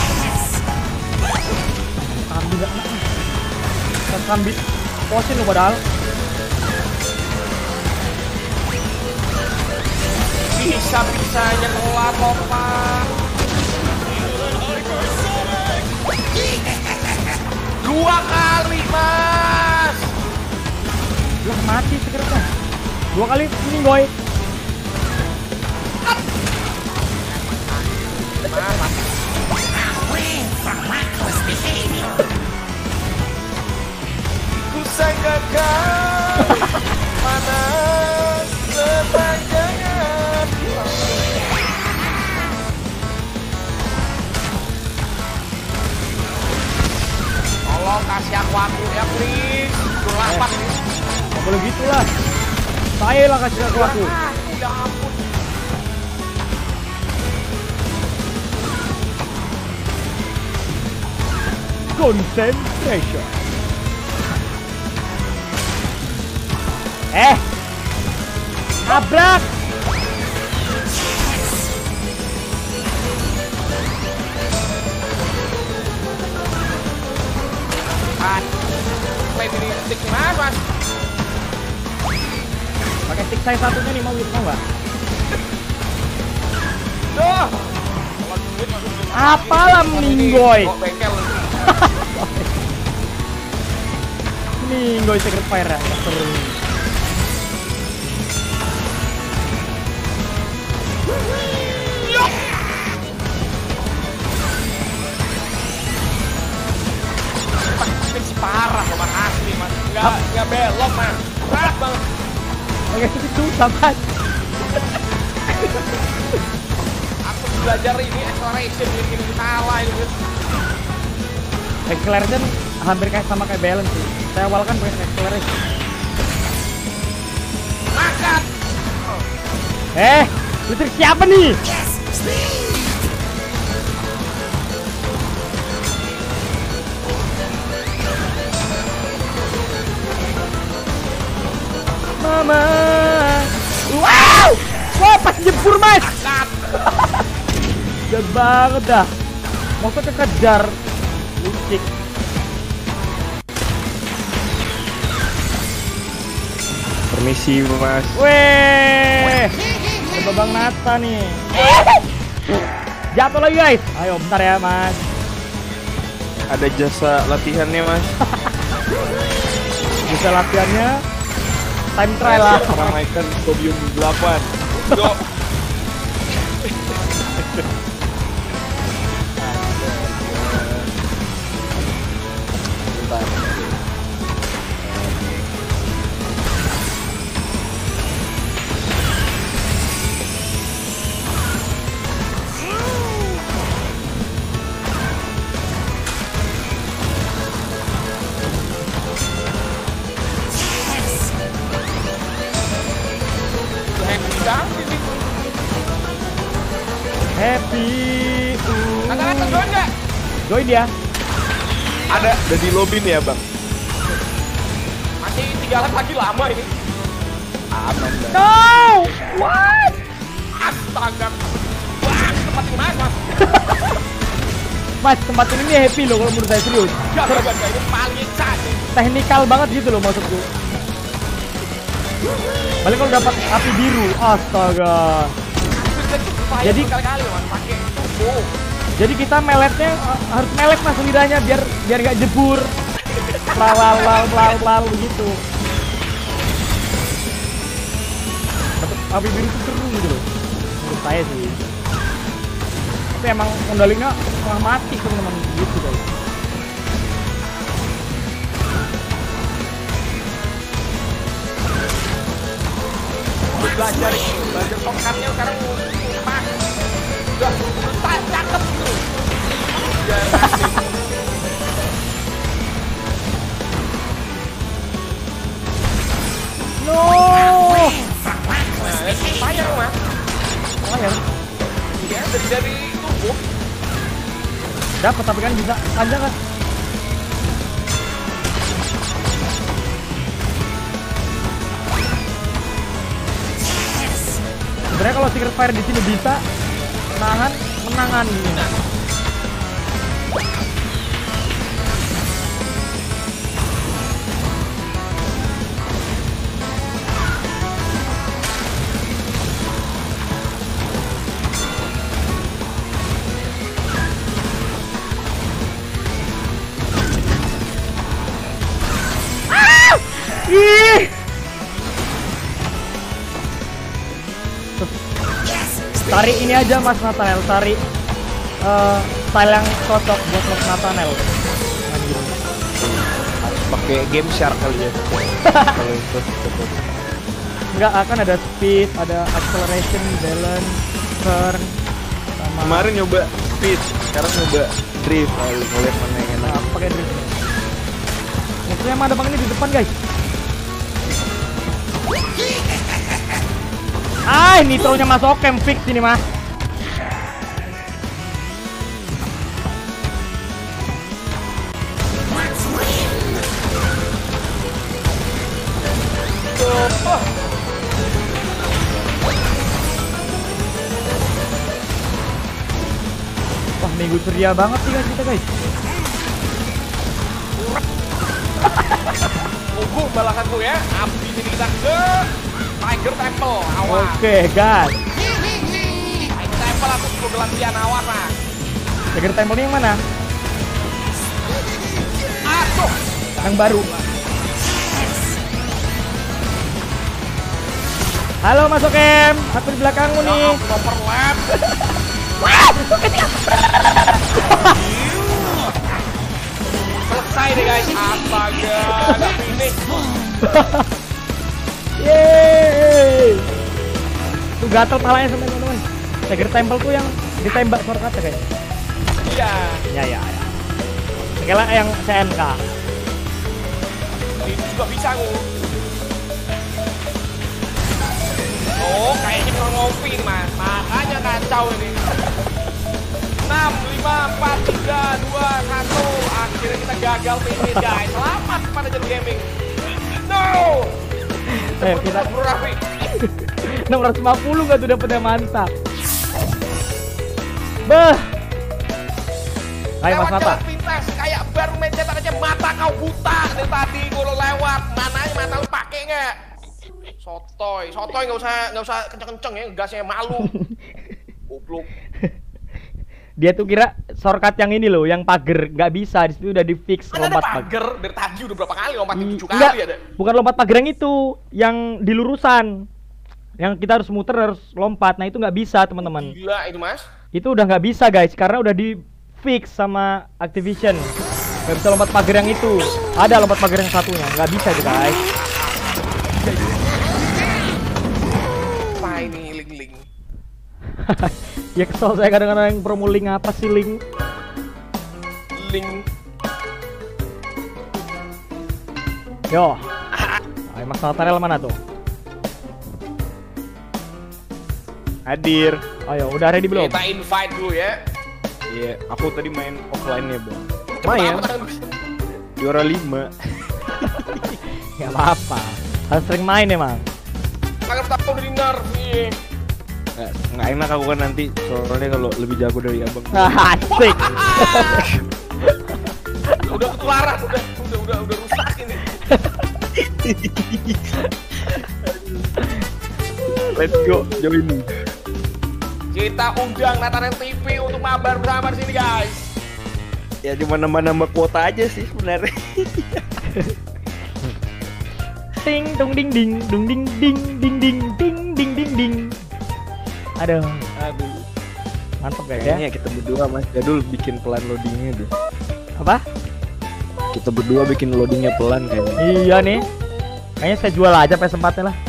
Ambil nggak? Kita sambil posin lo padahal. Bisa-bisanya kelar lompat. Dua kali, Mas. Lah mati sekarang. Dua kali ini boy. Ku sangkakan mana sepanjang hati. Tolong kasih aku aku ya please. Udah lapas nih. Gak boleh gitu lah. Saya lah kasih aku aku. Ah, ya ampun. Concentration. Eh, nabrak. Ah, main ini stick nih, Mas, Mas. Pakai stick saya satunya nih mau mau nggak? Duh. Kalau duit masuk duit. Apalah meninggoy. Kok bengkel. Meninggoy secret fire ya. Seru. Ini si parah loh, Mas, asli, Mas. Enggak enggak belok, Mas. Berat banget. Oke, itu susah banget. Aku belajar ini acceleration ini ini salah ini. Acceleration hampir kayak sama kayak balance sih. Saya awal kan pakai acceleration. Makan. Eh, listrik siapa nih? Mama. Wow! Wah, pas jebur, Mas. Makan. Jahat banget dah. Maksudnya kejar licik. Permisi Mas. Weh, coba Bang Nata nih. Jatuh lagi guys. Ayo bentar ya Mas. Ada jasa latihannya Mas. Bisa latihannya time trial lah. Meramaikan podium delapan. Duh. Ganti Happy. Kata-kata join nggak? Join dia. Ada, ada di lobby nih ya bang. Masih tiga lap lagi lama ini. Aman bang. No. What? Astaga. Wah, tempat ini mas, mas. Mas, tempat ini nih happy loh kalau menurut saya serius. Gak, gak, gak, gak. Ini paling cantik. Teknikal banget gitu loh maksudku. Paling kalau dapat api biru, astaga. Jadi kali-kali mas pakai turbo. Jadi kita meletnya uh, harus melet mas lidahnya biar biar gak jebur. Lal lal lal lal begitu. Dapat api biru itu seru gitu loh. Menurut saya sih. Tapi emang kendalinya setengah mati teman-teman gitu guys. Belajar ini, belajar tongkatnya sekarang pas. Udah, udah cakep gitu. Biar asik. No. Nah, sayang mas. Sayang. Iya, dari dari turbo. Dapat tapi kan bisa panjang kan. Sebenarnya kalau Secret Fire di sini bisa nahan menangan ini. Ih. Cari ini aja Mas Nathanael, cari uh, style yang cocok buat Mas Nathanael. Anjir. Harus pakai game shark kali ya. Kalau itu betul. Enggak akan ada speed, ada acceleration, balance, turn, sama Kemarin nyoba speed, sekarang nyoba drift. Lalu ngeliat mana yang enak. nah, pakai drift. Musuhnya mana bang ini di depan guys. Ah, nitronya masuk camp fix ini mah. Oh. Wah, minggu ceria banget nih guys kita guys. Tunggu belakangku ya. Abis ini kita ke Tiger Temple. Awas. Oke, gas. Tiger Temple aku perlu latihan, awas mas. Tiger Temple ini yang mana? Aduh. Yang baru. Halo Mas Okem, aku di belakangmu nih. Ya, aku overlap. Selesai deh guys. Astaga, ada finish. Yeay. Tuh gatel palanya sama teman-teman. Tiger Temple tuh yang ditembak shortcut kayak. Iya. Ya ya ya. Segala yang C N K. Ini juga bisa aku. Oh, kayaknya kurang ngopi nih mas. Makanya kacau ini. enam, lima, empat, tiga, dua, satu. Akhirnya kita gagal finish guys. Selamat pada Jen Gaming. No. Eh, kita Bro Raffi. enam ratus lima puluh nggak tuh dapetnya mantap. Beh. Hai Mas Lewat Nata. jalan pintas kayak baru main cetak aja mata kau buta dari tadi kalau lewat. Mananya mata lu pakai nggak? Sotoy, sotoy nggak usah nggak usah kenceng-kenceng ya, gasnya malu. Goblok. Dia tuh kira shortcut yang ini loh, yang pagar nggak bisa, di situ udah di fix Kan ada lompat pagar. pagar dari tadi udah berapa kali lompatin tujuh Enggak, kali ada. bukan lompat pagar yang itu, yang di lurusan. Yang kita harus muter harus lompat. Nah, itu nggak bisa, teman-teman. Gila itu mas. Itu udah nggak bisa, guys, karena udah di fix sama Activision. Nggak bisa lompat pagar yang itu. Ada lompat pagar yang satunya, nggak bisa itu, guys. Apa ini link-link? Ya kesel saya kadang-kadang yang promo link apa sih link? Link. Yo. Ayo Mas Nathanael mana tuh? Hadir. Ayo, udah ready belum? Kita invite dulu ya. Iya, aku tadi main offline-nya, Bang. Cepet Main. amat. Juara lima. Gak apa-apa. Harus sering main emang. Agar tahu dari Narvi. Nggak, nggak enak aku kan nanti soalnya kalau lebih jago dari abang. Asik. Udah ketularan, udah udah udah udah rusak ini. Let's go, join. Kita undang Nathan T V untuk mabar bersama di sini guys. Ya cuma nambah-nambah kuota aja sih sebenarnya. Ting dong ding ding dong ding ding ding ding ding ding ding ding. Aduh, Aduh. mantap guys ya. Kayaknya kita berdua Mas Jadul bikin pelan loadingnya deh. Apa? Kita berdua bikin loadingnya pelan kayaknya. Iya nih. Kayaknya saya jual aja P S empat-nya lah.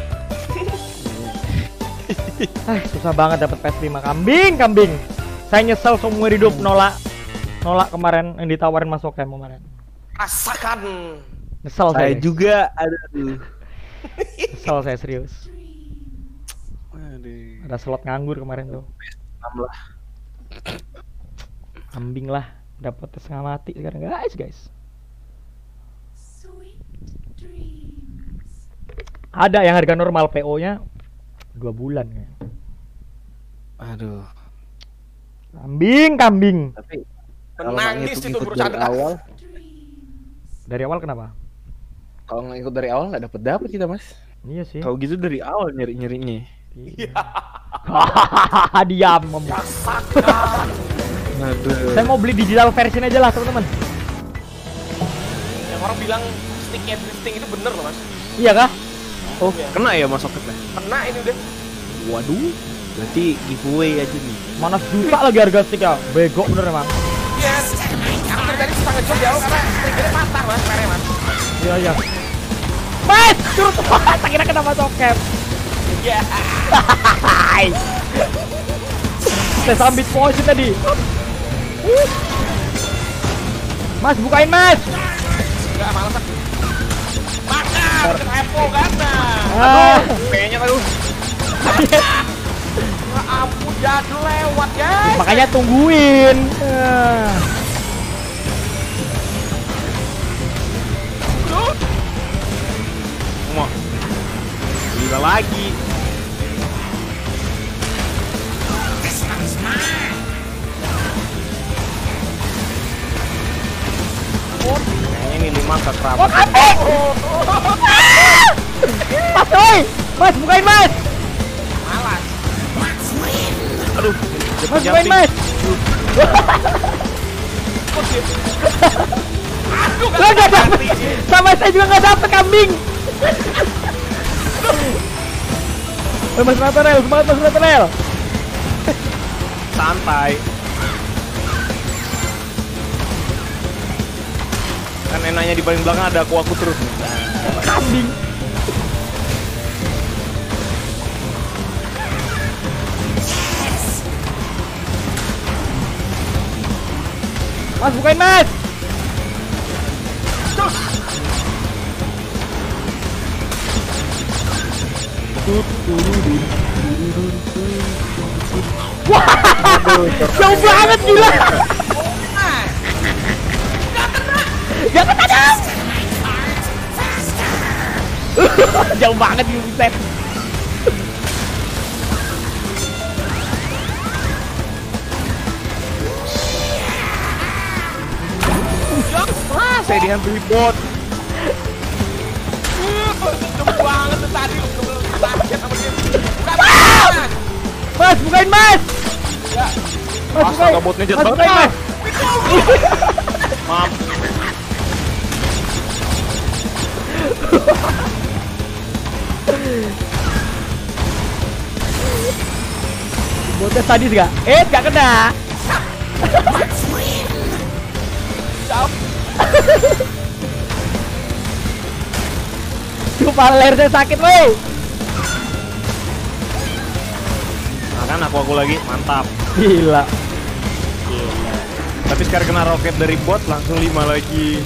Ah, susah banget dapat P S lima. Kambing, kambing. Saya nyesel seumur hidup nolak nolak kemarin yang ditawarin Mas Okem kemarin. Rasakan. Nyesel saya. Saya guys. juga aduh. Nyesel saya serius. Aduh. Ada slot nganggur kemarin tuh. enam lah. Kambing lah. Dapat setengah mati sekarang guys, guys. Ada yang harga normal P O-nya dua bulan ya. Aduh. Kambing, kambing. Tapi kalau nggak Menangis itu ngikut-ngikut berusaha dari awal, Dari awal kenapa? kalau nggak ikut dari awal nggak dapet dapet kita Mas. Iya sih. Kalau gitu dari awal nyari nyarinya. Hahaha, diam ngomong. rasakan. Aduh. Saya mau beli digital version aja lah teman-teman. Yang orang bilang stick and drifting itu bener loh mas. Iya kah? Oh, kena ya Mas Oketnya? Kena ini udah. Waduh. Berarti giveaway aja nih. Mana juta lagi harga stick ya? Bego bener emang. Yes. Hampir tadi setengah jam jauh karena triggernya patah mas, merah mas. Iya iya. Mas, curut banget. Kira kenapa sokem? Ya. Hai. Saya sambit poison tadi. Mas, bukain mas. Enggak malas aku. Makan, kepo kan nah. Ah. Kayaknya aduh. Ya ampun, jadul lewat guys. Makanya tungguin. Ah. Tuh. Mau. Gila lagi. Kayaknya ini lima ke kerabat. Mas, oi. Mas, bukain mas. Malas. Aduh. Mas, bukain mas. Aduh, Lo nggak dapet. Sama saya juga nggak dapet kambing. Eh, Mas Nathanael, semangat Mas Nathanael. Santai. Kan enaknya di paling belakang ada aku aku terus. Kambing. Mas, bukain mas. Wah, jauh banget gila. Gak kena dong. Jauh banget nih buset. Wah, saya dihantui bot. Jauh banget tuh tadi lu belum target sama dia. Mas, bukain mas. Mas, bukain. Astaga, botnya jatuh Mas, bukain mas. Maaf. Botnya sadis gak? Eh, gak kena. Kepala lehernya sakit loh. Nah kan aku aku lagi mantap. Gila. Tapi sekarang kena roket dari bot langsung lima lagi.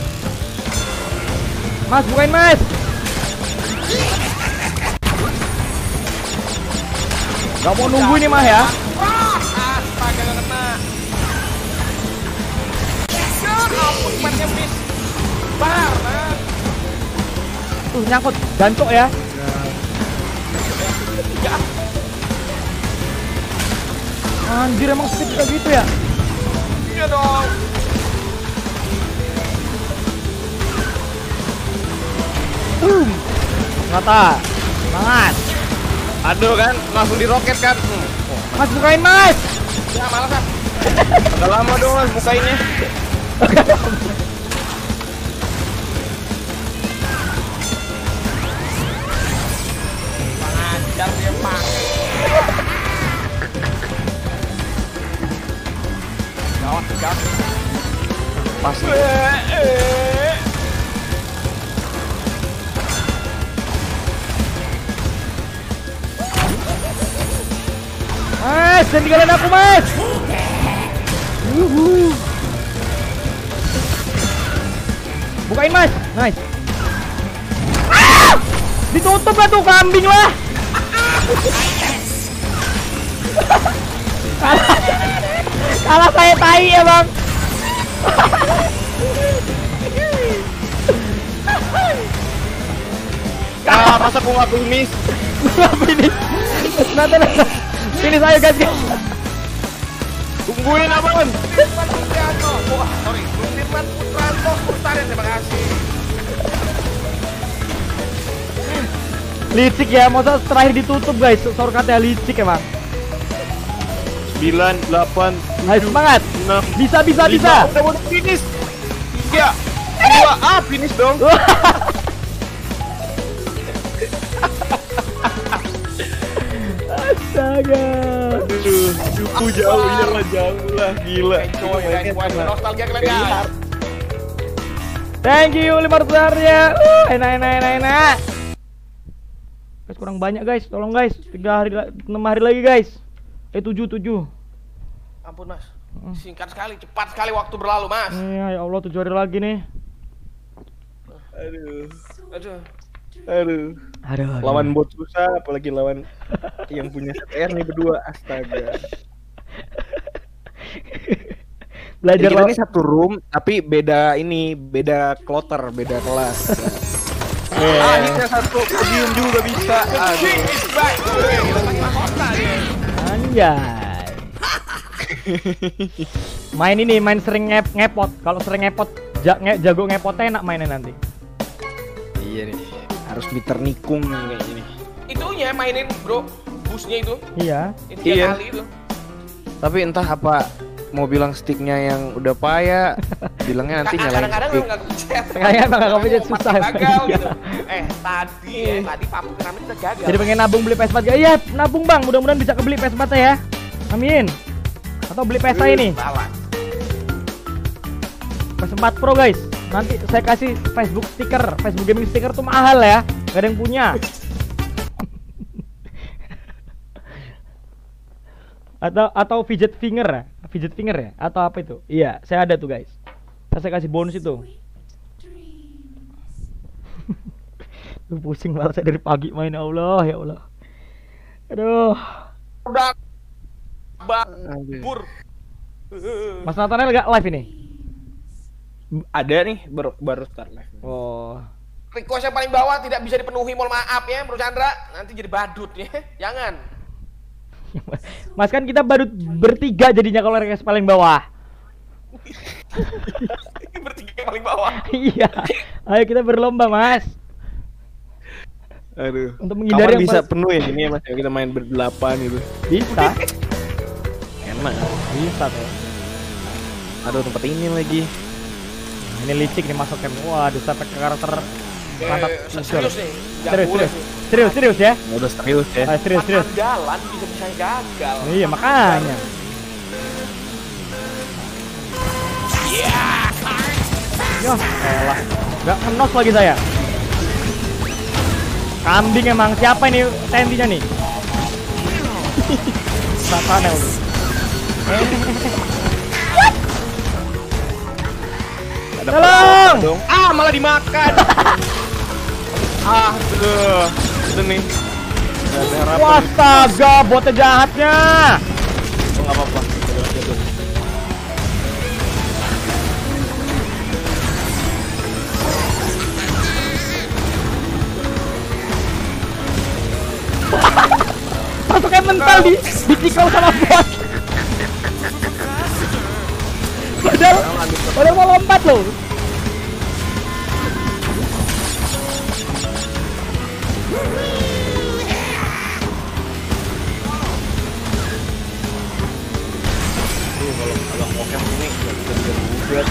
Mas, bukain mas. Gak mau nunggu ini mah ya. Wah, astaga gak kena. Ya ampun, kemarinnya miss. Bar, nah. Tuh nyangkut, gancok ya. Ya, Anjir emang speed kayak gitu ya. iya dong. Boom. Mata. Semangat. Aduh kan, langsung diroket kan. Hmm. Mas bukain mas. Ya malas ah. Udah lama dong mas bukainnya. Ajar dia pak. Gawat, gawat. Pas. Mas, jangan tinggalin aku mas. Yuhu. Bukain mas. Nice. Ah! Ditutup lah tuh kambing lah. kalah, kalah saya tai ya bang. Ah, masa aku nggak finish? Finish. Nanti nanti. Finish ayo guys. Tungguin abang. Firman Putranto. Wah, sorry. Firman Putranto Putarin, terima kasih. Licik ya, masa terakhir ditutup guys. Shortcutnya licik emang. sembilan, delapan, Ayo semangat. enam, Bisa bisa bisa. Udah mau finish. tiga, dua, ah finish dong. Astaga. Aduh, cukup jauh ya lah, jauh lah, gila. Enjoy guys, guys. Nostalgia kalian guys. Thank you lima ratus harinya. Uh, enak enak enak enak. Guys kurang banyak guys, tolong guys. tiga hari enam hari lagi guys. Eh tujuh tujuh. Ampun mas, singkat sekali, cepat sekali waktu berlalu mas. Iya ya Allah tujuh hari lagi nih. Aduh, Aduh. aduh. Aduh. Lawan bot susah, apalagi lawan yang punya C T R nih berdua, astaga. Belajar Jadi kita lawan. ini satu room, tapi beda ini, beda kloter, beda kelas. Ah, akhirnya satu podium juga bisa. Aduh. King is back. Wih, kita panggil mahkota dia. Anjay. Main ini, main sering ngep ngepot. Kalau sering ngepot, ja nge jago ngepotnya enak mainnya nanti. Iya nih, harus meter nikung kayak gini. Itunya mainin bro, busnya itu. Iya. Itu tiga Iya. kali itu. Tapi entah apa mau bilang sticknya yang udah payah, bilangnya nanti nyalain Kadang-kadang stick. memang nggak kepencet. Kayaknya emang nggak kepencet, Mati susah. gagal Iya. gitu. Eh tadi ya, tadi papu keramik kita gagal. Jadi pengen nabung beli P S empat guys. Iya, nabung bang. Mudah-mudahan bisa kebeli P S empat ya. Amin. Atau beli P S saya ini. Salah. P S empat Pro guys. Nanti saya kasih Facebook stiker, Facebook gaming stiker tuh mahal ya. Gak ada yang punya. atau atau fidget finger ya? Fidget finger ya? Atau apa itu? Iya, saya ada tuh guys. Saya kasih bonus itu. Lu pusing malah saya dari pagi main, ya Allah, ya Allah. Aduh. Udah babur. Mas Nathaniel gak live ini? Ada nih, baru baru start live. Oh. Request yang paling bawah tidak bisa dipenuhi, mohon maaf ya Bro Chandra. Nanti jadi badut ya. Jangan. Mas kan kita baru bertiga jadinya kalau request paling bawah. Bertiga paling bawah. Iya. Ayo kita berlomba, Mas. Aduh. Untuk menghindari Kapan yang bisa paling- penuh ya gini ya Mas, ya kita main berdelapan gitu. Bisa. Enak. Bisa tuh. Aduh, tempat ini lagi. Ini licik nih masuk camp. Waduh, sampai ke karakter mantap. Eh, serius nih. Nggak Serius, boleh serius. nih. Serius, serius ya. Ya udah serius ya. Ayo, serius, serius. Jalan bisa-bisa gagal. Iya, makanya. Ya, elah. Gak kenos lagi saya. Kambing emang. Siapa ini tentinya nih? Nathaniel. Ada Tolong! dong. Ah, malah dimakan. Ah, aduh. Itu nih. Gak ada harapan. Wastaga, botnya jahatnya. Oh, nggak apa-apa. Jatuh, jatuh. Masuknya mental di dicikal sama bot. Padahal, padahal mau lompat loh. Tuh, kalau kalau ngokep ini nggak bisa dibuat.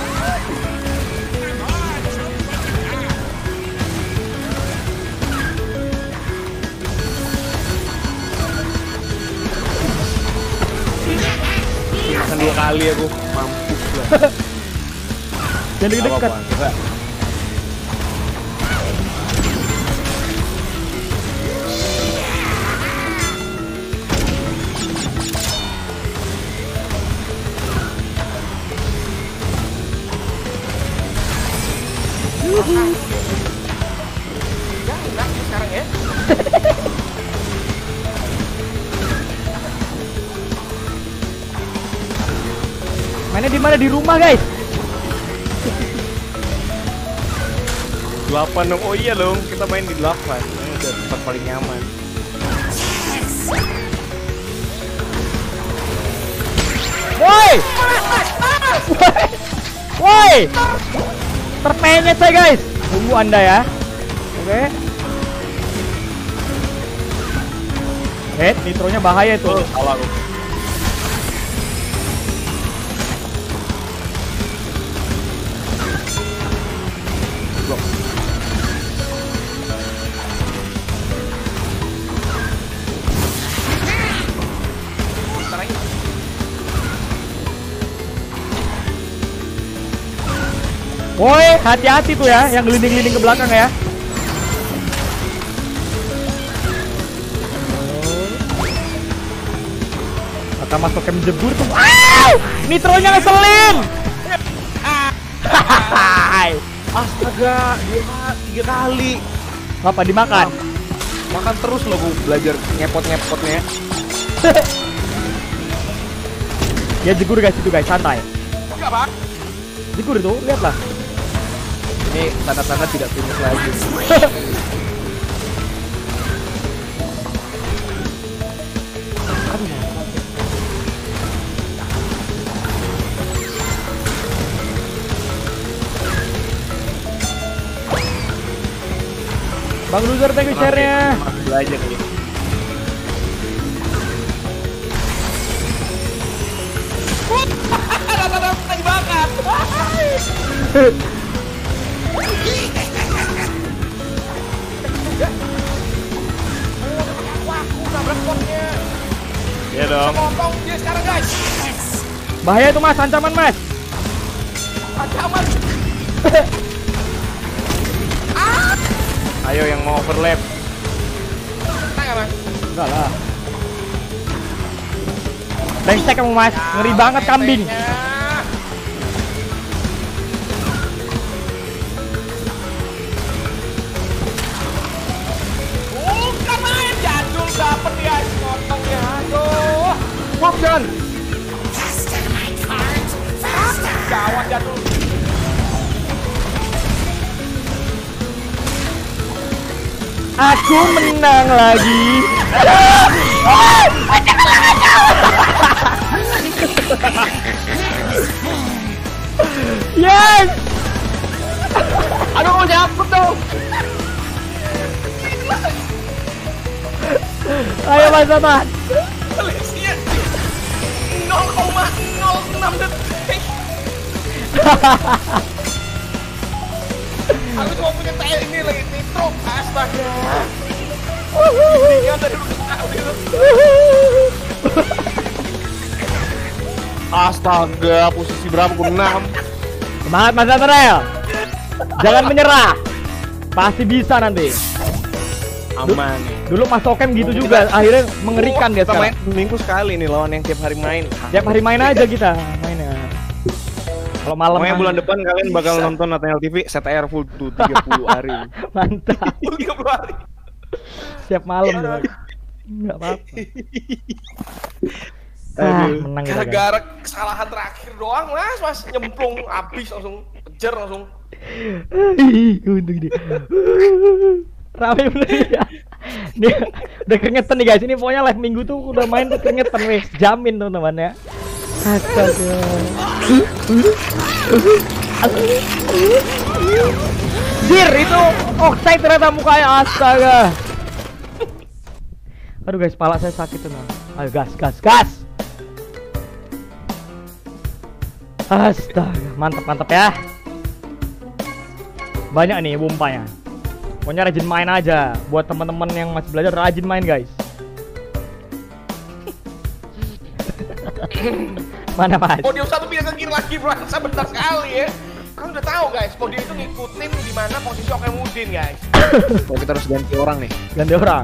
Makan dua kali aku mampus lah. Jangan deket-deket. Enggak. Ya, enak nih sekarang ya. Mainnya di mana? Di rumah, guys. delapan dong. Oh iya dong, kita main di delapan. Ini udah tempat paling nyaman. Woi! Woi! Terpenyet saya, guys. Tunggu Anda ya. Oke. Eh, nitronya bahaya itu. Salah aku. Woi, hati-hati tuh ya, yang gelinding-gelinding ke belakang ya. Kata masuk kem jebur tuh. Wow! Nitronya ngeselin. Astaga, dia tiga kali. Apa dimakan? Makan terus loh, gue belajar ngepot-ngepotnya. Ya jegur guys itu guys, santai. Enggak, Bang. Jegur itu, lihatlah. Ini tanda-tanda tidak finish lagi. Bang Loser, thank you share-nya. Belajar kali. Ada-ada lagi bakar. Wah, aku nabrak potnya. Iya dong. Potong dia sekarang, guys. Bahaya itu mas, ancaman mas. Ancaman. Ayo yang mau overlap. Kita nggak, Bang? Enggak lah. Brengsek kamu mas, ngeri banget kambing. Bukan main jadul dapet ya, potong ya. Aduh. Wah, jangan. Faster, my cards! Faster! Gawat jadul. Aku menang lagi. Yes. Aduh, nyangkut dong. Ayo mas Satan. Malaysia nol koma nol enam detik. Aku cuma punya T L ini lagi nitro. Astaga. Tinggal dari Astaga, posisi berapa? Ku enam. Semangat mas Satrel. Jangan menyerah. Pasti bisa nanti. Aman. Dulu Mas Tokem gitu juga, akhirnya mengerikan dia Kita main sekarang. seminggu sekali nih lawan yang tiap hari main. Tiap hari main aja kita mainnya. Kalau malam Pokoknya kan- bulan depan kalian bakal nonton Nathaniel T V set air full tuh tiga puluh hari. Mantap. tiga puluh hari. Setiap malam Aduh. tuh. Enggak apa-apa. Ah, Aduh. menang kita guys. Gara-gara kesalahan terakhir doang mas, mas nyemplung habis langsung kejar langsung. Ih, untung dia. Rame bener ya. Dia udah keringetan nih guys. Ini pokoknya live minggu tuh udah main tuh keringetan weh. Jamin teman-teman ya. Astaga. Jir itu offside ternyata mukanya, astaga. Aduh guys, pala saya sakit tuh. Ayo gas, gas, gas. Astaga, mantap, mantap ya. Banyak nih bumpanya. Pokoknya rajin main aja. Buat teman-teman yang masih belajar, rajin main guys. Mana mas? Podium satu pindah ke kiri lagi bro, sebentar sekali ya. Kan udah tahu guys, podium itu ngikutin di mana posisi Oke Mudin guys. Oh, kita harus ganti orang nih. Ganti orang.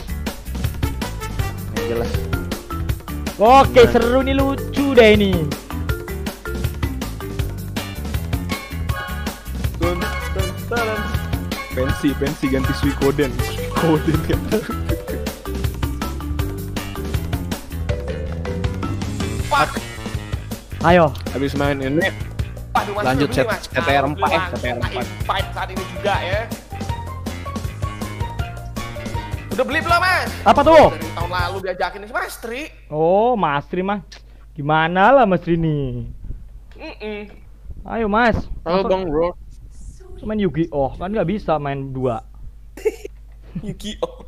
Yang jelas. Oke, seru nih, lucu deh ini. Dun, dun, dun. Pensi, pensi ganti Suikoden. Suikoden kan. Fuck. Ayo. Habis main ini Waduh, mas, lanjut dulu set nih, Mas. C T R empat ya, Alhamdulillah, C T R empat. kita fight saat ini juga ya. Udah beli belum mas? Apa tuh? Dari tahun lalu diajakin si Mas Tri. Oh, Mas Tri mah. Gimana lah Mas Tri nih? Mm-mm. Ayo Mas. Halo Masa Bang Bro. main Yu-Gi-Oh kan nggak bisa main dua. Yu-Gi-Oh.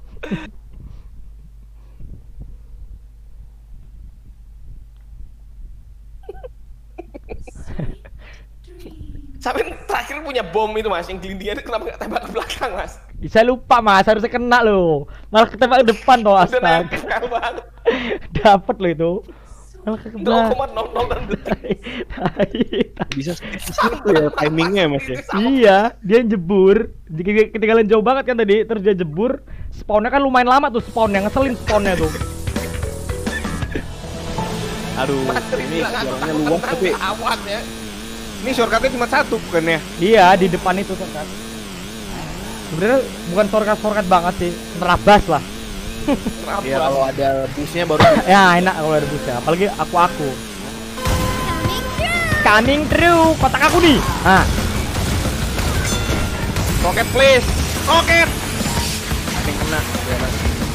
Sampai terakhir punya bom itu mas, yang gelindian itu kenapa nggak tembak ke belakang mas? Saya lupa Mas, harusnya kena loh. Malah ketembak ke depan toh, Udah astaga. nempel banget. Dapat loh itu. Malah ke nol belakang. koma nol nol dan detik. Bisa seperti ya timingnya Mas ya. Iya, dia jebur. Jika ketinggalan jauh banget kan tadi, terus dia jebur. Spawnnya kan lumayan lama tuh spawnnya, ngeselin spawnnya tuh. Aduh, Mas Tri ini bilang aku jalannya takut luas tentang tapi awan ya. ini shortcutnya cuma satu bukan ya? Iya, di depan itu shortcut. Sebenarnya bukan shortcut-shortcut banget sih, nerabas lah. Iya, kalau ada busnya baru Ya enak kalau ada busnya, apalagi aku-aku. Coming through, kotak aku nih. Nah, roket please. Roket. Ada yang kena. Ya, Mas.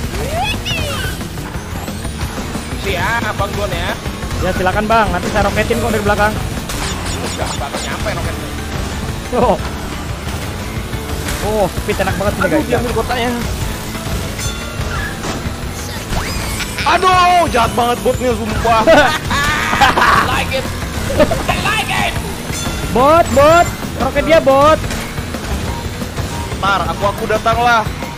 Isi ya, abang duluan ya. ya silakan Bang, nanti saya roketin kok dari belakang. Udah bakal nyampe roketnya. Oh. Oh, speed enak banget nih guys. Diambil kotaknya. Aduh, jahat banget botnya sumpah. Like it. I like it. Bot, bot. Roket dia bot. Ntar aku aku datanglah.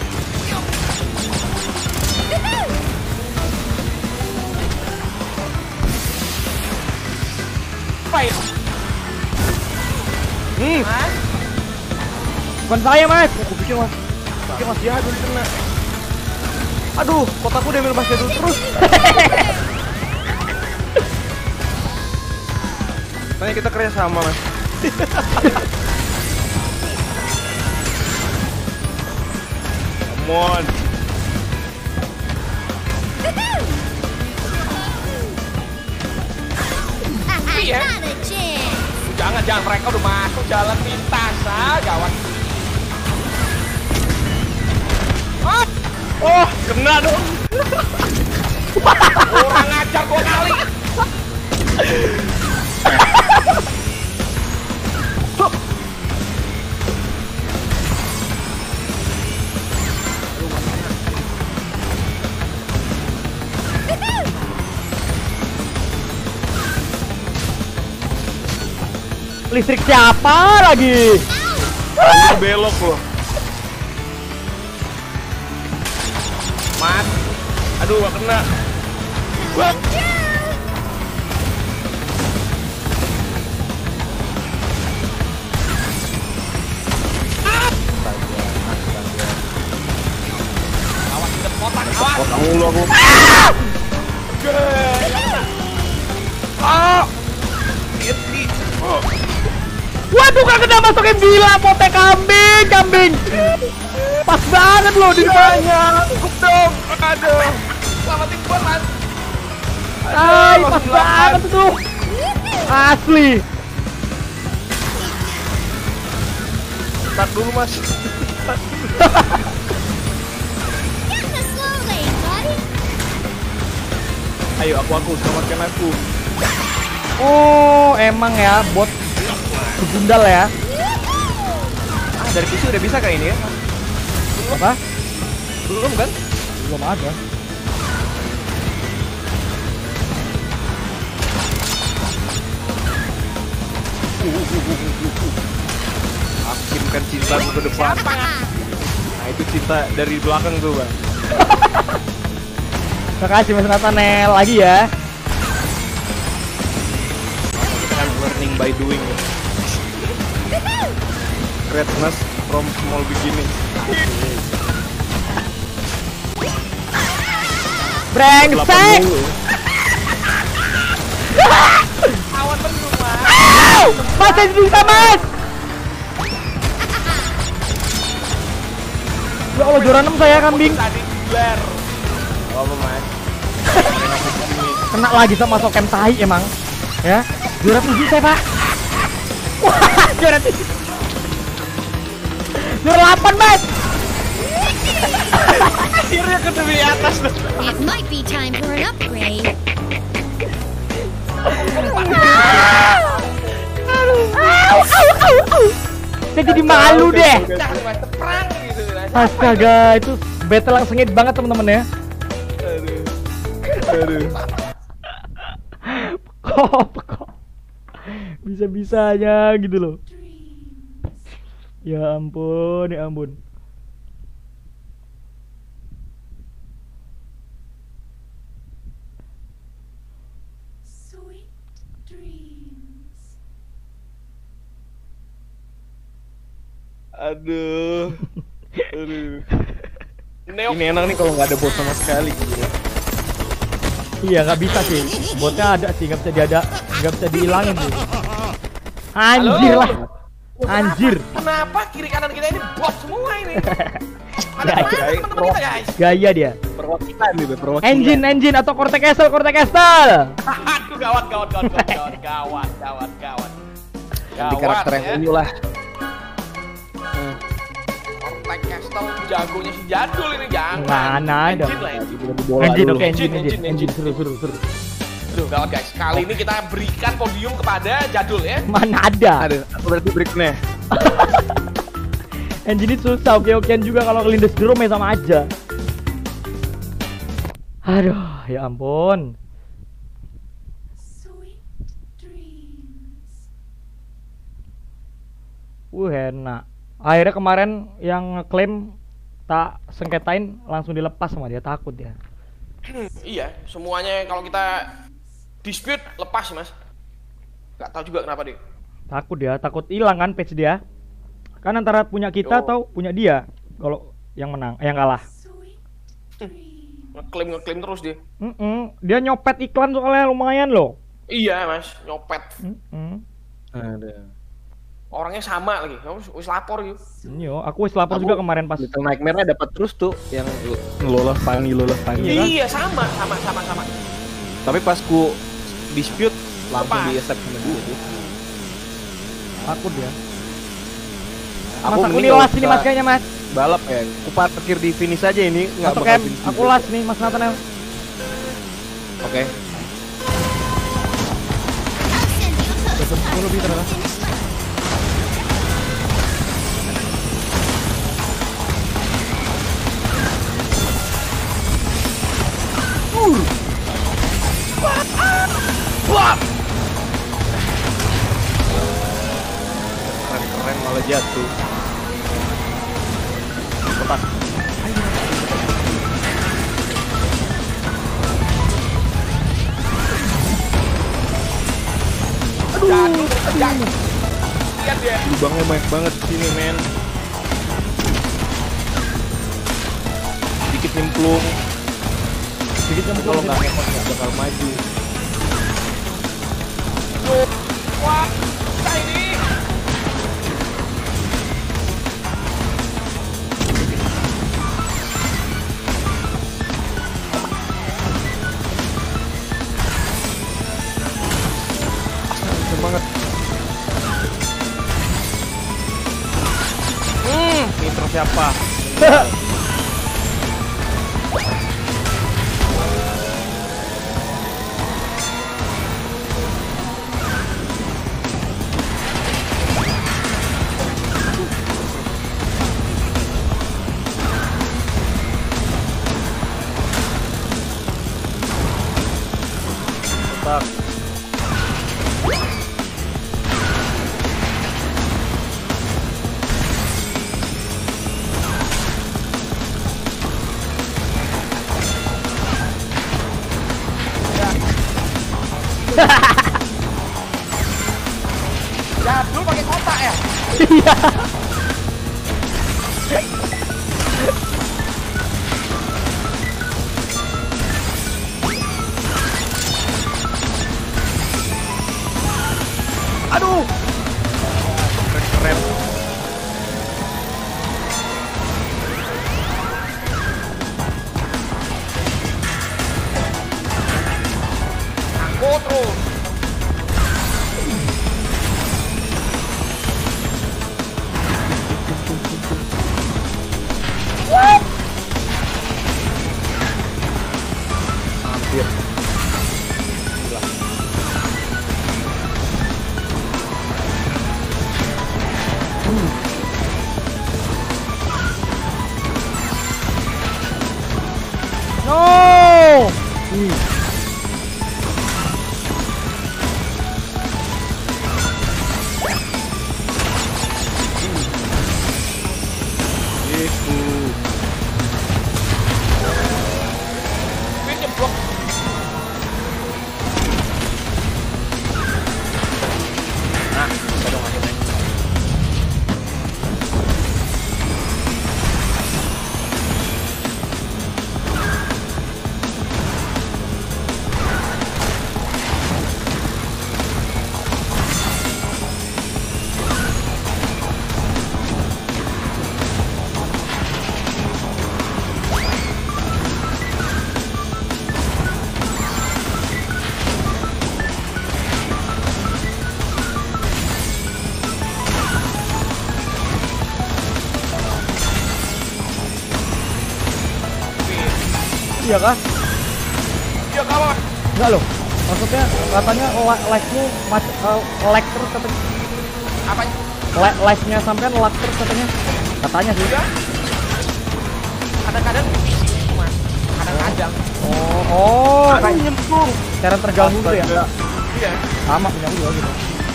Fight. Hmm, Mas. Bukan saya, Mas. aku pikir Mas. Pikir Mas jahat udah kena. Aduh, kotakku diambil Mas Jadul terus. Makanya kita kerja sama Mas. Come on. Iya. Jangan jangan mereka udah masuk jalan pintas ah, gawat. Ah, Oh, kena dong. orang ngajar dua kali. Listrik siapa lagi? Ini belok loh. Mas. Aduh, gak kena. Awas di depan kotak, awas. Potong mulu aku. Ah. Waduh, gak kena masukin gila, potek kambing, kambing. Pas banget loh di Banyak. Dong. Aduh. Selamatin gua, Mas. Ay, pas banget tuh. Asli. Start dulu Mas. Get in the slow lane, buddy. Ayo aku aku selamatkan aku. Oh, emang ya bot begundal ya. Ah dari P C udah bisa kayak ini ya? Apa? Belum kan? Belum ada. Akimkan cintaku ke depan. Nah itu cinta dari belakang tuh bang. Makasih Mas Nathaniel lagi ya. Kita kan learning by doing. Greatness from small beginning. Brengsek. Awan penuh, Mas. Mas saya bisa Mas. Ya Allah juara enam saya kambing. Tadi gelar. Apa Mas? Kena lagi sama sokem tai emang. Ya. Juara tujuh saya Pak. Wah juara tujuh. Juara delapan Mas. Akhirnya ke di atas loh. It might be time for an upgrade. Au, au, au, au. Saya jadi malu deh. Dah, Mas, perang gitu. Mas. Astaga, itu battle yang sengit banget teman-teman ya. Aduh. Aduh. Kok, kok bisa-bisanya gitu loh. Ya ampun, ya ampun. Sweet dreams. Aduh. Aduh. Neo. Ini enak nih kalau nggak ada bot sama sekali. Iya nggak bisa sih. Botnya ada sih, nggak bisa diada, nggak bisa dihilangin sih. Anjir Halo? lah. Anjir. Kenapa, kenapa kiri kanan kita ini bot semua ini? Ada Ya, mana ya, teman-teman kita guys? Gaya dia. Perwakilan gitu, perwakilan. Engine, engine atau Cortex Castle, Cortex Castle. Aduh gawat gawat gawat gawat gawat gawat gawat gawat. Di karakter yang ya. unyu lah. Cortex Castle jagonya si Jadul ini jangan. Mana ada. Engine lah ya. Bola Engine dulu. oke, engine, Engine, engine, engine, engine, seru, seru, seru. Aduh gawat guys. Kali ini kita berikan podium kepada Jadul ya. Mana ada. Ada, aku berarti berikutnya. Engine itu susah, oke-okean juga kalau kelindes drum ya sama aja. Aduh, ya ampun. Sweet dreams. Uh, enak. Akhirnya kemarin yang ngeklaim tak sengketain langsung dilepas sama dia, takut ya. Iya, semuanya kalau kita dispute lepas mas. Gak tahu juga kenapa deh. Takut dia, takut hilang kan page dia. Kan antara punya kita Yo. atau punya dia kalau yang menang, eh, yang kalah. Sweet dreams. Ngeklaim ngeklaim terus dia. Mm-mm. Dia nyopet iklan soalnya lumayan loh. Iya mas, nyopet. Mm-mm. Ada. Orangnya sama lagi. Kamu wis lapor gitu. Yo, aku wis lapor juga kemarin pas. Little Nightmare-nya dapat terus tuh yang Lola Fanny, Lola Fanny. Iya kan? Iya sama sama sama sama. Tapi pas ku dispute langsung Lepas. di accept sama dia tuh. Takut dia. Aku Mas aku mending nih kalau las ini bisa mas kayaknya mas. Balap ya. Ku parkir di finish aja ini nggak Atau bakal kayak finish aku juga. las nih mas Nathaniel. Oke. sepuluh lebih ternyata. Keren-keren malah jatuh. Lepas. Jadul tegak. Lihat dia. Lubangnya banyak banget di sini, men. Sedikit nyemplung. Sedikit Tapi kalau nggak ngekos nggak bakal maju. Tuh. Wah, kita ini. banget. Hmm, Nitro siapa? Mantap. Jadul pakai kotak ya. Iya. Aduh. Keren. Angkut terus. Hampir. No. Gitu. Wih, jeblok. Nah, bisa dong akhirnya. Iya kah? Iya kawan. Enggak loh. Maksudnya katanya like-nya uh, like terus katanya. Apanya? Like-nya sampean like terus katanya. Katanya sih. Enggak. Kadang-kadang di P C itu mas. Kadang-kadang. Oh, oh. Aduh, nyemplung. Cara terganggu gitu ya? Astaga. Iya. Sama punya gue gitu.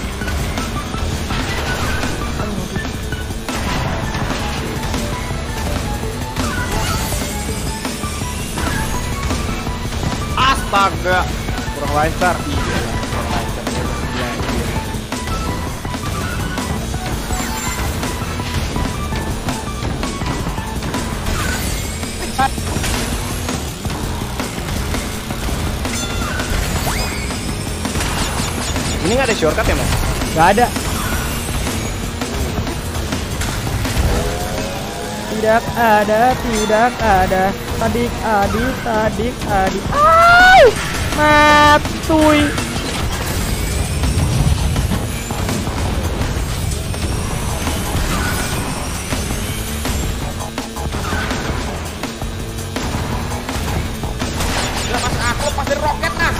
Astaga, kurang lancar. Iya, kurang lancar. Iya, iya. Ini nggak ada shortcut ya, Mas? Gak ada. Tidak ada, tidak ada. Adik, adik, adik, adik. Ay! Matuy. Udah mas, aku lepas dari roket nah.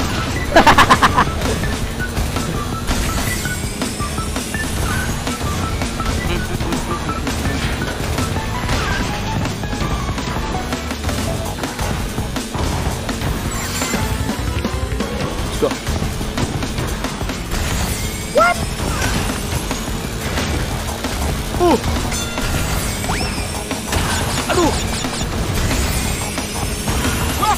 Go. What? Uh. Aduh. Wah.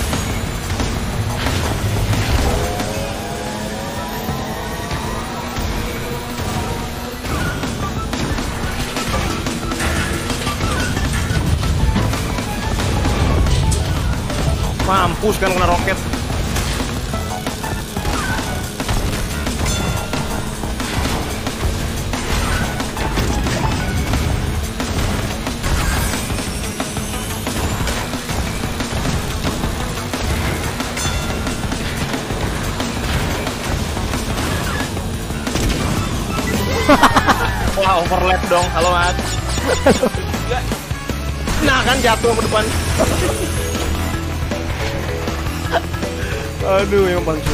Mampus kan kena roket. Wah, overlap dong. Halo, Mas. Enggak. Nah, kan jatuh ke depan. Aduh, yang bang.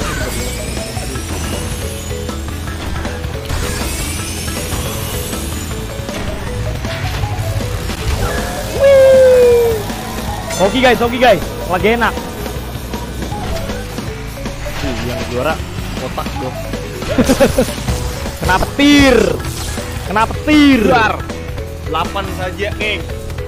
Oke guys, oke guys, lagi enak. Ih, yang juara kotak dong. Kena petir, kena petir. Keluar. delapan saja, geng.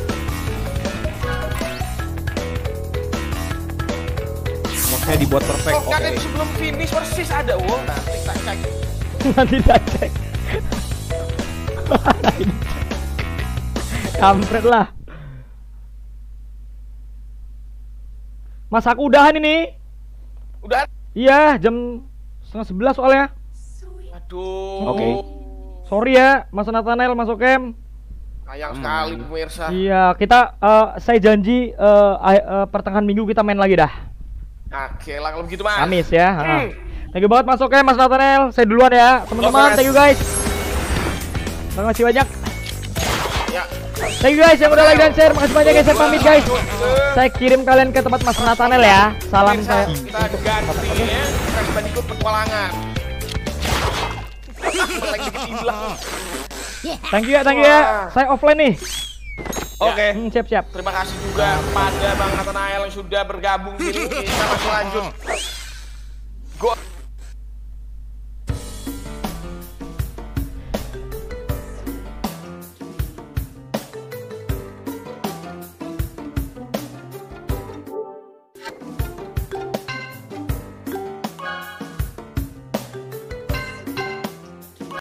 Makanya dibuat perfect. Kok Oke. kaget sebelum finish persis ada. Wow, nanti tak cek. Nanti tak cek. Kampret lah. Mas aku udahan ini. Udah. Iya, jam setengah sebelas soalnya. Sweet. Aduh. Oke. Sorry ya, Mas Nathanael, Mas Okem. Sayang sekali pemirsa. Iya, kita eh, saya janji eh, ah- eh, pertengahan minggu kita main lagi dah. Oke lah kalau begitu, Mas. Kamis ya. ha. Hmm. Thank you banget Mas Okem, Mas Nathanael. Saya duluan ya, teman-teman. Oke, Mas. Thank you guys. Terima kasih banyak. Ya. Thank you guys yang udah like dan share. Makasih banyak guys. Saya pamit guys. Saya kirim kalian ke tempat Mas Nathanael ya. Salam Pemirsa, saya. kita ganti ya. Crash Bandicoot petualangan. Lagi dikit hilang. Thank you ya, thank you ya. Saya offline nih. Oke. Hmm, siap siap. Terima kasih juga pada Bang Nathanael yang sudah bergabung di sini. Kita masih lanjut. Go.